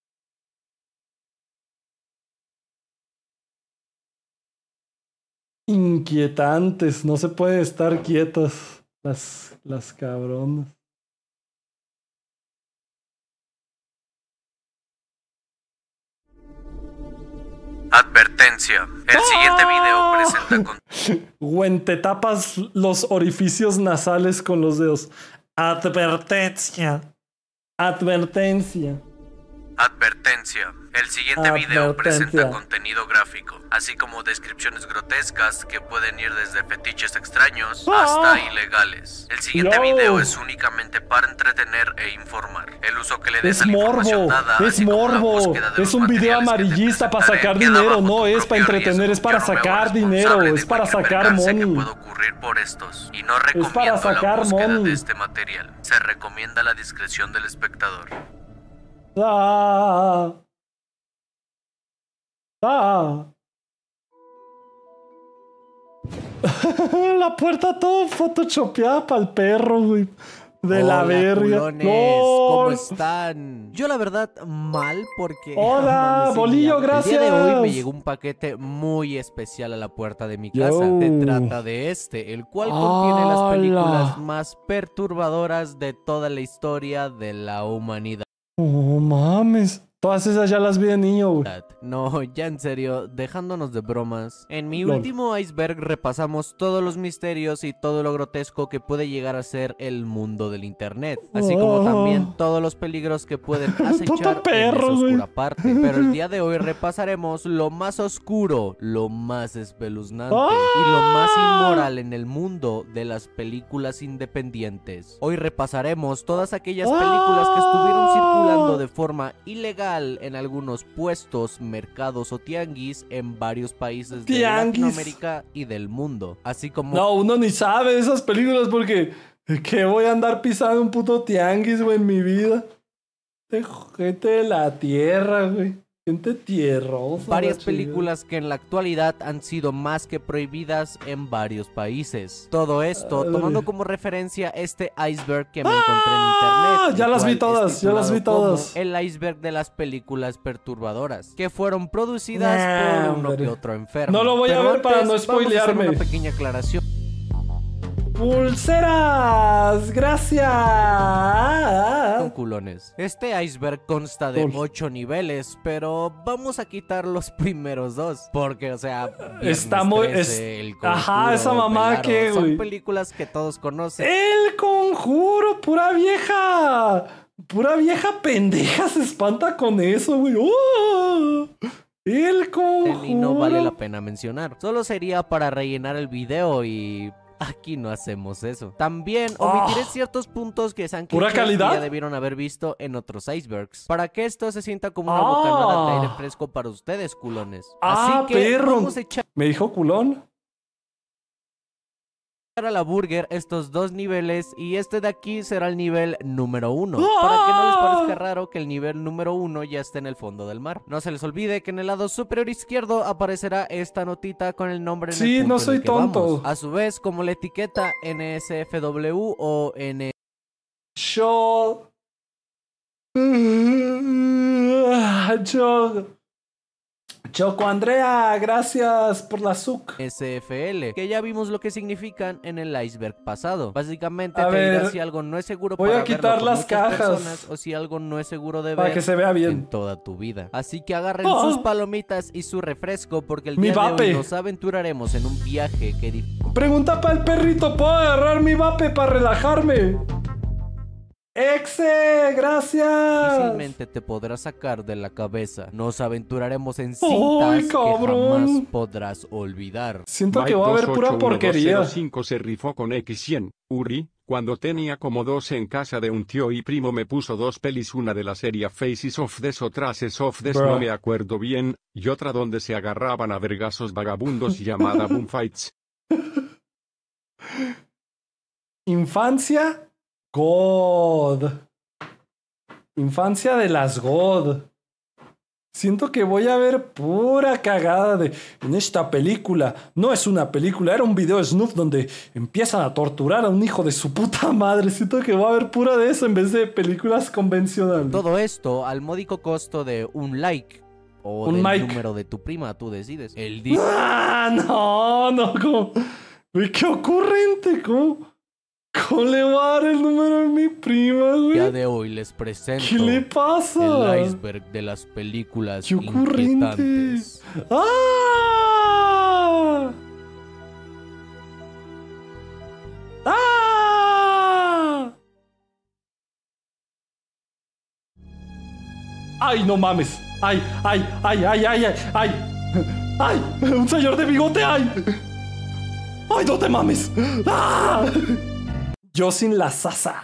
Inquietantes, no se puede estar quietas las cabronas. Advertencia. El siguiente video presenta con... Gwen, te tapas los orificios nasales con los dedos. Advertencia. Advertencia. Advertencia. El siguiente video presenta contenido gráfico, así como descripciones grotescas que pueden ir desde fetiches extraños hasta ilegales. El siguiente video es únicamente para entretener e informar. El uso que le des a la información dada, es morbo. Es un video amarillista para sacar dinero, no es para entretener, es para sacar dinero, es para sacar money. Puede ocurrir por estos y no recomiendo la búsqueda de este material. Se recomienda la discreción del espectador. La puerta todo photoshopeada para el perro, güey. De la verga. ¿Cómo están? Yo la verdad mal porque... Hola, Bolillo, gracias. El día de hoy me llegó un paquete muy especial a la puerta de mi casa. Se trata de el cual contiene las películas más perturbadoras de toda la historia de la humanidad. Oh, mames. Todas esas ya las vi de niño, güey. No, ya en serio, dejándonos de bromas. En mi último iceberg repasamos todos los misterios y todo lo grotesco que puede llegar a ser el mundo del internet. Así como también todos los peligros que pueden acechar en esa oscura parte. Pero el día de hoy repasaremos lo más oscuro, lo más espeluznante y lo más inmoral en el mundo de las películas independientes. Hoy repasaremos todas aquellas películas que estuvieron circulando de forma ilegal en algunos puestos, mercados o tianguis en varios países de Latinoamérica y del mundo, así como... No, uno ni sabe de esas películas porque... ¿Qué voy a andar pisando un puto tianguis, güey, en mi vida? Gente de la tierra, güey. Gente tierrosa. Varias películas que en la actualidad han sido más que prohibidas en varios países. Todo esto tomando como referencia este iceberg que me encontré en internet. Ya las vi todas, ya las vi todas. El iceberg de las películas perturbadoras que fueron producidas por uno que otro enfermo. No lo voy a ver para no spoilearme. Una pequeña aclaración. ¡Pulseras! ¡Gracias! Son culones. Este iceberg consta de 8 niveles, pero vamos a quitar los primeros 2. Porque, o sea, está muy... El Conjuro, ajá, esa mamá que, son películas que todos conocen. ¡El Conjuro! ¡Pura vieja! Pura vieja pendeja se espanta con eso, güey. ¡Oh! El Conjuro. Y no vale la pena mencionar. Solo sería para rellenar el video y... aquí no hacemos eso. También omitiré ciertos puntos que sean ¿pura calidad? Que ya debieron haber visto en otros icebergs. Para que esto se sienta como una bocanada de aire fresco para ustedes, culones. Así que perro. vamos a echar... ¿Me dijo culón? A la burger estos 2 niveles y este de aquí será el nivel número 1 para que no les parezca raro que el nivel número 1 ya esté en el fondo del mar. No se les olvide que en el lado superior izquierdo aparecerá esta notita con el nombre en el punto no soy en el que tonto. vamos. A su vez, como la etiqueta NSFW o N... Choco Andrea, gracias por la SUC. SFL, que ya vimos lo que significan en el iceberg pasado. Básicamente te dirá si algo no es seguro voy para a quitar las cajas o si algo no es seguro de ver para que se vea bien en toda tu vida. Así que agarren sus palomitas y su refresco porque el día de hoy nos aventuraremos en un viaje que... Pregunta para el perrito, ¿puedo agarrar mi vape para relajarme? ¡Exe! ¡Gracias! Difícilmente te podrás sacar de la cabeza. Nos aventuraremos en cintas que jamás podrás olvidar. Siento que va a haber pura porquería. 5 se rifó con X100. Uri, cuando tenía como 12 en casa de un tío y primo me puso 2 pelis, una de la serie Faces of Death, otra Aces of Death, no me acuerdo bien, y otra donde se agarraban a vergazos vagabundos llamada Boom Fights. Infancia God. Infancia de las God. Siento que voy a ver pura cagada de... En esta película, no es una película, era un video snuff donde empiezan a torturar a un hijo de su puta madre. Siento que va a haber pura de eso en vez de películas convencionales. Todo esto al módico costo de un like. O del número de tu prima, tú decides. No, ¿cómo? ¡Qué ocurrente! ¿Cómo le va a dar el número a mi prima, güey? Ya de hoy les presento... ¿Qué le pasa? El iceberg de las películas ¡qué ocurrente! ¡Ah! ¡Ah! ¡Ay, no mames! ¡Ay! ¡Un señor de bigote! ¡Ay! ¡Ay, no te mames! ¡Ah! Yo sin la sasa.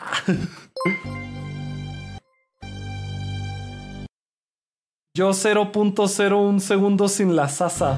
Yo 0.01 segundos sin la sasa.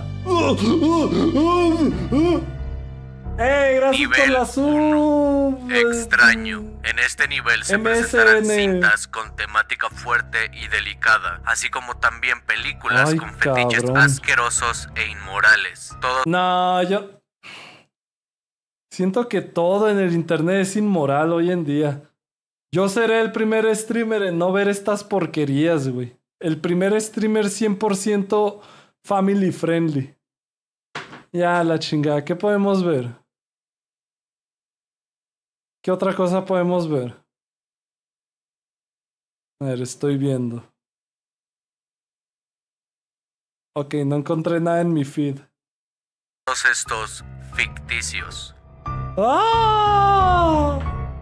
Gracias por la sub. Extraño. En este nivel se presentarán cintas con temática fuerte y delicada, así como también películas con fetiches asquerosos e inmorales. No, yo... Siento que todo en el internet es inmoral hoy en día. Yo seré el primer streamer en no ver estas porquerías, güey. El primer streamer 100% family friendly. Ya, la chingada. ¿Qué podemos ver? ¿Qué otra cosa podemos ver? A ver, estoy viendo. Ok, no encontré nada en mi feed. Todos estos ficticios. ¡Ah!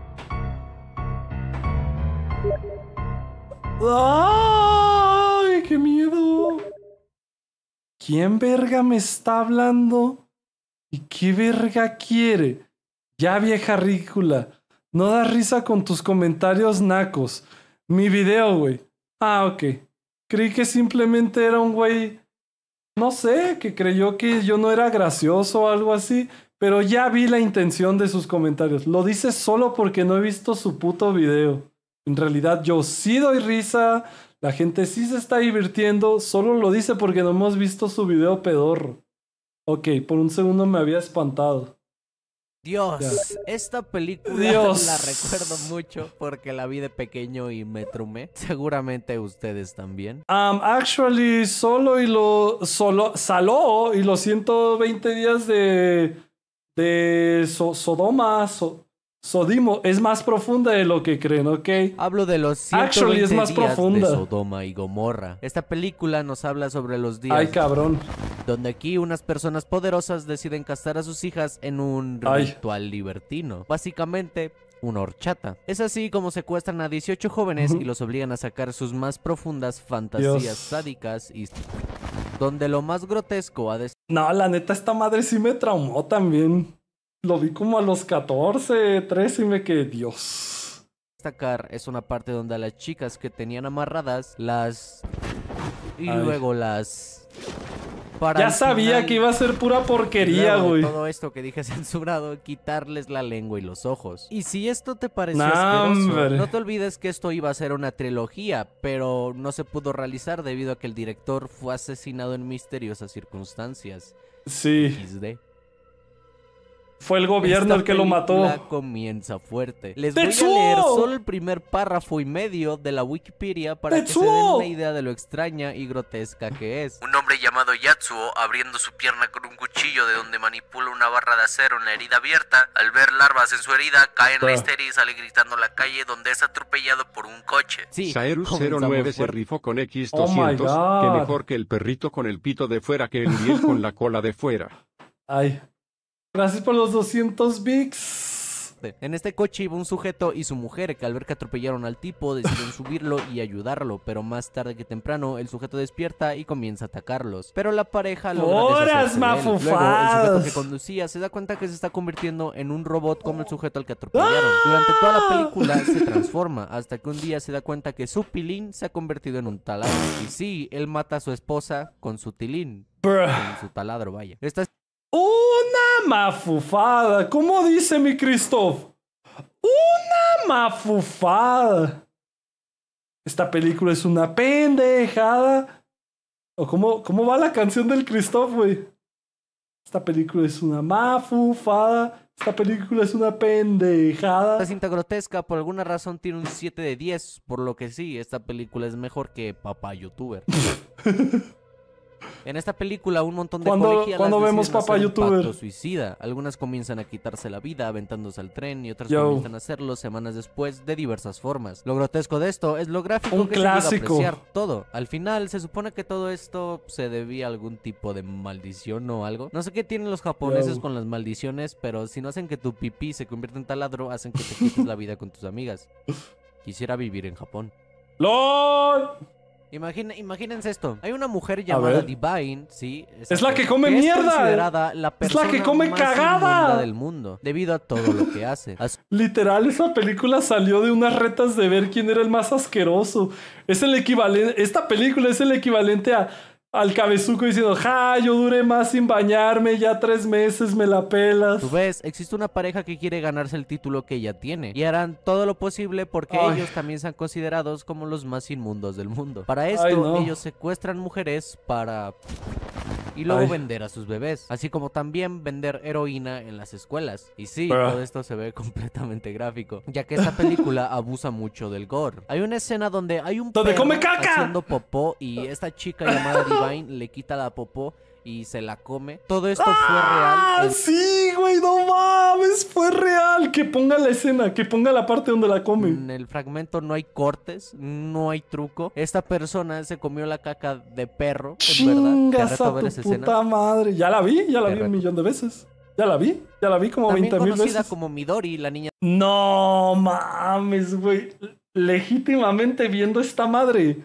¡Ay, qué miedo! ¿Quién verga me está hablando? ¿Y qué verga quiere? Ya, vieja ridícula. No das risa con tus comentarios nacos. Mi video, güey. Ah, ok. Creí que simplemente era un güey... No sé, que creyó que yo no era gracioso o algo así. Pero ya vi la intención de sus comentarios. Lo dice solo porque no he visto su puto video. En realidad yo sí doy risa. La gente sí se está divirtiendo. Solo lo dice porque no hemos visto su video pedorro. Ok, por un segundo me había espantado. Dios, ya. Esta película la recuerdo mucho porque la vi de pequeño y me trumé. Seguramente ustedes también. Actually, saló y los 120 días de de Sodoma, Sodimo, es más profunda de lo que creen, ¿ok? Hablo de los 120 es más días profunda. de Sodoma y Gomorra. Esta película nos habla sobre los días... Ay, cabrón. Donde aquí unas personas poderosas deciden casar a sus hijas en un ritual libertino. Básicamente, una horchata. Es así como secuestran a 18 jóvenes y los obligan a sacar sus más profundas fantasías sádicas y... Donde lo más grotesco ha de... No, la neta, esta madre sí me traumó también. Lo vi como a los 14, 13 y me quedé, Dios. Destacar es una parte donde a las chicas que tenían amarradas las... Y luego las... Ya sabía que iba a ser pura porquería, güey. Todo esto que dije censurado, quitarles la lengua y los ojos. Y si esto te pareció asqueroso, no te olvides que esto iba a ser una trilogía, pero no se pudo realizar debido a que el director fue asesinado en misteriosas circunstancias. Sí. XD. Fue el gobierno el que lo mató. Comienza fuerte. Les voy a leer solo el primer párrafo y medio de la Wikipedia para que se den una idea de lo extraña y grotesca que es. Un hombre llamado Yatsuo, abriendo su pierna con un cuchillo de donde manipula una barra de acero en la herida abierta, al ver larvas en su herida, cae en la histeria y sale gritando a la calle donde es atropellado por un coche. Sí, Saerus 09 se rifó con X200, que mejor que el perrito con el pito de fuera que el Uriel con la cola de fuera. Ay. Gracias por los 200 bigs. En este coche iba un sujeto y su mujer que al ver que atropellaron al tipo deciden subirlo y ayudarlo, pero más tarde que temprano el sujeto despierta y comienza a atacarlos. Pero la pareja logra deshacerse de él. Luego el sujeto que conducía se da cuenta que se está convirtiendo en un robot como el sujeto al que atropellaron. Durante toda la película se transforma hasta que un día se da cuenta que su pilín se ha convertido en un taladro. Y sí, él mata a su esposa con su tilín. Con su taladro, vaya. Una mafufada. ¿Cómo dice mi Christoph? Una mafufada. Esta película es una pendejada. ¿O cómo va la canción del Christoph, güey? Esta película es una mafufada. Esta película es una pendejada. Esta cinta grotesca por alguna razón tiene un 7 de 10. Por lo que sí, esta película es mejor que Papá YouTuber. En esta película un montón de colegialas ¿Cuándo vemos Papá YouTuber? Pacto suicida. Algunas comienzan a quitarse la vida aventándose al tren y otras comienzan a hacerlo semanas después de diversas formas. Lo grotesco de esto es lo gráfico que se llega a apreciar todo. Al final se supone que todo esto se debía a algún tipo de maldición o algo. No sé qué tienen los japoneses con las maldiciones, pero si no hacen que tu pipí se convierta en taladro, hacen que te quites la vida con tus amigas. Quisiera vivir en Japón. ¡LOL! Imagínense esto. Hay una mujer llamada Divine, ¿sí? Es la que come mierda. Es considerada la persona es la que come más cagada del mundo, debido a todo lo que hace. Literal, esa película salió de unas retas de ver quién era el más asqueroso. Es el equivalente. Esta película es el equivalente al cabezuco diciendo, ja, yo duré más sin bañarme, ya 3 meses, me la pelas. Tú ves, existe una pareja que quiere ganarse el título que ella tiene y harán todo lo posible porque ellos también sean considerados como los más inmundos del mundo. Para esto, ellos secuestran mujeres para... y luego vender a sus bebés, así como también vender heroína en las escuelas. Y sí, todo esto se ve completamente gráfico, ya que esta película abusa mucho del gore. Hay una escena donde hay un perro come caca haciendo popó y esta chica llamada Divine le quita la popó y se la come. Todo esto fue real. Sí, güey, no mames, fue real. Que ponga la escena, que ponga la parte donde la come. En el fragmento no hay cortes, no hay truco. Esta persona se comió la caca de perro, en verdad. Chingas a tu puta madre. Ya la vi 1 millón de veces. Ya la vi como 20,000 veces. También conocida como Midori, la niña. No mames, güey. Legítimamente viendo esta madre,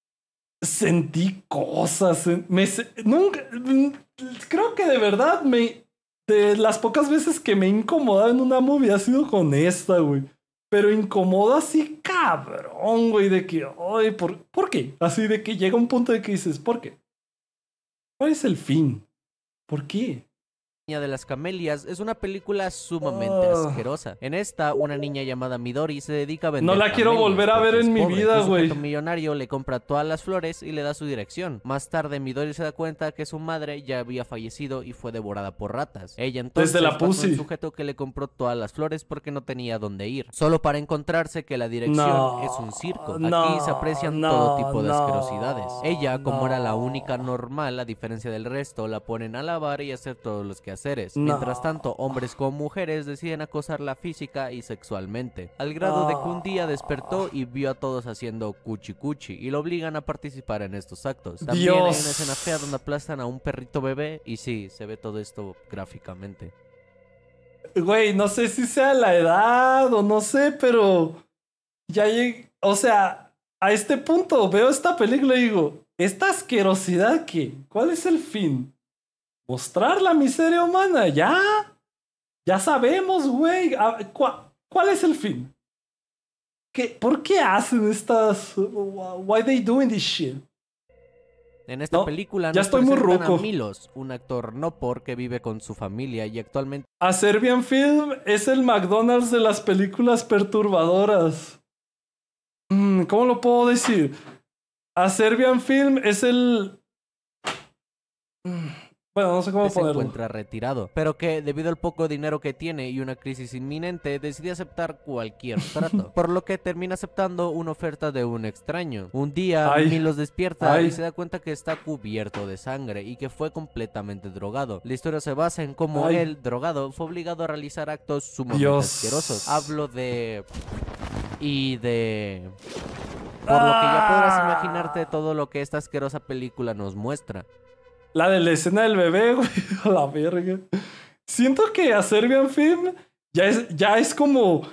sentí cosas. Nunca, creo que de verdad de las pocas veces que me he incomodado en una movie ha sido con esta, güey. Pero incomoda así cabrón, güey, de que, ay, ¿por qué? Así de que llega un punto de que dices, ¿por qué? ¿Cuál es el fin? ¿Por qué? De las Camelias es una película sumamente asquerosa. En esta, una niña llamada Midori se dedica a vender. No la quiero volver a ver en mi vida, güey. Un millonario le compra todas las flores y le da su dirección. Más tarde, Midori se da cuenta que su madre ya había fallecido y fue devorada por ratas. Ella entonces va con el sujeto que le compró todas las flores porque no tenía dónde ir. Solo para encontrarse que la dirección es un circo. Aquí se aprecian todo tipo de asquerosidades. Ella, como era la única normal, a diferencia del resto, la ponen a lavar y hacer todos los que quehaceres. Mientras tanto, hombres como mujeres deciden acosarla física y sexualmente, al grado de que un día despertó y vio a todos haciendo cuchi cuchi y lo obligan a participar en estos actos. También hay una escena fea donde aplastan a un perrito bebé y sí, se ve todo esto gráficamente. Güey, no sé si sea la edad o no sé, pero ya llegué, o sea, a este punto veo esta película y digo, ¿esta asquerosidad qué? ¿Cuál es el fin? ¿Mostrar la miseria humana? Ya sabemos, güey. ¿Cuál es el fin? ¿Por qué hacen estas? Why they doing this shit? En esta película ya nos estoy muy ruco. A Milos, un actor no por que vive con su familia y actualmente... A Serbian Film es el McDonald's de las películas perturbadoras. ¿Cómo lo puedo decir? A Serbian Film es el... Bueno, no sé cómo ponerlo. Se encuentra retirado, pero que debido al poco dinero que tiene y una crisis inminente, decide aceptar cualquier trato, por lo que termina aceptando una oferta de un extraño. Un día, Milos despierta y se da cuenta que está cubierto de sangre y que fue completamente drogado. La historia se basa en cómo él, drogado, fue obligado a realizar actos sumamente asquerosos. Hablo de... y de... por lo que ya podrás imaginarte todo lo que esta asquerosa película nos muestra. La de la escena del bebé, güey, a la verga. Siento que a Serbian Film ya es como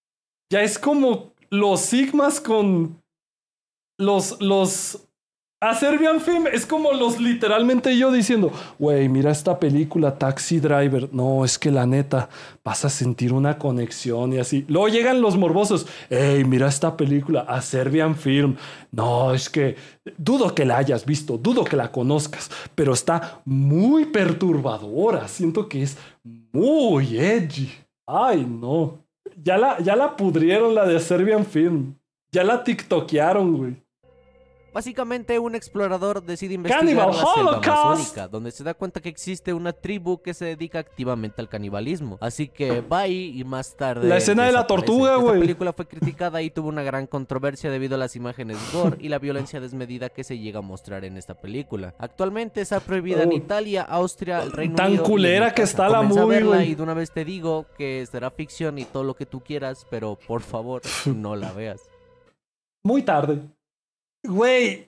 los sigmas con los a Serbian Film es como literalmente yo diciendo, güey, mira esta película Taxi Driver. No, es que la neta vas a sentir una conexión y así. Luego llegan los morbosos. Ey, mira esta película a Serbian Film. No, es que dudo que la hayas visto, dudo que la conozcas, pero está muy perturbadora. Siento que es muy edgy. Ay, no. Ya la pudrieron la de Serbian Film. Ya la tiktokearon, güey. Básicamente, un explorador decide investigar la selva amazónica, donde se da cuenta que existe una tribu que se dedica activamente al canibalismo. Así que va ahí y más tarde... La escena de la tortuga, güey. Esta película fue criticada y tuvo una gran controversia debido a las imágenes gore y la violencia desmedida que se llega a mostrar en esta película. Actualmente está prohibida en Italia, Austria, el Reino Unido... Tan culera que está la movie, güey. Y de una vez te digo que será ficción y todo lo que tú quieras, pero por favor, no la veas. Muy tarde. Güey,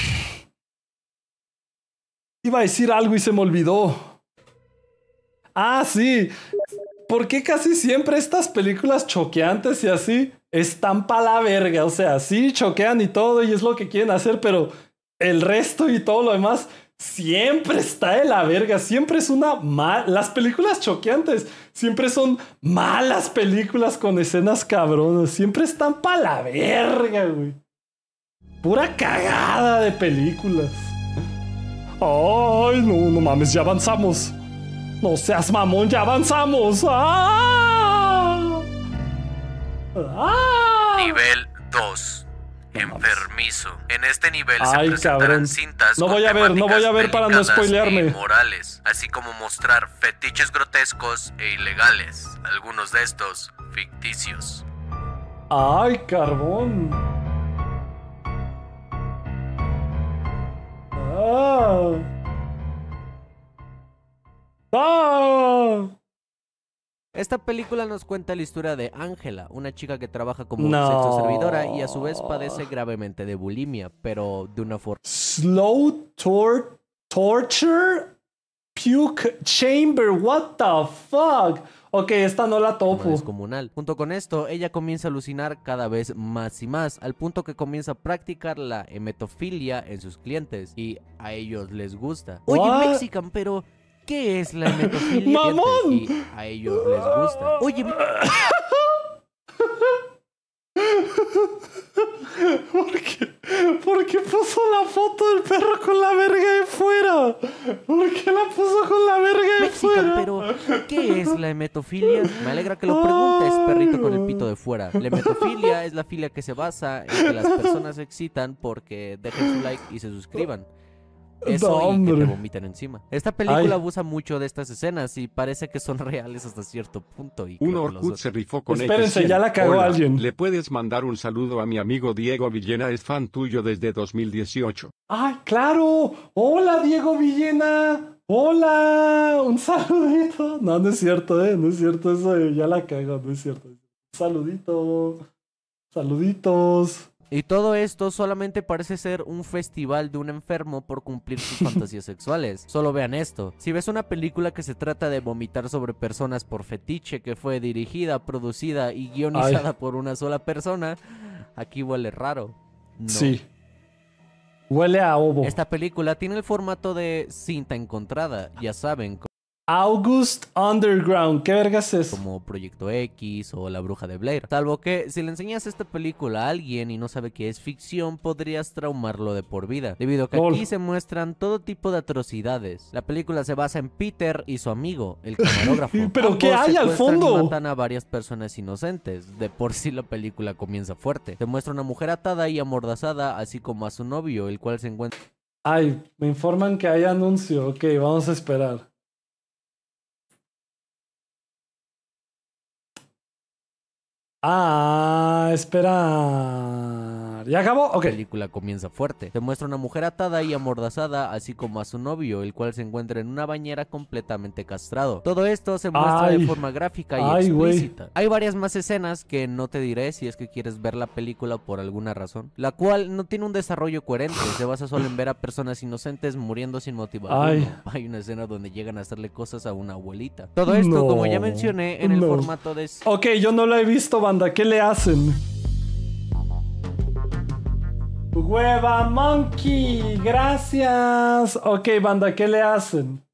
iba a decir algo y se me olvidó. Ah, sí. ¿Por qué casi siempre estas películas choqueantes y así están pa' la verga? O sea, sí choquean y todo y es lo que quieren hacer, pero el resto y todo lo demás siempre está de la verga. Siempre es las películas choqueantes siempre son malas películas con escenas cabronas. Siempre están pa' la verga, güey. Pura cagada de películas. Ay, no mames, ya avanzamos. No seas mamón, ya avanzamos. ¡Ah! ¡Ah! Nivel 2. Enfermizo. En este nivel se presentarán cintas no voy a ver para no spoilearme. Morales, así como mostrar fetiches grotescos e ilegales. Algunos de estos ficticios. Ay, carbón. Esta película nos cuenta la historia de Ángela, una chica que trabaja como sexo servidora y a su vez padece gravemente de bulimia, pero de una forma... Slow torture puke chamber, what the fuck. Ok, esta no la topo. Descomunal. Junto con esto, ella comienza a alucinar cada vez más y más, al punto que comienza a practicar la hemetofilia en sus clientes, y a ellos les gusta. Oye, Mexican, pero ¿qué es la hemetofilia? ¡Mamón! Y a ellos les gusta. Oye, ¿Por qué puso la foto del perro con la verga de fuera? ¿Por qué la puso con la verga de fuera? Pero, ¿qué es la hemetofilia? Me alegra que lo preguntes, perrito con el pito de fuera. La hemetofilia es la filia que se basa en que las personas se excitan porque dejen su like y se suscriban. Eso y que te vomiten encima. Esta película abusa mucho de estas escenas y parece que son reales hasta cierto punto. Y un Orkut se rifó con Espérense, ya la cagó alguien. Le puedes mandar un saludo a mi amigo Diego Villena, es fan tuyo desde 2018. ¡Ay, claro! ¡Hola, Diego Villena! Hola, un saludito. No, no es cierto, no es cierto, eso ya la cago, no es cierto. Un saludito. Saluditos. Y todo esto solamente parece ser un festival de un enfermo por cumplir sus fantasías sexuales. Solo vean esto. Si ves una película que se trata de vomitar sobre personas por fetiche, que fue dirigida, producida y guionizada por una sola persona, aquí huele raro. No. Sí. Huele a ovo. Esta película tiene el formato de cinta encontrada, ya saben. August Underground, ¿qué vergas es? Como Proyecto X o La Bruja de Blair. Salvo que si le enseñas esta película a alguien y no sabe que es ficción, podrías traumarlo de por vida. Debido a que aquí se muestran todo tipo de atrocidades. La película se basa en Peter y su amigo, el camarógrafo. ¿Pero qué hay al fondo? Y matan a varias personas inocentes. De por sí la película comienza fuerte. Se muestra una mujer atada y amordazada, así como a su novio, el cual se encuentra... Ay, me informan que hay anuncio. Ok, vamos a esperar. Espera. ¿Ya acabó? Ok. La película comienza fuerte. Se muestra una mujer atada y amordazada, así como a su novio, el cual se encuentra en una bañera completamente castrado. Todo esto se muestra de forma gráfica y explícita. Hay varias más escenas que no te diré si es que quieres ver la película por alguna razón, la cual no tiene un desarrollo coherente. Se basa solo en ver a personas inocentes muriendo sin motivo alguno. Hay una escena donde llegan a hacerle cosas a una abuelita. Todo esto, como ya mencioné, en el formato de... Ok, yo no lo he visto, banda. ¿Qué le hacen? Hueva Monkey, gracias. Ok, banda, ¿qué le hacen?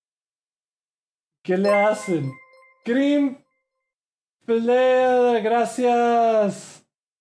¿Qué le hacen? Cream Pelea, gracias.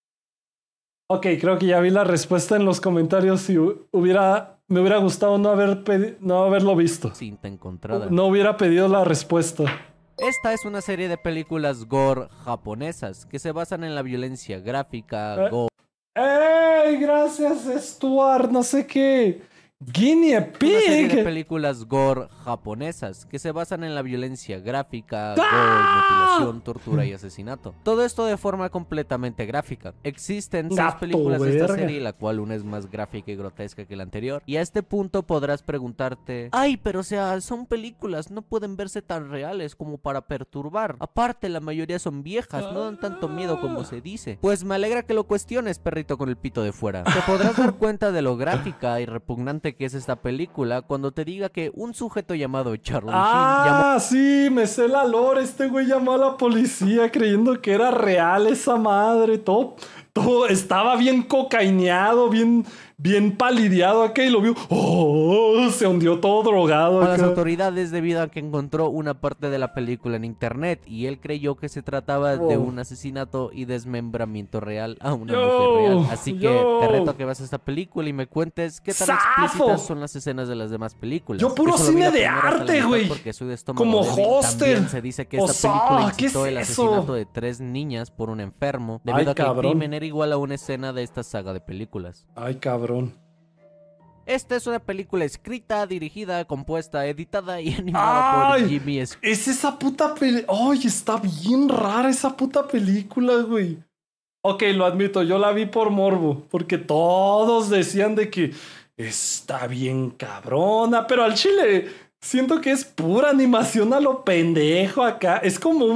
Ok, creo que ya vi la respuesta en los comentarios. Si me hubiera gustado no haberlo visto. Cinta encontrada. No hubiera pedido la respuesta. Esta es una serie de películas gore japonesas que se basan en la violencia gráfica, gore. ¡Ey! Gracias, Stuart, no sé qué. Guinea Pig. Una serie de películas gore japonesas que se basan en la violencia gráfica, gore, mutilación, tortura y asesinato. Todo esto de forma completamente gráfica. Existen 6 películas de esta serie, la cual una es más gráfica y grotesca que la anterior. Y a este punto podrás preguntarte: ay, pero o sea, son películas, no pueden verse tan reales como para perturbar. Aparte, la mayoría son viejas, no dan tanto miedo como se dice. Pues me alegra que lo cuestiones, perrito con el pito de fuera. Te podrás dar cuenta de lo gráfica y repugnante que es esta película cuando te diga que un sujeto llamado Charlie Sheen sí, me sé la lore. Este güey llamó a la policía creyendo que era real esa madre. Todo estaba bien cocaineado, bien palideado acá y lo vio. Se hundió todo drogado acá. A las autoridades debido a que encontró una parte de la película en internet y él creyó que se trataba de un asesinato y desmembramiento real a una mujer real. Así que te reto a que veas esta película y me cuentes qué tan explícitas son las escenas de las demás películas. Yo puro cine de arte, güey. Como Hostel. También se dice que esta película incitó el asesinato de 3 niñas por un enfermo debido a que el crimen era igual a una escena de esta saga de películas. Ay, cabrón. Esta es una película escrita, dirigida, compuesta, editada y animada por Jimmy Es esa puta película. Ay, está bien rara esa puta película, güey. Ok, lo admito, yo la vi por morbo, porque todos decían de que está bien cabrona, pero al chile siento que es pura animación a lo pendejo acá. Es como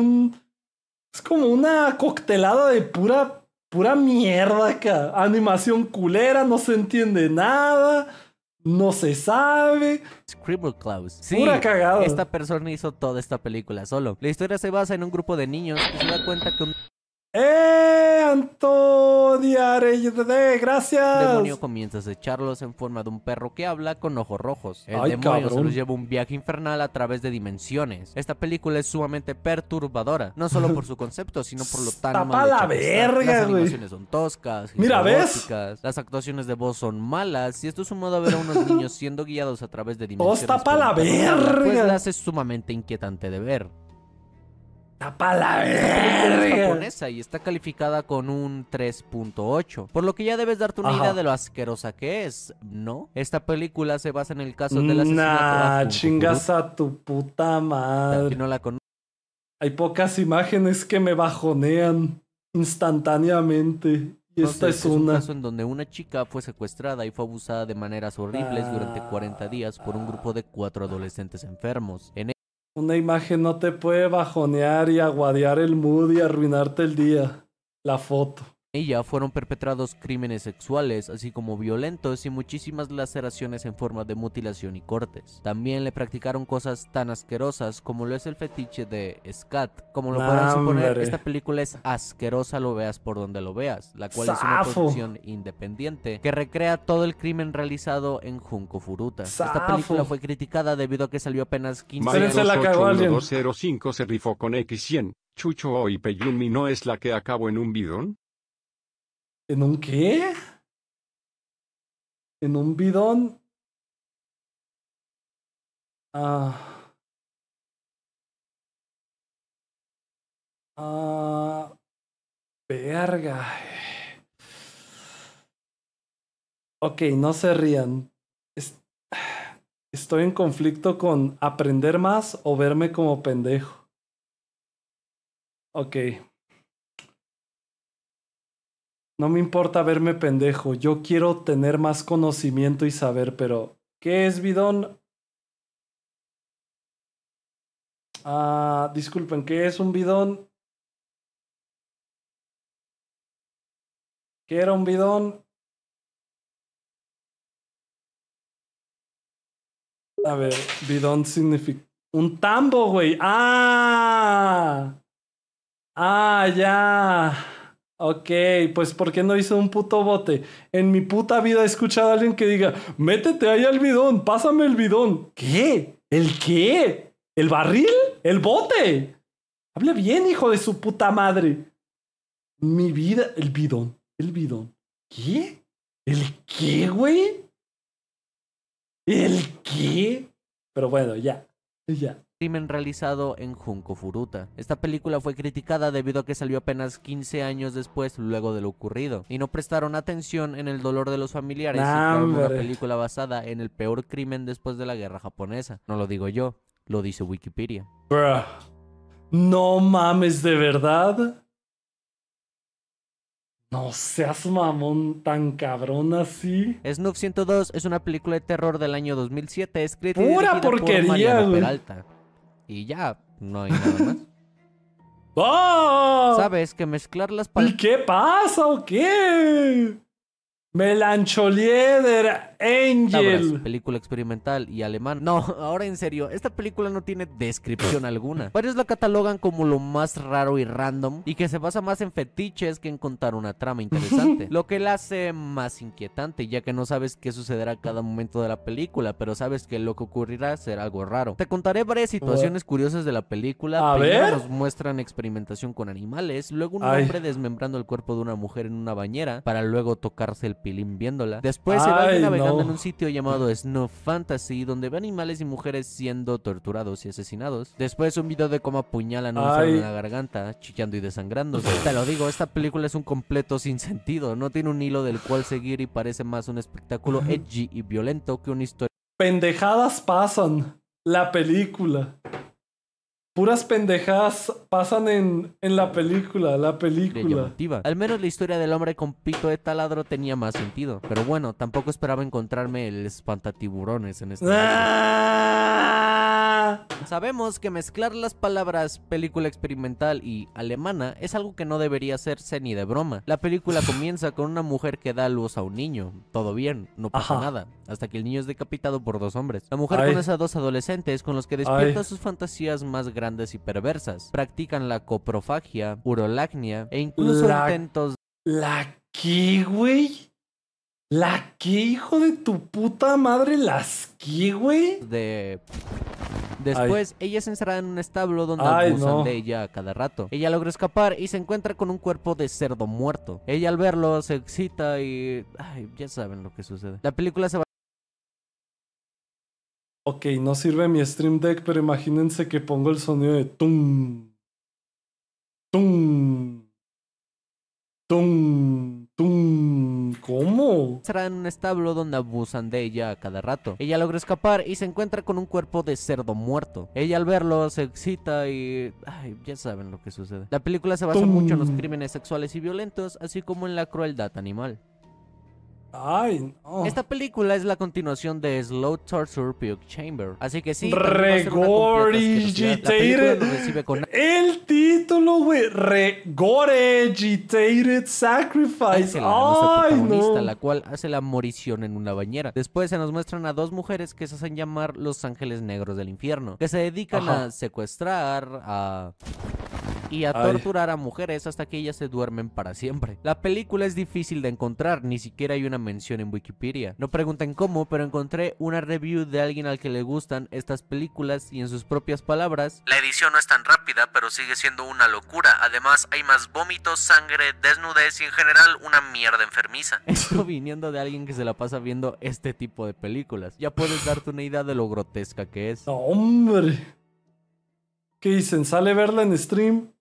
una coctelada de pura mierda acá. Animación culera, no se entiende nada, no se sabe. Scribble Klaus. Sí, pura cagada. Esta persona hizo toda esta película solo. La historia se basa en un grupo de niños que se da cuenta que un... Antonia Reyes, gracias. El demonio comienza a acecharlos en forma de un perro que habla con ojos rojos. El demonio se los lleva un viaje infernal a través de dimensiones. Esta película es sumamente perturbadora, no solo por su concepto, sino por lo tan mal hecha que está. Las animaciones son toscas, mira, ¿ves? Las actuaciones de voz son malas y esto es sumado a ver a unos niños siendo guiados a través de dimensiones. ¡Está pa' la verga! Pues la hace sumamente inquietante de ver. ¡Tapa la verga! Es japonesa y está calificada con un 3.8, por lo que ya debes darte una idea de lo asquerosa que es, ¿no? Esta película se basa en el caso del asesinato. Chingas a tu puta madre. No la hay pocas imágenes que me bajonean instantáneamente. Y esta es un una. caso en donde una chica fue secuestrada y fue abusada de maneras horribles durante 40 días por un grupo de 4 adolescentes enfermos. Una imagen no te puede bajonear y aguadear el mood y arruinarte el día. La foto. Ella fueron perpetrados crímenes sexuales, así como violentos y muchísimas laceraciones en forma de mutilación y cortes. También le practicaron cosas tan asquerosas como lo es el fetiche de scat. Como lo podrán suponer, esta película es asquerosa, lo veas por donde lo veas, la cual es una producción independiente que recrea todo el crimen realizado en Junko Furuta. Esta película fue criticada debido a que salió apenas 15 años. 205 se rifó con X100. Chucho Oi Peyumi no es la que acabó en un bidón. ¿En un qué? ¿En un bidón? Verga. Ok, no se rían. Estoy en conflicto con aprender más o verme como pendejo. Ok. No me importa verme pendejo, yo quiero tener más conocimiento y saber, pero ¿qué es bidón? Disculpen, ¿qué es un bidón? ¿Qué era un bidón? A ver, bidón significa... Un tambo, güey. Ya. Ok, pues ¿por qué no hizo un puto bote? En mi puta vida he escuchado a alguien que diga, métete ahí al bidón, pásame el bidón. ¿Qué? ¿El qué? ¿El barril? ¿El bote? Hable bien, hijo de su puta madre. Mi vida, el bidón. ¿Qué? ¿El qué, güey? ¿El qué? Pero bueno, ya. Crimen realizado en Junko Furuta. Esta película fue criticada debido a que salió apenas 15 años después luego de lo ocurrido y no prestaron atención en el dolor de los familiares y crearon una película basada en el peor crimen después de la guerra japonesa. No lo digo yo, lo dice Wikipedia. Bruh. No mames, ¿de verdad? No seas mamón tan cabrón así. Snuff 102 es una película de terror del año 2007 escrita y pura dirigida porquería, por Mariano güey. Peralta. Y ya, no hay nada más. ¡Oh! ¿Sabes que mezclar las palabras... ¿Y qué pasa o qué? Melancholieder Angel. Película experimental y alemán. No, ahora en serio, esta película no tiene descripción alguna. Varios la catalogan como lo más raro y random y que se basa más en fetiches que en contar una trama interesante. Lo que la hace más inquietante, ya que no sabes qué sucederá a cada momento de la película, pero sabes que lo que ocurrirá será algo raro. Te contaré varias situaciones curiosas de la película. Primero nos muestran experimentación con animales, luego un hombre desmembrando el cuerpo de una mujer en una bañera para luego tocarse el pilín viéndola. Después se va navegando en un sitio llamado Snuff Fantasy, donde ve animales y mujeres siendo torturados y asesinados. Después un video de cómo apuñalan a un cerdo en la garganta, chillando y desangrándose. Te lo digo, esta película es un completo sinsentido. No tiene un hilo del cual seguir y parece más un espectáculo edgy y violento que una historia. Pendejadas pasan. La película. Puras pendejadas pasan en la película, Al menos la historia del hombre con pito de taladro tenía más sentido. Pero bueno, tampoco esperaba encontrarme el espantatiburones en Sabemos que mezclar las palabras película experimental y alemana es algo que no debería hacerse ni de broma. La película comienza con una mujer que da a luz a un niño. Todo bien, no pasa nada. Hasta que el niño es decapitado por 2 hombres. La mujer conoce a 2 adolescentes con los que despierta sus fantasías más grandes y perversas. Practican la coprofagia, urolagnia e incluso intentos... ¿La qué, güey? ¿La qué, hijo de tu puta madre? ¿Las qué, güey? Después, ella es encerrada en un establo donde abusan de ella a cada rato. Ella logra escapar y se encuentra con un cuerpo de cerdo muerto. Ella al verlo se excita y... ya saben lo que sucede. La película se va... Ok, no sirve mi Stream Deck, pero imagínense que pongo el sonido de tum, tum, tum, tum. ¿Cómo? No. Será en un establo donde abusan de ella a cada rato. Ella logra escapar y se encuentra con un cuerpo de cerdo muerto. Ella al verlo se excita y... ay, ya saben lo que sucede. La película se basa mucho en los crímenes sexuales y violentos, así como en la crueldad animal. Ay, no. Esta película es la continuación de Slow Torture Puke Chamber. Así que sí, Regurgitated. El título, güey. Regurgitated Sacrifice. Ay, no. La cual hace la morición en una bañera. Después se nos muestran a dos mujeres que se hacen llamar los ángeles negros del infierno, que se dedican a secuestrar, y a torturar a mujeres hasta que ellas se duermen para siempre. La película es difícil de encontrar, ni siquiera hay una mención en Wikipedia. No pregunten cómo, pero encontré una review de alguien al que le gustan estas películas y en sus propias palabras: la edición no es tan rápida, pero sigue siendo una locura. Además hay más vómitos, sangre, desnudez y en general una mierda enfermiza. Esto viniendo de alguien que se la pasa viendo este tipo de películas. Ya puedes darte una idea de lo grotesca que es. No, hombre. ¿Qué dicen? ¿Sale verla en stream?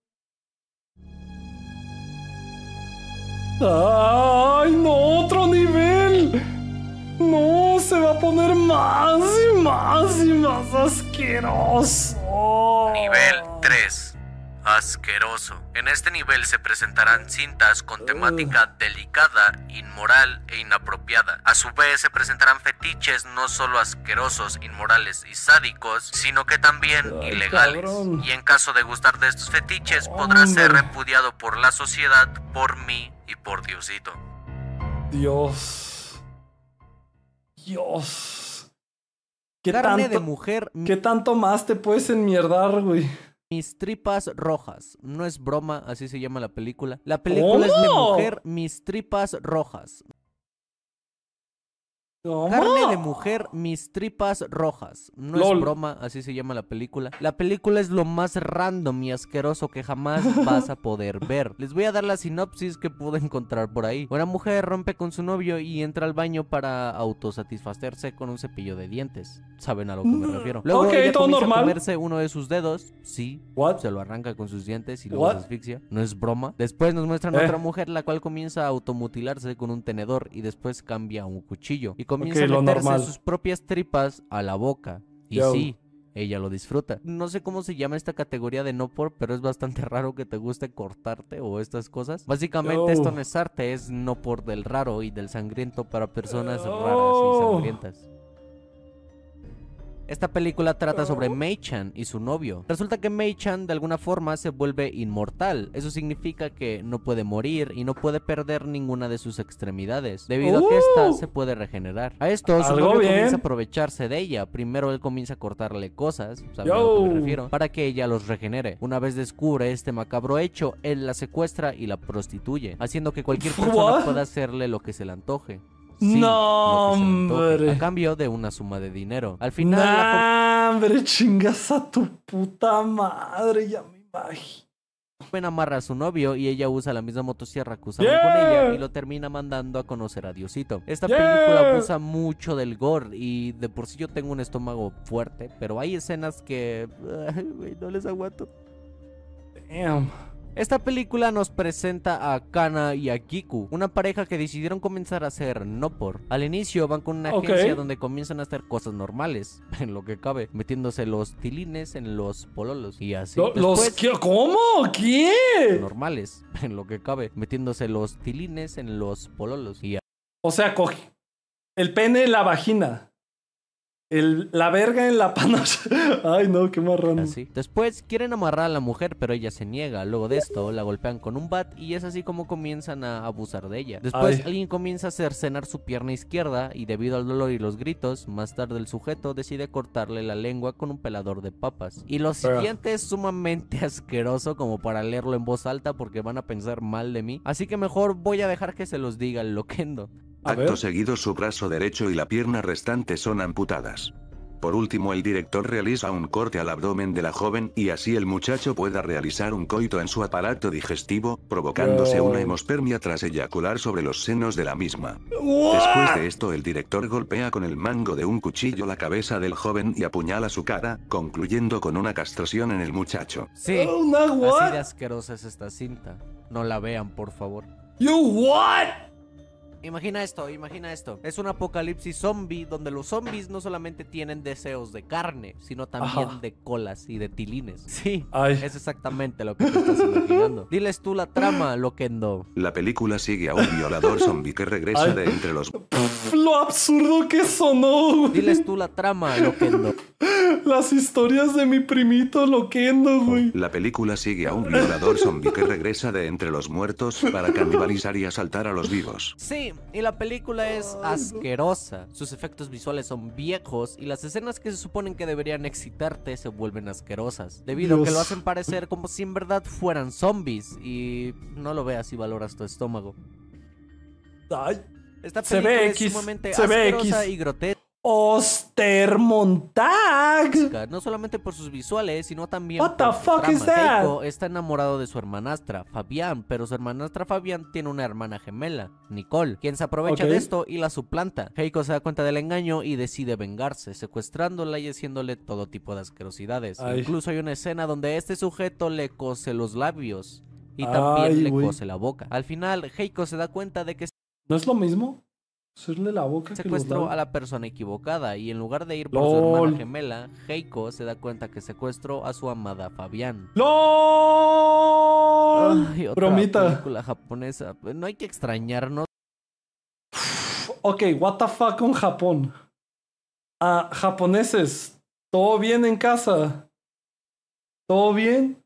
¡Ay, no! ¡Otro nivel! ¡No! Se va a poner más y más y más asqueroso. Nivel 3. Asqueroso. En este nivel se presentarán cintas con temática delicada, inmoral e inapropiada. A su vez se presentarán fetiches no solo asquerosos, inmorales y sádicos, sino que también ilegales. Cabrón. Y en caso de gustar de estos fetiches, podrá ser repudiado por la sociedad, por mí y por Diosito. Dios. Carne de mujer. ¿Qué tanto más te puedes enmierdar, güey? Mis tripas rojas. No es broma, así se llama la película. La película es de mujer, mis tripas rojas. Carne de mujer, mis tripas rojas. No es broma, así se llama la película. La película es lo más random y asqueroso que jamás vas a poder ver. Les voy a dar la sinopsis que pude encontrar por ahí. Una mujer rompe con su novio y entra al baño para autosatisfacerse con un cepillo de dientes. ¿Saben a lo que me refiero? Luego ella comienza a comerse uno de sus dedos. Sí, se lo arranca con sus dientes y luego se asfixia. No es broma. Después nos muestran a otra mujer la cual comienza a automutilarse con un tenedor y después cambia a un cuchillo. Y comienza a meterse sus propias tripas a la boca. Y sí, ella lo disfruta. No sé cómo se llama esta categoría de no por, pero es bastante raro que te guste cortarte o estas cosas. Básicamente esto no es arte, es no por del raro y del sangriento para personas raras y sangrientas. Esta película trata sobre Mei-chan y su novio. Resulta que Mei-chan de alguna forma se vuelve inmortal. Eso significa que no puede morir y no puede perder ninguna de sus extremidades, debido a que esta se puede regenerar. A esto su novio comienza a aprovecharse de ella. Primero él comienza a cortarle cosas, ¿saben a lo que me refiero? Para que ella los regenere. Una vez descubre este macabro hecho, él la secuestra y la prostituye, haciendo que cualquier persona pueda hacerle lo que se le antoje. Sí, no, hombre. A cambio de una suma de dinero. Al final, hombre, chingas a tu puta madre, ya me imagino. Amarra a su novio y ella usa la misma motosierra que usaba con ella y lo termina mandando a conocer a Diosito. Esta película abusa mucho del gore y de por sí yo tengo un estómago fuerte, pero hay escenas que no les aguanto. Damn. Esta película nos presenta a Kana y a Kiku, una pareja que decidieron comenzar a hacer no por. Al inicio van con una agencia donde comienzan a hacer cosas normales, en lo que cabe, metiéndose los tilines en los pololos y así. ¿Cómo? ¿Qué? Normales, en lo que cabe, metiéndose los tilines en los pololos y así. O sea, coge el pene en la vagina. La verga en la panocha. Ay, no, qué marrón. Así. Después quieren amarrar a la mujer, pero ella se niega. Luego de esto, la golpean con un bat y es así como comienzan a abusar de ella. Después, alguien comienza a cercenar su pierna izquierda y debido al dolor y los gritos, más tarde el sujeto decide cortarle la lengua con un pelador de papas. Y lo siguiente es sumamente asqueroso como para leerlo en voz alta porque van a pensar mal de mí. Así que mejor voy a dejar que se los diga el loquendo. Acto seguido, su brazo derecho y la pierna restante son amputadas. Por último, el director realiza un corte al abdomen de la joven y así el muchacho pueda realizar un coito en su aparato digestivo, provocándose una hemospermia tras eyacular sobre los senos de la misma. Después de esto, el director golpea con el mango de un cuchillo la cabeza del joven y apuñala su cara, concluyendo con una castración en el muchacho. Sí, así de asquerosa es esta cinta. No la vean, por favor. You what? Imagina esto, imagina esto. Es un apocalipsis zombie donde los zombies no solamente tienen deseos de carne, sino también de colas y de tilines. Sí, es exactamente lo que te estás imaginando. Diles tú la trama, Loquendo. La película sigue a un violador zombie que regresa de entre los... Lo absurdo que sonó. Diles tú la trama, Loquendo. Las historias de mi primito Loquendo, güey. La película sigue a un violador zombie que regresa de entre los muertos para canibalizar y asaltar a los vivos. Sí, y la película es asquerosa. Sus efectos visuales son viejos y las escenas que se suponen que deberían excitarte se vuelven asquerosas, debido a que lo hacen parecer como si en verdad fueran zombies. Y no lo veas y valoras tu estómago. Ay, esta película es sumamente asquerosa y grotesca. Ostermontag. No solamente por sus visuales, sino también What the por su fuck trama. is that? Keiko está enamorado de su hermanastra, Fabián, pero su hermanastra Fabián tiene una hermana gemela, Nicole, quien se aprovecha de esto y la suplanta. Keiko se da cuenta del engaño y decide vengarse, secuestrándola y haciéndole todo tipo de asquerosidades. Incluso hay una escena donde este sujeto le cose los labios y también le cose la boca. Al final, Keiko se da cuenta de que ¿no es lo mismo? Hacerle la boca secuestró a la persona equivocada y en lugar de ir por su hermana gemela, Keiko se da cuenta que secuestró a su amada Fabián. ¡LOL! Ay, otra película japonesa. No hay que extrañarnos. Ok, what the fuck con Japón. Japoneses, ¿todo bien en casa? ¿Todo bien?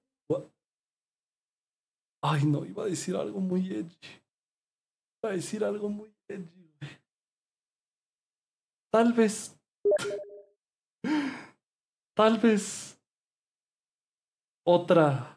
Ay, no, iba a decir algo muy edgy. Tal vez otra.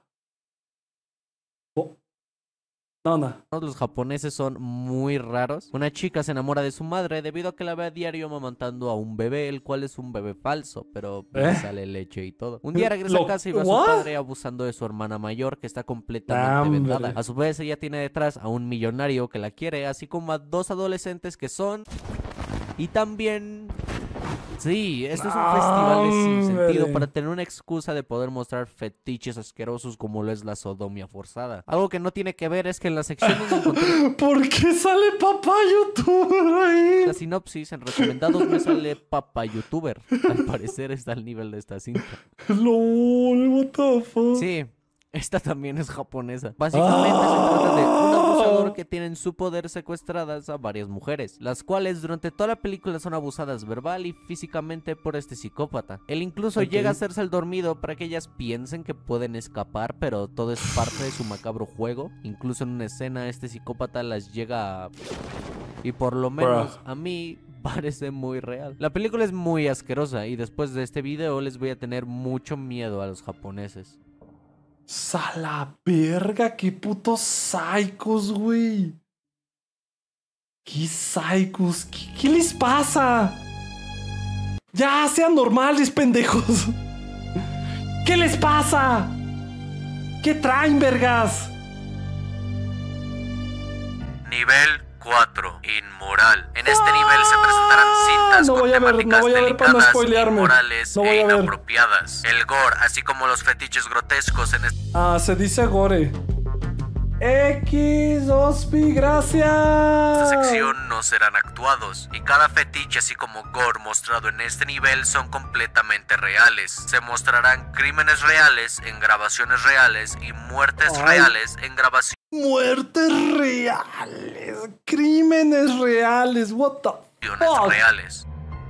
No. Los japoneses son muy raros. Una chica se enamora de su madre debido a que la ve a diario amamantando a un bebé, el cual es un bebé falso, pero le sale leche y todo. Un día regresa a casa y ve a su padre abusando de su hermana mayor, que está completamente vendada. A su vez, ella tiene detrás a un millonario que la quiere, así como a dos adolescentes que son... Y también... Sí, esto es un festival de sinsentido para tener una excusa de poder mostrar fetiches asquerosos como lo es la sodomía forzada. Algo que no tiene que ver es que en la sección donde encontré... ¿Por qué sale papá youtuber ahí? La sinopsis en recomendados me sale papá youtuber. Al parecer está al nivel de esta cinta. LOL, what the fuck. Sí. Esta también es japonesa. Básicamente se trata de un abusador que tiene en su poder secuestradas a varias mujeres, las cuales durante toda la película son abusadas verbal y físicamente por este psicópata. Él incluso llega a hacerse el dormido para que ellas piensen que pueden escapar, pero todo es parte de su macabro juego. Incluso en una escena este psicópata las llega a... Y por lo menos a mí... parece muy real. La película es muy asquerosa y después de este video les voy a tener mucho miedo a los japoneses. ¡Sala verga! ¡Qué putos psicos, güey! ¡Qué psicos! ¿Qué les pasa? ¡Ya, sean normales, pendejos! ¿Qué les pasa? ¿Qué traen, vergas? Nivel 4. Inmoral. En este nivel se presentarán cintas con temáticas delicadas, inmorales e inapropiadas. El gore, así como los fetiches grotescos en este... se dice gore. X, Ospi, gracias. Esta sección no serán actuados, y cada fetiche así como gore mostrado en este nivel son completamente reales. Se mostrarán crímenes reales en grabaciones reales y muertes reales en grabaciones. Muertes reales, crímenes reales, what the fuck? Reales.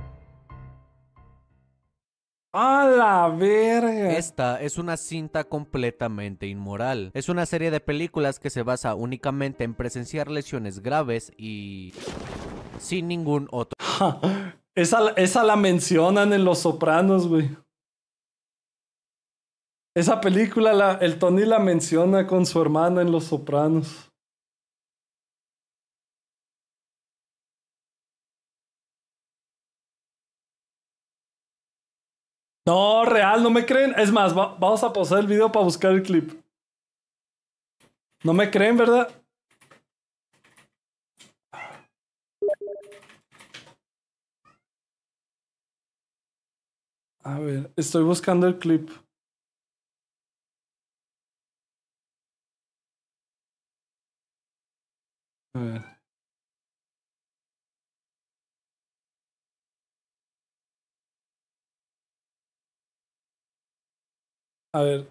¡A la verga! Esta es una cinta completamente inmoral. Es una serie de películas que se basa únicamente en presenciar lesiones graves y... sin ningún otro... Esa la mencionan en Los Sopranos, güey. Esa película, el Tony la menciona con su hermana en Los Sopranos. No, real, no me creen. Es más, vamos a pausar el video para buscar el clip. No me creen, ¿verdad? A ver, estoy buscando el clip. A ver. A ver.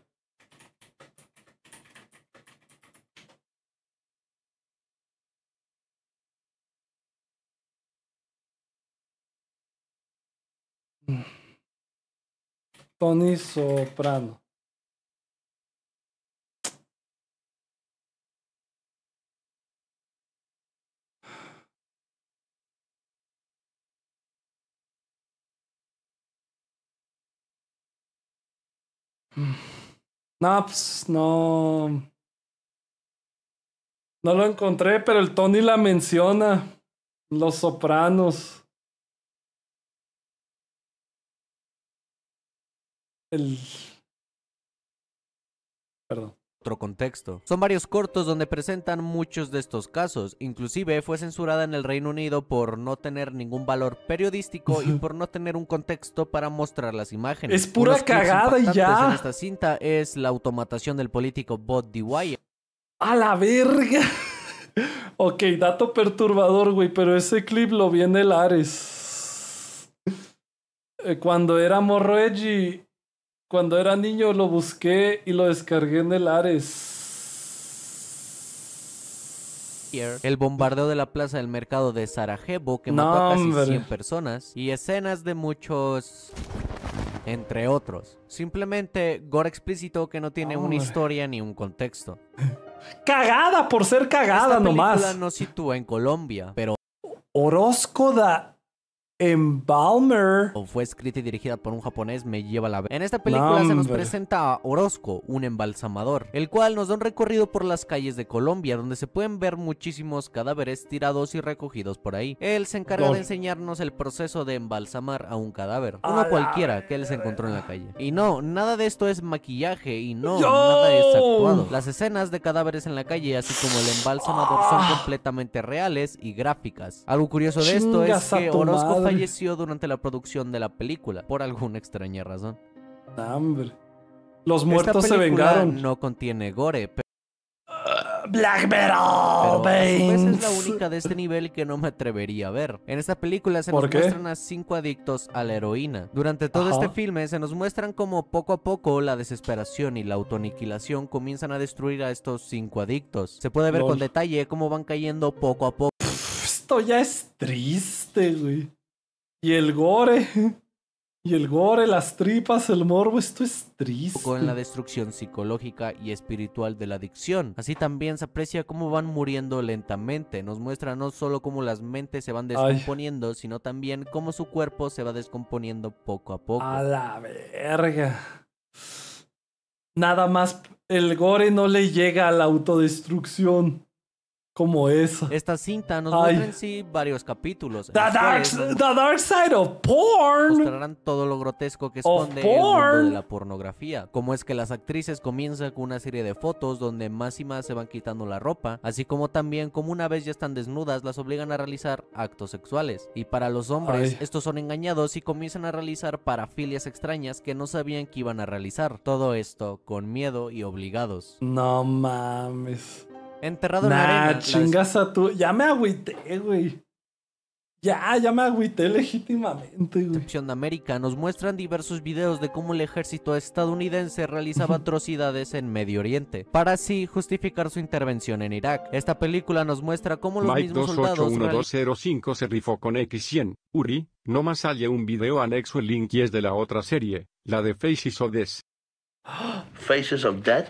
Tony Soprano. No, pues no. No lo encontré, pero el Tony la menciona. Los Sopranos. Perdón. Otro contexto. Son varios cortos donde presentan muchos de estos casos. Inclusive fue censurada en el Reino Unido por no tener ningún valor periodístico y por no tener un contexto para mostrar las imágenes. Es pura cagada y ya. En esta cinta es la automatación del político Bob Dwyer. ¡A la verga! Ok, dato perturbador, güey, pero ese clip lo vi en el Ares. Cuando era morro edgy, cuando era niño lo busqué y lo descargué en el Ares. El bombardeo de la plaza del mercado de Sarajevo que mató a casi 100 personas y escenas de muchos... entre otros. Simplemente gore explícito que no tiene una historia ni un contexto. Cagada por ser cagada nomás. Esta película no sitúa en Colombia, pero Orozco da Embalmer. Fue escrita y dirigida por un japonés, me lleva la... En esta película se nos presenta a Orozco, un embalsamador, el cual nos da un recorrido por las calles de Colombia, donde se pueden ver muchísimos cadáveres tirados y recogidos por ahí. Él se encarga de enseñarnos el proceso de embalsamar a un cadáver, uno cualquiera que él se encontró en la calle. Y no, nada de esto es maquillaje y no, nada es actuado. Las escenas de cadáveres en la calle, así como el embalsamador, son completamente reales y gráficas. Algo curioso de esto es que Orozco falleció durante la producción de la película, por alguna extraña razón. Hombre. Los muertos se vengaron. No contiene gore, pero... Black Metal, pero a su vez es la única de este nivel que no me atrevería a ver. En esta película se nos muestran a 5 adictos a la heroína. Durante todo este filme se nos muestran como poco a poco la desesperación y la autoaniquilación comienzan a destruir a estos 5 adictos. Se puede ver con detalle cómo van cayendo poco a poco. Esto ya es triste, güey. Y el gore. Y el gore, las tripas, el morbo, esto es triste. Con la destrucción psicológica y espiritual de la adicción. Así también se aprecia cómo van muriendo lentamente. Nos muestra no solo cómo las mentes se van descomponiendo, sino también cómo su cuerpo se va descomponiendo poco a poco. A la verga. Nada más el gore no le llega a la autodestrucción. Como eso. Esta cinta nos muestra en sí varios capítulos. The dark side of porn. Mostrarán todo lo grotesco que esconde el mundo de la pornografía. Como es que las actrices comienzan con una serie de fotos donde más y más se van quitando la ropa, así como también como una vez ya están desnudas las obligan a realizar actos sexuales. Y para los hombres estos son engañados y comienzan a realizar parafilias extrañas que no sabían que iban a realizar. Todo esto con miedo y obligados. No mames. Enterrado en la arena. Chingas a tú. Ya me agüité, güey. Ya me agüité legítimamente, güey. De América nos muestran diversos videos de cómo el ejército estadounidense realizaba atrocidades en Medio Oriente, para así justificar su intervención en Irak. Esta película nos muestra cómo los mismos soldados... 2811205 se rifó con X100. Uri, no más sale un video anexo, el link y es de la otra serie, la de Faces of Death. Faces of Death?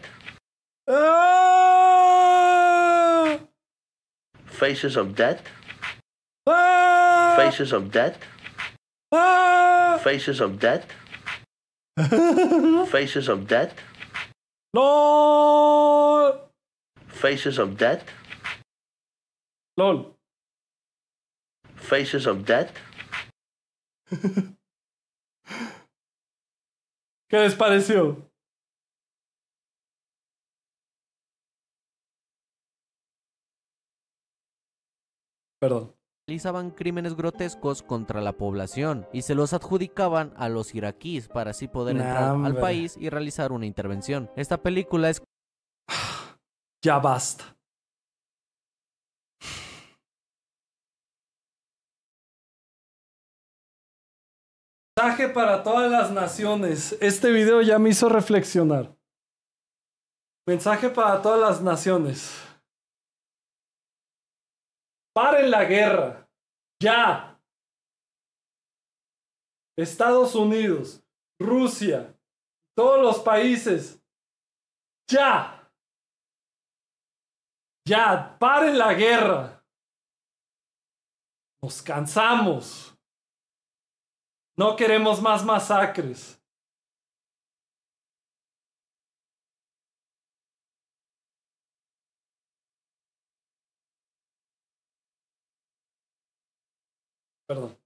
Faces of Death? Faces of Death? Faces of Death? Faces of Death? LOL. Faces of Death? LOL. Faces of Death? ¿Qué les pareció? Perdón. Realizaban crímenes grotescos contra la población y se los adjudicaban a los iraquíes para así poder entrar al país y realizar una intervención. Esta película es... Ya basta. Mensaje para todas las naciones. Este video ya me hizo reflexionar. Mensaje para todas las naciones. Paren la guerra. Ya. Estados Unidos, Rusia, todos los países. Ya. Ya. Paren la guerra. Nos cansamos. No queremos más masacres. Perdón.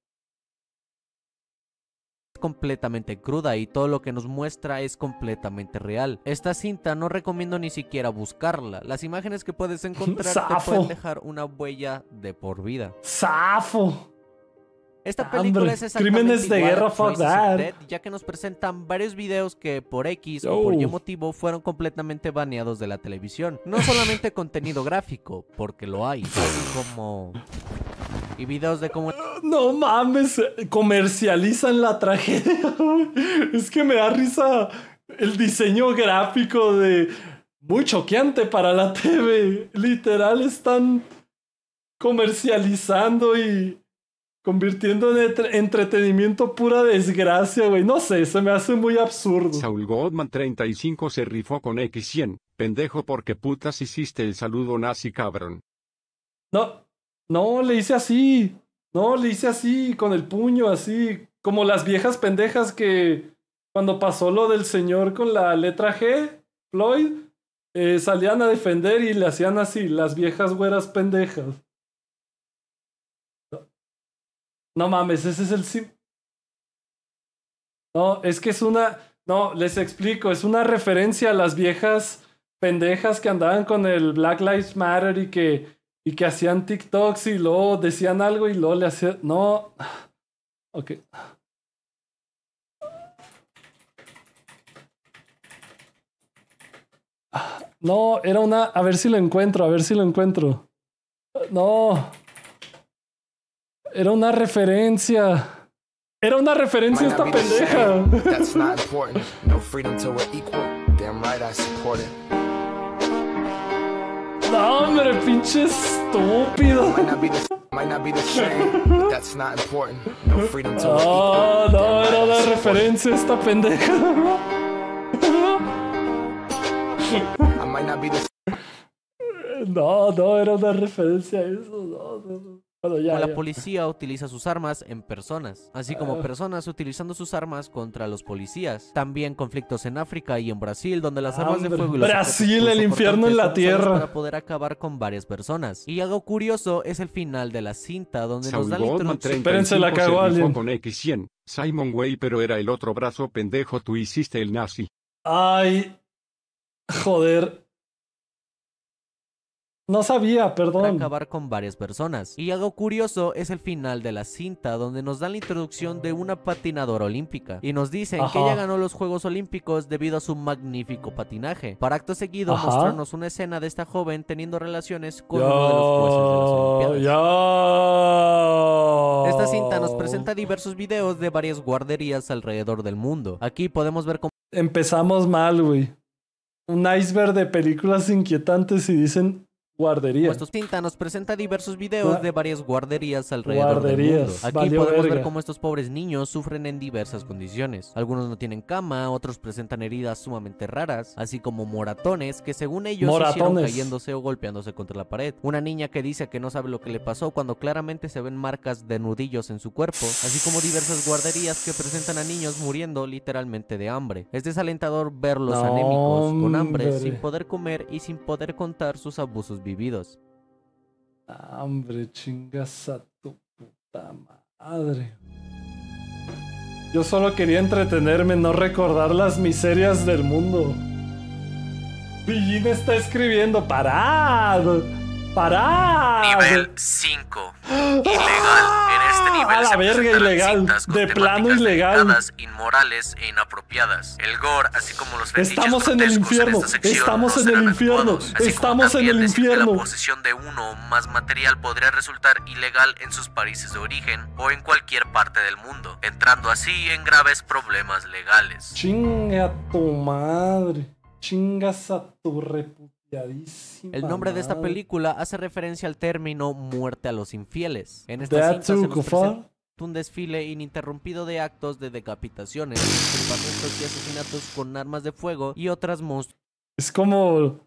Completamente cruda y todo lo que nos muestra es completamente real. Esta cinta no recomiendo ni siquiera buscarla. Las imágenes que puedes encontrar te pueden dejar una huella de por vida. ¡Zafo! Esta película es exactamente Crímenes de guerra, fuck that. Dead, ya que nos presentan varios videos que por X o por Y motivo fueron completamente baneados de la televisión. No solamente contenido gráfico, porque lo hay, así como... Y videos de cómo... No mames, comercializan la tragedia. Es que me da risa el diseño gráfico de... Muy choqueante para la TV. Literal están comercializando y... convirtiendo en entretenimiento pura desgracia, güey. No sé, se me hace muy absurdo. Saul Goldman 35 se rifó con X100. Pendejo, porque putas hiciste el saludo nazi, cabrón. No, le hice así. No, le hice así, con el puño, así. Como las viejas pendejas que... Cuando pasó lo del señor con la letra G, Floyd, salían a defender y le hacían así, las viejas güeras pendejas. No mames, ese es el... No, es que es una... No, les explico, es una referencia a las viejas pendejas que andaban con el Black Lives Matter y que hacían TikToks y luego decían algo y luego le hacían... No... Ok. No, era una... A ver si lo encuentro, No... Era una referencia. Era una referencia esta pendeja. No, hombre, pinche estúpido. No, era una referencia esta pendeja. No, era una referencia a eso. No. Bueno, la policía utiliza sus armas en personas, así como personas utilizando sus armas contra los policías. También conflictos en África y en Brasil, donde las armas de fuego y los Brasil, el infierno en la tierra, para poder acabar con varias personas. Y algo curioso es el final de la cinta, donde nos da la introducción. Espérense, la cagó alguien. Con X100, Simon Way, pero era el otro brazo, pendejo, tú hiciste el nazi. Ay, joder. No sabía, perdón. Para acabar con varias personas. Y algo curioso es el final de la cinta, donde nos dan la introducción de una patinadora olímpica. Y nos dicen que ella ganó los Juegos Olímpicos debido a su magnífico patinaje. Para acto seguido, mostrarnos una escena de esta joven teniendo relaciones con uno de los jueces de las Olimpiadas. Esta cinta nos presenta diversos videos de varias guarderías alrededor del mundo. Aquí podemos ver cómo... Empezamos mal, güey. Un iceberg de películas inquietantes y dicen... Guardería. Esta cinta nos presenta diversos videos de varias guarderías alrededor del mundo. Aquí podemos ver cómo estos pobres niños sufren en diversas condiciones. Algunos no tienen cama, otros presentan heridas sumamente raras, así como moratones que según ellos se hicieron cayéndose o golpeándose contra la pared. Una niña que dice que no sabe lo que le pasó cuando claramente se ven marcas de nudillos en su cuerpo, así como diversas guarderías que presentan a niños muriendo literalmente de hambre. Es desalentador verlos anémicos, con hambre, sin poder comer y sin poder contar sus abusos vividos. Hombre, chingas a tu puta madre. Yo solo quería entretenerme, no recordar las miserias del mundo. Pillín está escribiendo, ¡parad! ¡Pará! Nivel 5. Ilegal. En este nivel a la verga, ilegal. De plano ilegal. Inmorales e inapropiadas. El gore, así como los fetiches estamos en el infierno. Estamos en el infierno. Estamos en el infierno. La posesión de uno o más material podría resultar ilegal en sus países de origen o en cualquier parte del mundo, entrando así en graves problemas legales. Chinga a tu madre. Chingas a tu reputación. El nombre de esta película hace referencia al término muerte a los infieles. En esta cinta se nos presenta un desfile ininterrumpido de actos de decapitaciones, arrestos y asesinatos con armas de fuego y otras monstruos. Es como...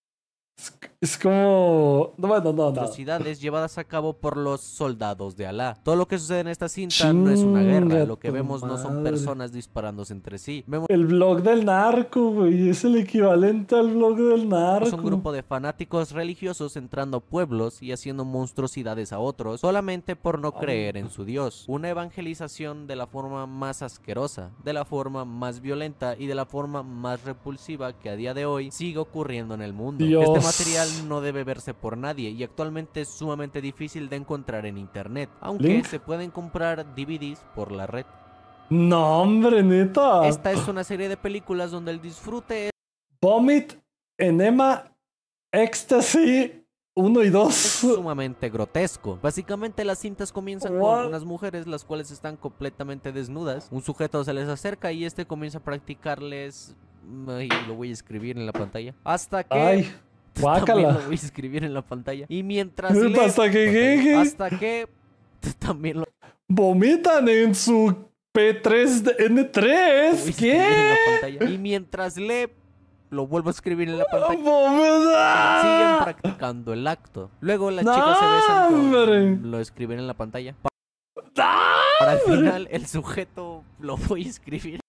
atrocidades llevadas a cabo por los soldados de Alá. Todo lo que sucede en esta cinta no es una guerra. Lo que vemos no son personas disparándose entre sí. El blog del narco, güey. Es el equivalente al blog del narco. Es un grupo de fanáticos religiosos entrando a pueblos y haciendo monstruosidades a otros solamente por no creer en su Dios. Una evangelización de la forma más asquerosa, de la forma más violenta y de la forma más repulsiva que a día de hoy sigue ocurriendo en el mundo. Este material no debe verse por nadie y actualmente es sumamente difícil de encontrar en internet, aunque se pueden comprar DVDs por la red. No, hombre, neta. Esta es una serie de películas donde el disfrute es... Vomit, Enema, Ecstasy 1 y 2. Es sumamente grotesco. Básicamente las cintas comienzan con unas mujeres las cuales están completamente desnudas. Un sujeto se les acerca y este comienza a practicarles... Ay, lo voy a escribir en la pantalla. Hasta que... Ay. También lo voy a escribir en la pantalla. Y mientras hasta que también lo vomitan en su P3N3. ¿Qué? Y mientras lo vuelvo a escribir en la pantalla. Siguen practicando el acto. Luego las chicas se besan. Lo escriben en la pantalla. Para el final el sujeto lo voy a escribir.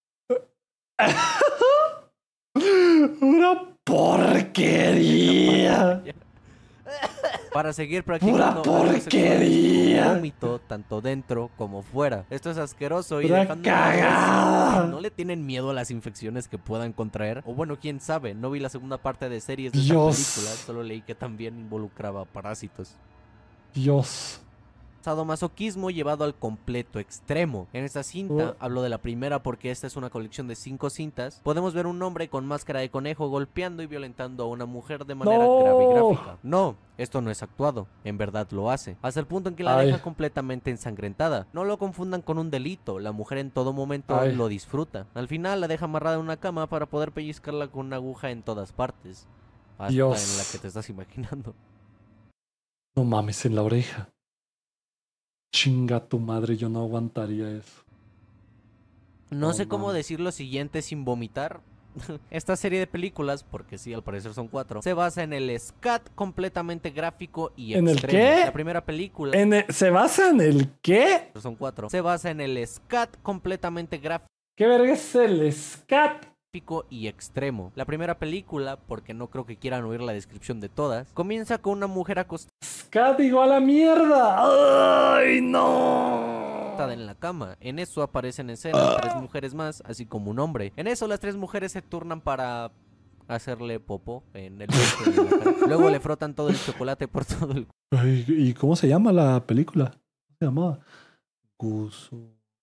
Una porquería. Para seguir practicando. ¡Pura porquería! Vómito tanto dentro como fuera. Esto es asqueroso y cagada. ¿No le tienen miedo a las infecciones que puedan contraer? O bueno, quién sabe. No vi la segunda parte de series de esta película. Solo leí que también involucraba parásitos. Dios. Sadomasoquismo llevado al completo extremo. En esta cinta, hablo de la primera porque esta es una colección de 5 cintas, podemos ver un hombre con máscara de conejo golpeando y violentando a una mujer de manera grave y gráfica. No, esto no es actuado, en verdad lo hace, hasta el punto en que la deja completamente ensangrentada. No lo confundan con un delito, la mujer en todo momento lo disfruta. Al final la deja amarrada en una cama para poder pellizcarla con una aguja en todas partes. Hasta en la que te estás imaginando. No mames, en la oreja. Chinga tu madre, yo no aguantaría eso. No sé cómo decir lo siguiente sin vomitar. Esta serie de películas, porque sí, al parecer son 4, se basa en el scat completamente gráfico y extremo. ¿En el qué? La primera película... ¿Se basa en el qué? Son 4. Se basa en el scat completamente gráfico. ¿Qué verga es el scat? Y extremo. La primera película, porque no creo que quieran oír la descripción de todas, comienza con una mujer acostada. ¡Scat igual a mierda! ¡Ay, no! En la cama. En eso aparecen en escena 3 mujeres más, así como un hombre. En eso las 3 mujeres se turnan para hacerle popó en el pecho. Luego le frotan todo el chocolate por todo el... Ay, ¿y cómo se llama la película? ¿Cómo se llamaba? Guso.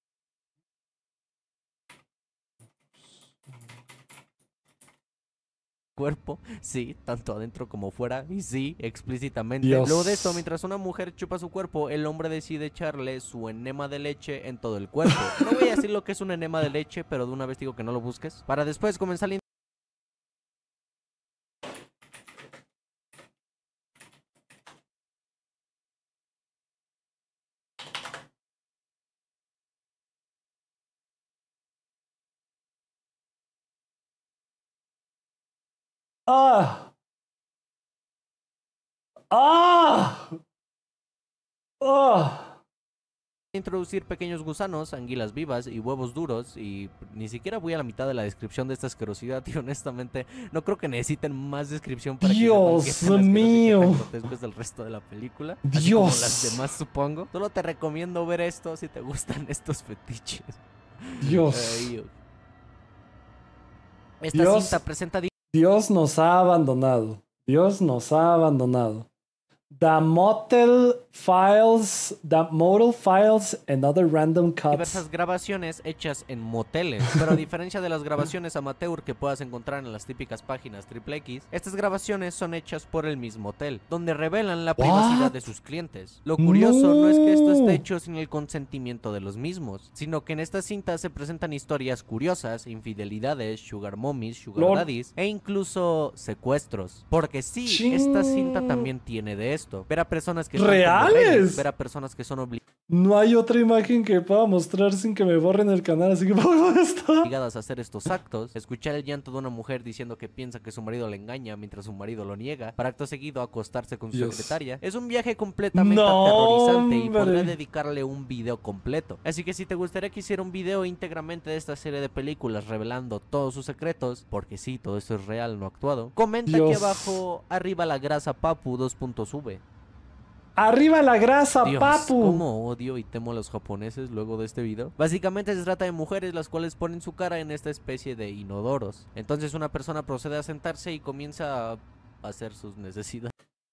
Cuerpo, sí, tanto adentro como fuera, y sí, explícitamente. Luego de esto, mientras una mujer chupa su cuerpo, el hombre decide echarle su enema de leche en todo el cuerpo. No voy a decir lo que es un enema de leche, pero de una vez digo que no lo busques. Para después comenzar la... Introducir pequeños gusanos, anguilas vivas y huevos duros, y ni siquiera voy a la mitad de la descripción de esta asquerosidad y honestamente no creo que necesiten más descripción para Dios mío, después del resto de la película. Dios, así como las demás, supongo. Solo te recomiendo ver esto si te gustan estos fetiches. Dios. Esta cinta presenta... Dios nos ha abandonado. Dios nos ha abandonado. The Motel Files and Other Random Cuts. Diversas grabaciones hechas en moteles, pero a diferencia de las grabaciones amateur que puedas encontrar en las típicas páginas XXX, estas grabaciones son hechas por el mismo hotel, donde revelan la privacidad de sus clientes. Lo curioso no es que esto esté hecho sin el consentimiento de los mismos, sino que en estas cintas se presentan historias curiosas, infidelidades, sugar mommies, sugar daddies e incluso secuestros. Porque sí, esta cinta también tiene de esto. Ver a personas que ¿reales? Ver a personas que son no hay otra imagen que pueda mostrar sin que me borren el canal, así que obligadas a hacer estos actos. Escuchar el llanto de una mujer diciendo que piensa que su marido le engaña mientras su marido lo niega, para acto seguido acostarse con su secretaria. Es un viaje completamente aterrorizante y podría dedicarle un video completo. Así que si te gustaría que hiciera un video íntegramente de esta serie de películas revelando todos sus secretos, porque sí, todo esto es real, no actuado, comenta aquí abajo, arriba la grasa papu 2.v. ¡Arriba la grasa, Dios, papu! Cómo odio y temo a los japoneses luego de este video. Básicamente se trata de mujeres las cuales ponen su cara en esta especie de inodoros. Entonces una persona procede a sentarse y comienza a hacer sus necesidades.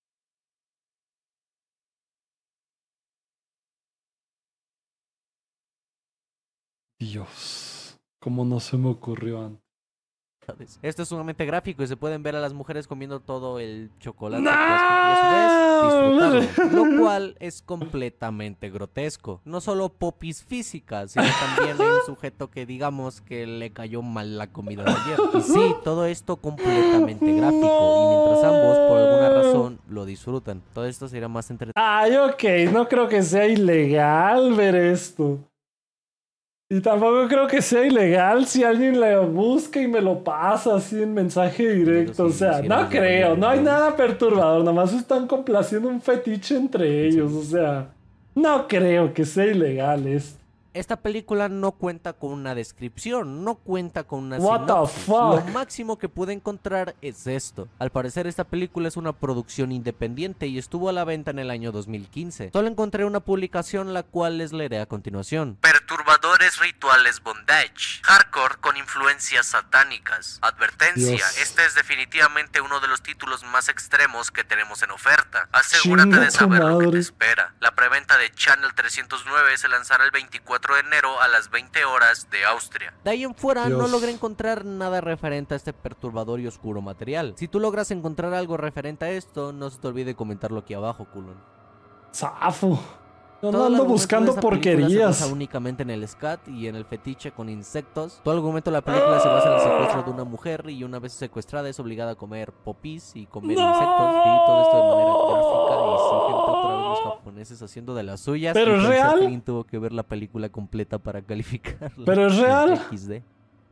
Dios, cómo no se me ocurrió antes. Esto es sumamente gráfico y se pueden ver a las mujeres comiendo todo el chocolate y a su vez disfrutarlo, lo cual es completamente grotesco. No solo popis físicas, sino también hay un sujeto que digamos que le cayó mal la comida de ayer. Y sí, todo esto completamente gráfico y mientras ambos por alguna razón lo disfrutan. Todo esto será más entretenido. Ay, ok, no creo que sea ilegal ver esto. Y tampoco creo que sea ilegal si alguien le busca y me lo pasa así en mensaje directo. O sea, no creo, no hay nada perturbador. Nomás están complaciendo un fetiche entre ellos. O sea, no creo que sea ilegal esto. Esta película no cuenta con una descripción, no cuenta con una What sinopsis. the fuck? Lo máximo que pude encontrar es esto. Al parecer esta película es una producción independiente y estuvo a la venta en el año 2015. Solo encontré una publicación la cual les leeré a continuación. Perturbadores rituales bondage. Hardcore con influencias satánicas. Advertencia, Dios. este es definitivamente uno de los títulos más extremos que tenemos en oferta. Asegúrate de saber lo que te espera. La preventa de Channel 309 se lanzará el 24 de enero a las 20 horas de Austria. De ahí en fuera Dios. no logré encontrar nada referente a este perturbador y oscuro material. Si tú logras encontrar algo referente a esto, no se te olvide comentarlo aquí abajo, culón. Zafo. No Todo el ando argumento buscando de esta película porquerías. se basa únicamente en el scat y en el fetiche con insectos. Todo el argumento de la película se basa en el secuestro de una mujer y una vez secuestrada es obligada a comer popis y comer insectos. Y todo esto de manera gráfica y sí, gente, otra vez los japoneses haciendo de las suyas. ¿Pero es real? Alguien tuvo que ver la película completa para calificarla. ¿Pero es real? XD.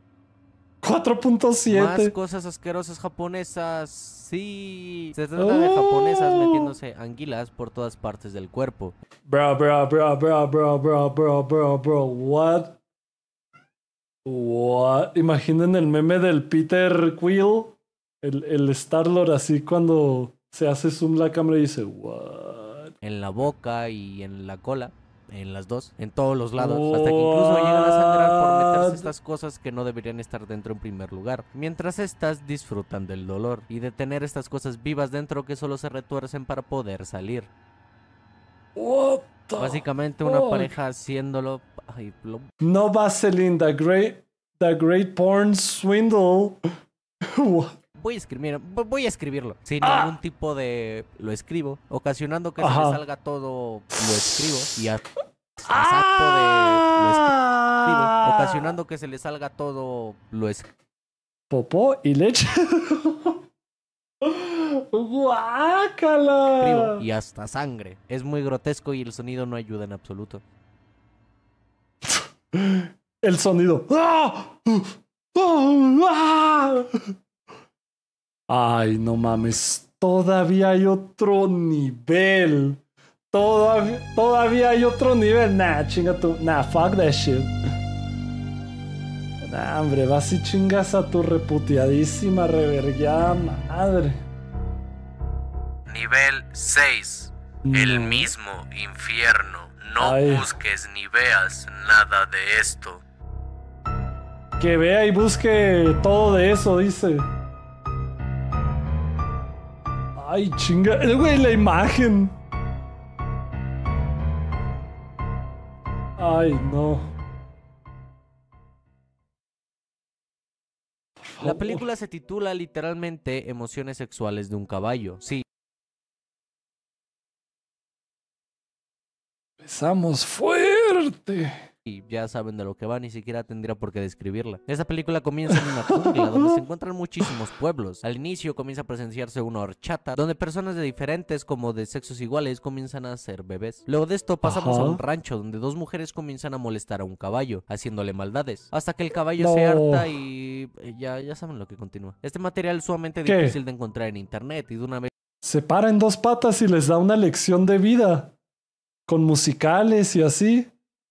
4.7. Más cosas asquerosas japonesas. Sí, se trata de japonesas metiéndose anguilas por todas partes del cuerpo. Bro. What? Imaginen el meme del Peter Quill, el Star-Lord así cuando se hace zoom la cámara y dice, what? En la boca y en la cola. En las dos, en todos los lados, hasta que incluso llegan a sangrar por meterse estas cosas que no deberían estar dentro en primer lugar, mientras estas disfrutan del dolor y de tener estas cosas vivas dentro que solo se retuercen para poder salir. Básicamente una pareja haciéndolo. Ay, No Vaseline, the great porn swindle. Voy a escribirlo sin ningún tipo de... Lo escribo, ocasionando que se le salga todo... Lo escribo y lo escribo, ocasionando que se le salga todo... Lo escribo. Popó y leche. ¡Guácala! Y hasta sangre. Es muy grotesco y el sonido no ayuda en absoluto. El sonido. Ay, no mames. Todavía hay otro nivel. Todavía hay otro nivel. Nah, chinga tu. Nah, fuck that shit. Nah, hombre, vas y chingas a tu reputeadísima revergueada madre. Nivel 6. El mismo infierno. No busques ni veas nada de esto. Que vea y busque todo de eso, dice. Ay, chinga. Güey, la imagen. Ay, no. La película se titula literalmente Emociones sexuales de un caballo. Sí. Empezamos fuerte. Y ya saben de lo que va, ni siquiera tendría por qué describirla. Esta película comienza en una jungla donde se encuentran muchísimos pueblos. Al inicio comienza a presenciarse una horchata donde personas de diferentes como de sexos iguales comienzan a ser bebés. Luego de esto pasamos a un rancho donde dos mujeres comienzan a molestar a un caballo, haciéndole maldades, hasta que el caballo se harta y ya saben lo que continúa. Este material es sumamente difícil de encontrar en internet y de una vez se para en dos patas y les da una lección de vida con musicales y así.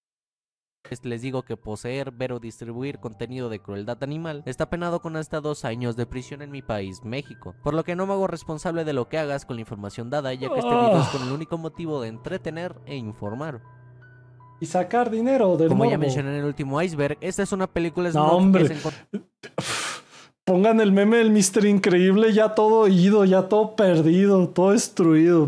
Les digo que poseer, ver o distribuir contenido de crueldad animal está penado con hasta 2 años de prisión en mi país, México. Por lo que no me hago responsable de lo que hagas con la información dada, ya que este video es con el único motivo de entretener e informar. Y sacar dinero del Como morbo. ya mencioné en el último iceberg, esta es una película no, hombre. Pongan el meme del Mr. Increíble ya todo ido, ya todo perdido, todo destruido.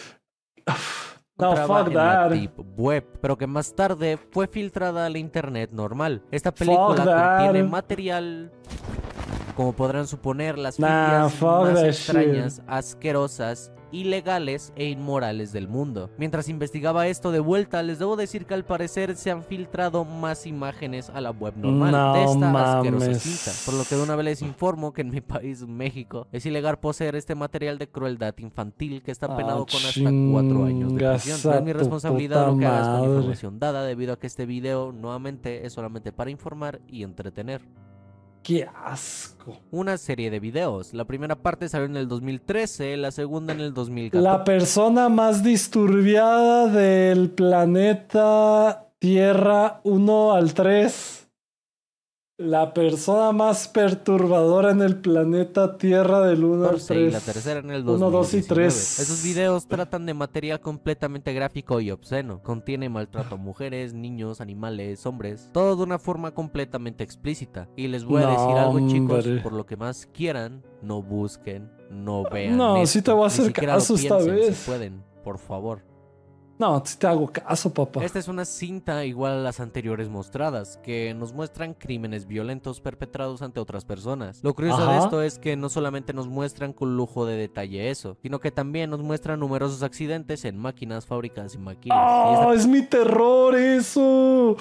No, fuck en that. La deep web, pero que más tarde fue filtrada a la internet normal. Esta película contiene material, como podrán suponer, las filias más extrañas, asquerosas, ilegales e inmorales del mundo. Mientras investigaba esto de vuelta, les debo decir que al parecer se han filtrado más imágenes a la web normal de esta asquerosa cinta, por lo que de una vez les informo que en mi país, México, es ilegal poseer este material de crueldad infantil que está penado con hasta 4 años de prisión. No es mi responsabilidad lo que hagas con la información dada, debido a que este video nuevamente es solamente para informar y entretener. ¡Qué asco! Una serie de videos. La primera parte salió en el 2013, la segunda en el 2014. La persona más disturbiada del planeta Tierra 1 al 3. La persona más perturbadora en el planeta Tierra del 1 al 3. Y la tercera en el 2019. 1, 2 y 3. Esos videos tratan de material completamente gráfico y obsceno. Contiene maltrato a mujeres, niños, animales, hombres. Todo de una forma completamente explícita. Y les voy a decir algo, chicos, por lo que más quieran, no busquen, no vean. No, esto. sí te voy a hacer caso esta vez. Si pueden, por favor. No, sí te hago caso, papá. Esta es una cinta igual a las anteriores mostradas, que nos muestran crímenes violentos perpetrados ante otras personas. Lo curioso de esto es que no solamente nos muestran con lujo de detalle eso, sino que también nos muestran numerosos accidentes en máquinas, fábricas y maquilas. ¡Oh, es mi terror eso!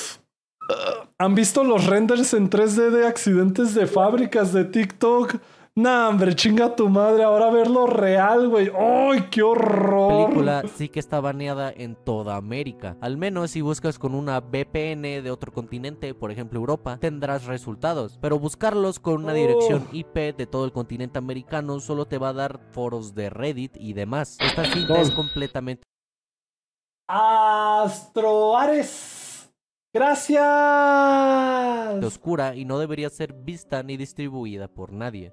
¿Han visto los renders en 3D de accidentes de fábricas de TikTok? Nah, hombre, chinga tu madre, ahora verlo real, güey. ¡Ay, qué horror! La película sí que está baneada en toda América. Al menos si buscas con una VPN de otro continente, por ejemplo Europa, tendrás resultados. Pero buscarlos con una dirección IP de todo el continente americano solo te va a dar foros de Reddit y demás. Esta cinta es completamente... ¡Astroares! ¡Gracias! ...oscura y no debería ser vista ni distribuida por nadie.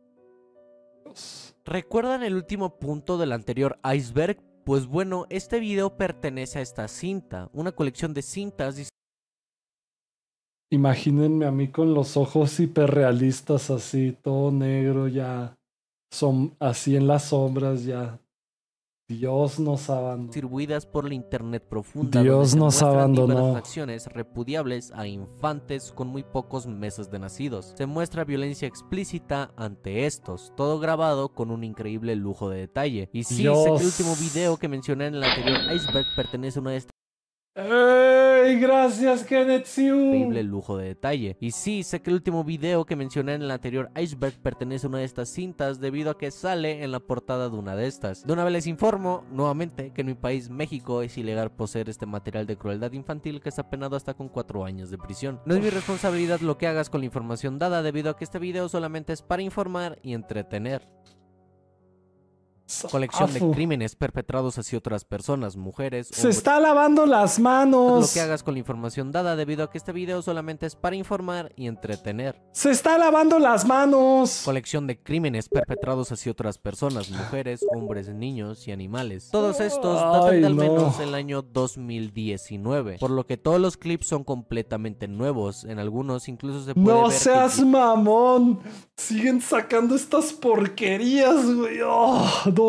¿Recuerdan el último punto del anterior iceberg? Pues bueno, este video pertenece a esta cinta, una colección de cintas. Imagínense a mí con los ojos hiperrealistas así, todo negro ya, son así en las sombras ya. Dios nos abandonó. Distribuidas por la internet profunda. Dios nos abandonó. Acciones repudiables a infantes con muy pocos meses de nacidos. Se muestra violencia explícita ante estos, todo grabado con un increíble lujo de detalle. Y sí, sé que el último video que mencioné en el anterior iceberg pertenece a una de estas. ¡Ey! Gracias, Kenneth Siu. Increíble lujo de detalle. Y sí, sé que el último video que mencioné en el anterior iceberg pertenece a una de estas cintas debido a que sale en la portada de una de estas. De una vez les informo, nuevamente, que en mi país, México, es ilegal poseer este material de crueldad infantil que está penado hasta con 4 años de prisión. No es mi responsabilidad lo que hagas con la información dada debido a que este video solamente es para informar y entretener. Colección de crímenes perpetrados hacia otras personas, mujeres. Se está lavando las manos. Lo que hagas con la información dada debido a que este video solamente es para informar y entretener. Se está lavando las manos. Colección de crímenes perpetrados hacia otras personas, mujeres, hombres, niños y animales. Todos estos datan de al menos el año 2019, por lo que todos los clips son completamente nuevos. En algunos incluso se puede ver. No seas mamón. Siguen sacando estas porquerías, güey. ¡Oh!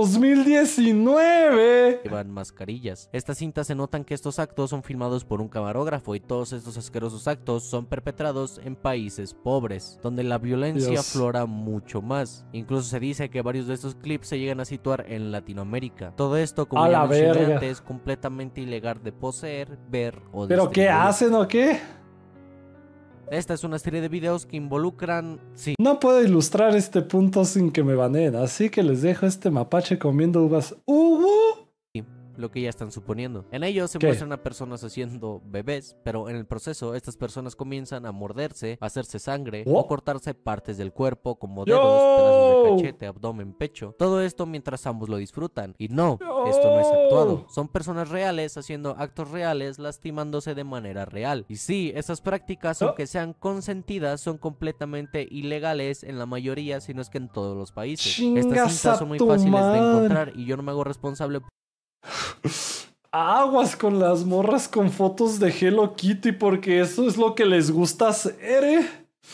2019. Llevan mascarillas. Estas cintas denotan que estos actos son filmados por un camarógrafo y todos estos asquerosos actos son perpetrados en países pobres, donde la violencia aflora mucho más. Incluso se dice que varios de estos clips se llegan a situar en Latinoamérica. Todo esto, como ya mencioné antes, es completamente ilegal de poseer, ver o ¿pero qué hacen o qué? Esta es una serie de videos que involucran... Sí. No puedo ilustrar este punto sin que me baneen, así que les dejo este mapache comiendo uvas. Lo que ya están suponiendo. En ellos se muestran a personas haciendo bebés, pero en el proceso estas personas comienzan a morderse, a hacerse sangre o cortarse partes del cuerpo como dedos, pedazos de cachete, abdomen, pecho. Todo esto mientras ambos lo disfrutan. Y no, esto no es actuado. Son personas reales haciendo actos reales, lastimándose de manera real. Y sí, estas prácticas, aunque sean consentidas, son completamente ilegales en la mayoría, si no es que en todos los países. Estas cintas son muy fáciles de encontrar y yo no me hago responsable. Aguas con las morras con fotos de Hello Kitty, porque eso es lo que les gusta hacer,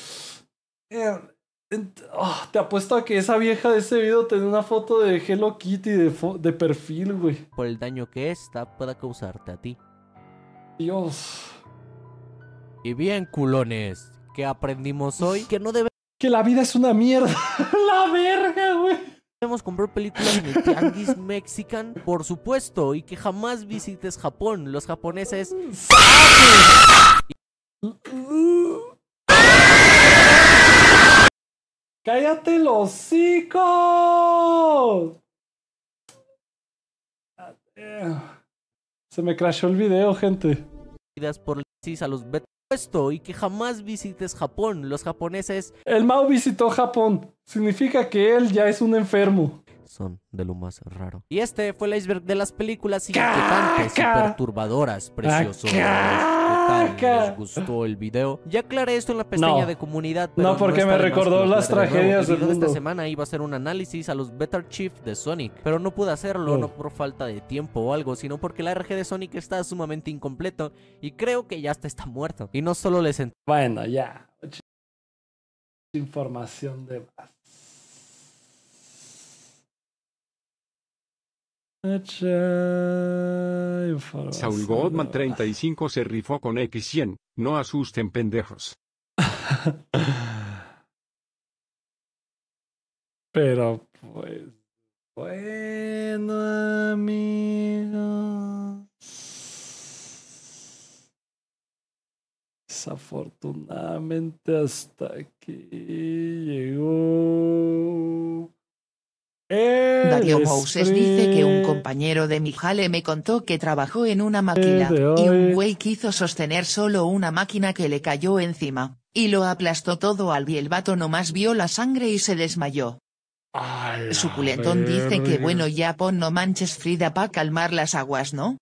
te apuesto a que esa vieja de ese video tenía una foto de Hello Kitty de perfil, güey. Por el daño que esta pueda causarte a ti. Dios. Y bien, culones, ¿qué aprendimos hoy? Que no que la vida es una mierda. La verga, güey. Debemos comprar películas en el tianguis mexican, por supuesto, y que jamás visites Japón. Los japoneses ¡cállate el hocico! Se me crashó el video, gente. Por a los y que jamás visites Japón. Los japoneses... El Mao visitó Japón. Significa que él ya es un enfermo. Son de lo más raro. Y este fue el iceberg de las películas inquietantes y perturbadoras, preciosos. ¿Qué tal? ¿Les gustó el video? Ya aclaré esto en la pestaña de comunidad. Pero no, porque me recordó las tragedias del mundo. Esta semana iba a hacer un análisis a los Better Chief de Sonic, pero no pude hacerlo, no por falta de tiempo o algo, sino porque la RG de Sonic está sumamente incompleto y creo que ya está muerto. Y no solo les... Bueno, ya. Información de más. Saul Goldman 35 se rifó con X100. No asusten, pendejos. Pero pues bueno, amigos, desafortunadamente hasta aquí llegó Darío Mouses dice que un compañero de mi jale me contó que trabajó en una máquina y un güey quiso sostener solo una máquina que le cayó encima y lo aplastó todo y el vato nomás vio la sangre y se desmayó. Suculentón dice que bueno, ya pon no manches Frida pa' calmar las aguas, ¿no?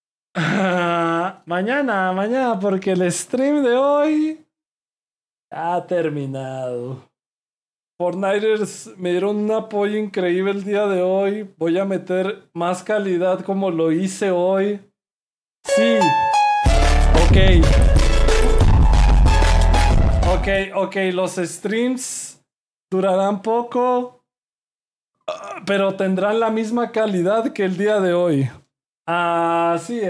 Mañana, porque el stream de hoy ha terminado. Fortniters me dieron un apoyo increíble el día de hoy. Voy a meter más calidad como lo hice hoy. Sí. Ok, los streams durarán poco, pero tendrán la misma calidad que el día de hoy. Así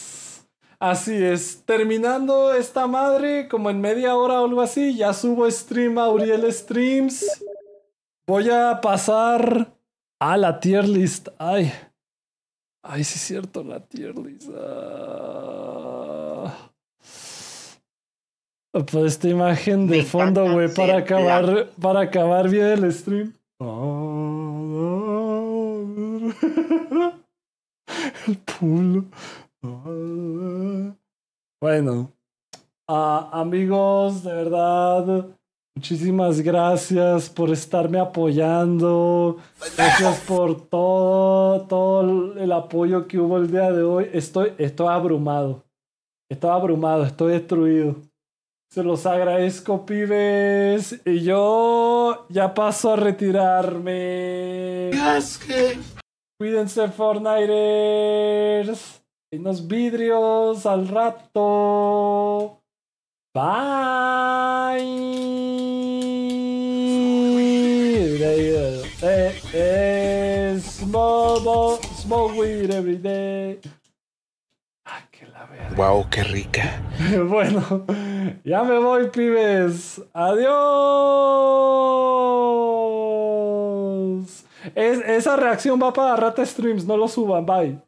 es. Terminando esta madre, como en media hora o algo así, ya subo stream a Uriel Streams. Voy a pasar a la tier list. Ay, sí es cierto, la tier list. Pues esta imagen de fondo, güey, para acabar bien el stream. El pulo. Bueno, amigos, de verdad, muchísimas gracias por estarme apoyando. Gracias por todo el apoyo que hubo el día de hoy. Estoy abrumado. Estoy destruido. Se los agradezco, pibes. Y yo ya paso a retirarme. Cuídense, Fortniters. Y unos vidrios al rato. Bye. smoke weed every day. Ah, qué la verga. Wow, qué rica. Bueno, ya me voy, pibes. Adiós. Esa reacción va para Rata Streams, no lo suban, bye.